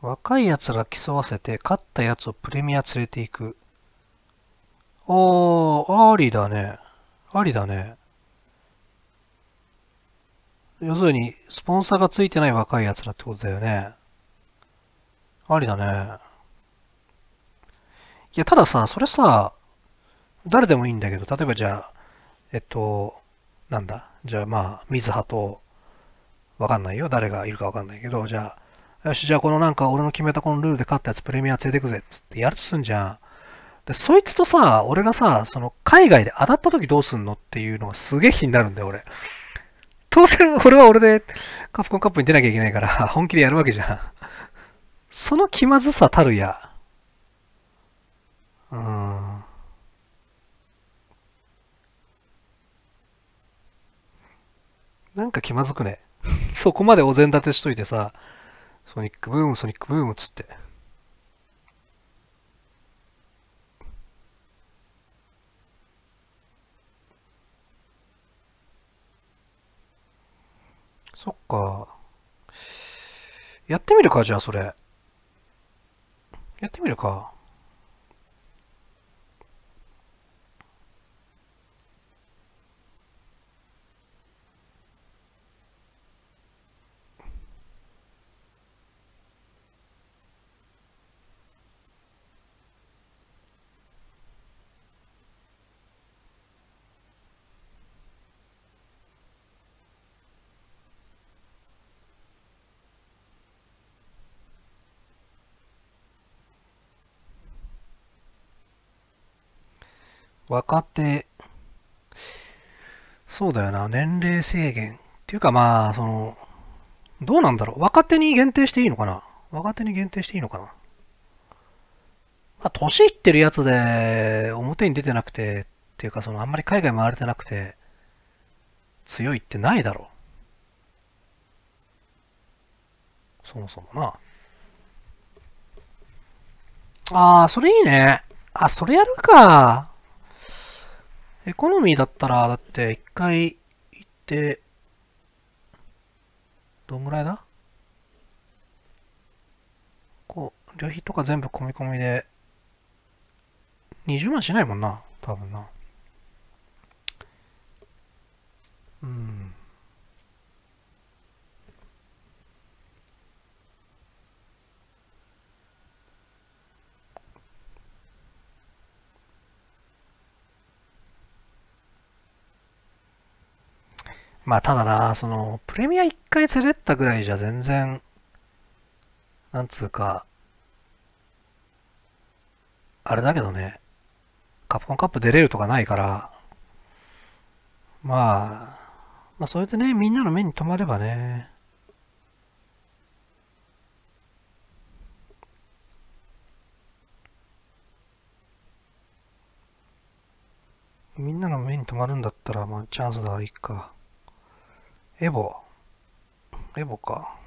若い奴ら競わせて、勝った奴をプレミア連れて行く。ありだね。ありだね。要するに、スポンサーがついてない若い奴らってことだよね。ありだね。いや、たださ、それさ、誰でもいいんだけど、例えばじゃあ、なんだ。じゃあまあ、水葉と、わかんないよ。誰がいるかわかんないけど、じゃあ、よし、じゃあこのなんか俺の決めたこのルールで勝ったやつプレミア連れてくぜっつってやるとすんじゃん。で、そいつとさ、俺がさ、その海外で当たった時どうすんのっていうのがすげえ気になるんだよ、俺。当然、俺は俺でカプコンカップに出なきゃいけないから、本気でやるわけじゃん。その気まずさたるや。うーん。なんか気まずくね。そこまでお膳立てしといてさ、ソニックブーム、ソニックブームっつって。そっか。やってみるか、じゃあそれ。やってみるか。若手。そうだよな。年齢制限。っていうかまあ、どうなんだろう。若手に限定していいのかな。若手に限定していいのかな。まあ、年いってるやつで、表に出てなくて、っていうかあんまり海外回れてなくて、強いってないだろう。そもそもな。それいいね。それやるか。エコノミーだったら、だって一回行って、どんぐらいだ旅費とか全部込み込みで、20万しないもんな。多分な。うん。まあ、ただな、プレミア1回連れてったぐらいじゃ全然、なんつうか、あれだけどね、カプコンカップ出れるとかないから、まあ、それでね、みんなの目に留まればね、みんなの目に留まるんだったら、まあ、チャンスだ、いいか。エボ。エボか。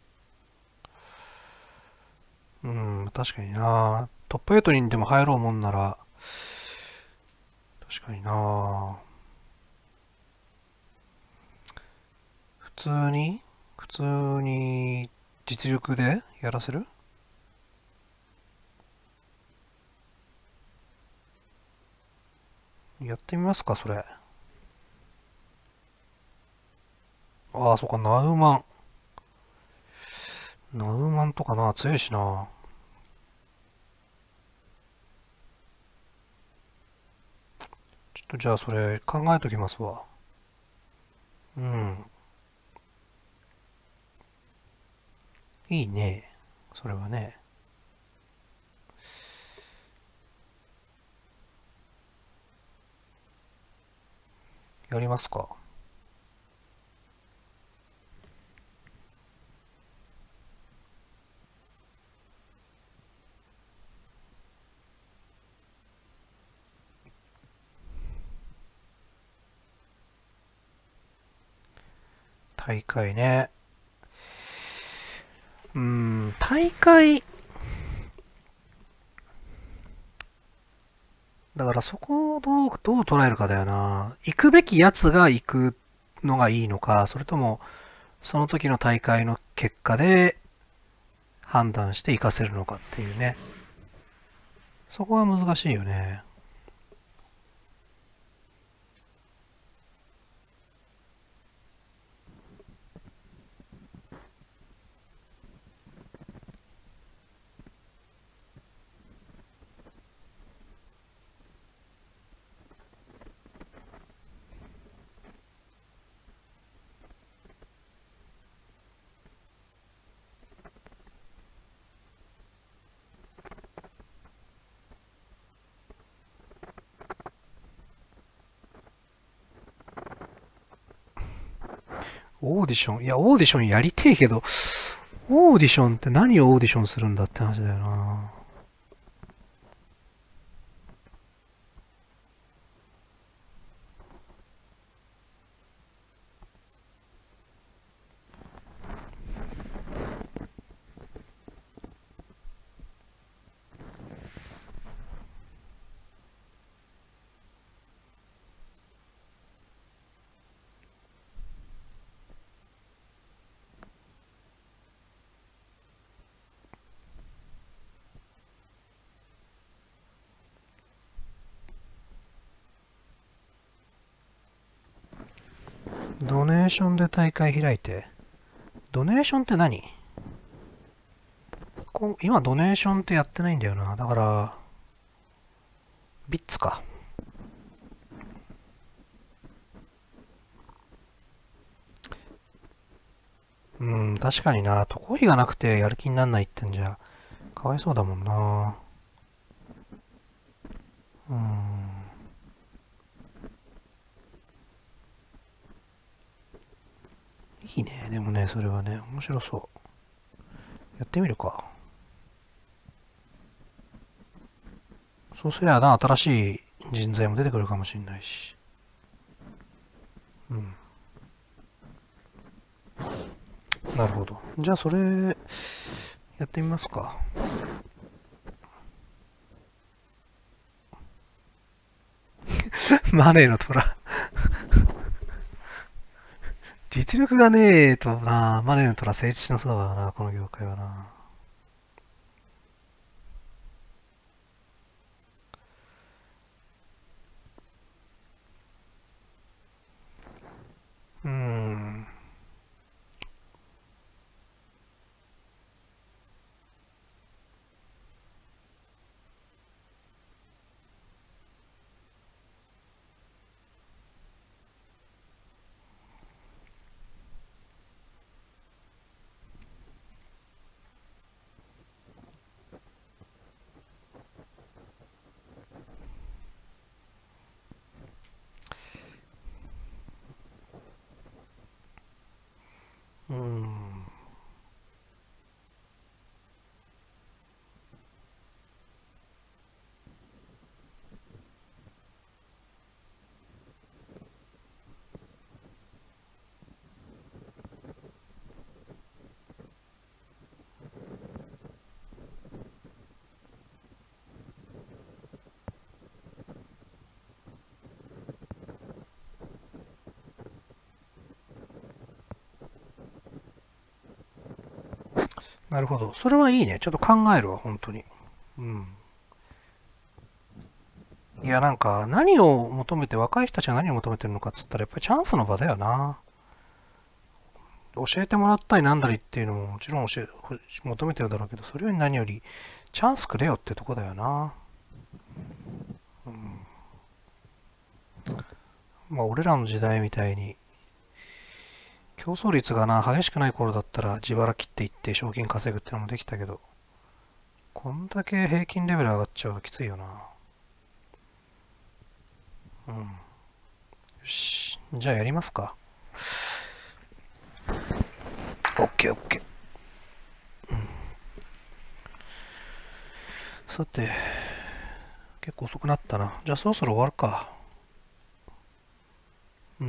うん、確かにな。トップ8にでも入ろうもんなら、確かにな。普通に普通に実力でやらせる。やってみますか、それ。そうか、ナウマン。ナウマンとかな、強いしな。ちょっとじゃあそれ考えときますわ。うん。いいね。それはね。やりますか。大会ね。大会、だからそこをどう捉えるかだよな。行くべきやつが行くのがいいのか、それとも、その時の大会の結果で判断して活かせるのかっていうね。そこは難しいよね。オーディション、いや、オーディションやりてえけど、オーディションって何をオーディションするんだって話だよな。ドネーションで大会開いて。ドネーションって何？今ドネーションってやってないんだよな。だから、ビッツか。うん、確かにな。渡航費がなくてやる気になんないってんじゃ、かわいそうだもんな。うん。いいね。でもね、それはね、面白そう。やってみるか。そうすりゃな、新しい人材も出てくるかもしれないし。うん。なるほど。じゃあ、それ、やってみますか。マネーの虎。実力がねえとな、マネーの虎成立しなそうだな、この業界はな。うーん。うーん。なるほど。それはいいね。ちょっと考えるわ、本当に。うん。いや、なんか、何を求めて、若い人たちが何を求めてるのかっつったら、やっぱりチャンスの場だよな。教えてもらったりなんだりっていうのももちろん求めてるだろうけど、それより何より、チャンスくれよってとこだよな。うん。まあ、俺らの時代みたいに、競争率がな、激しくない頃だったら自腹切っていって賞金稼ぐってのもできたけど、こんだけ平均レベル上がっちゃうときついよな。うん。よし。じゃあやりますか。オッケーオッケー。さて、結構遅くなったな。じゃあそろそろ終わるか。うん。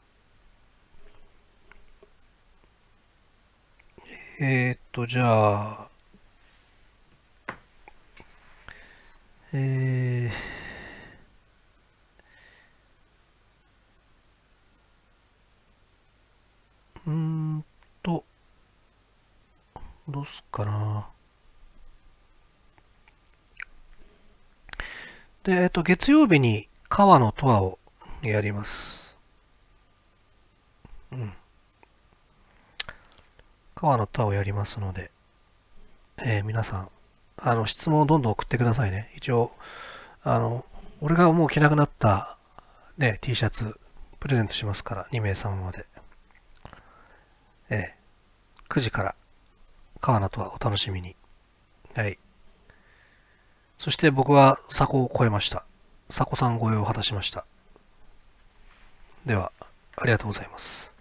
じゃあ、えうーんと、どうすっかな。で、月曜日に川のトアをやります。うん。川のトアをやりますので、皆さん、質問をどんどん送ってくださいね。一応、俺がもう着なくなった、ね、T シャツ、プレゼントしますから、2名様まで。9時から、川名とはお楽しみに。はい。そして僕は、佐古を超えました。佐古さん超えを果たしました。では、ありがとうございます。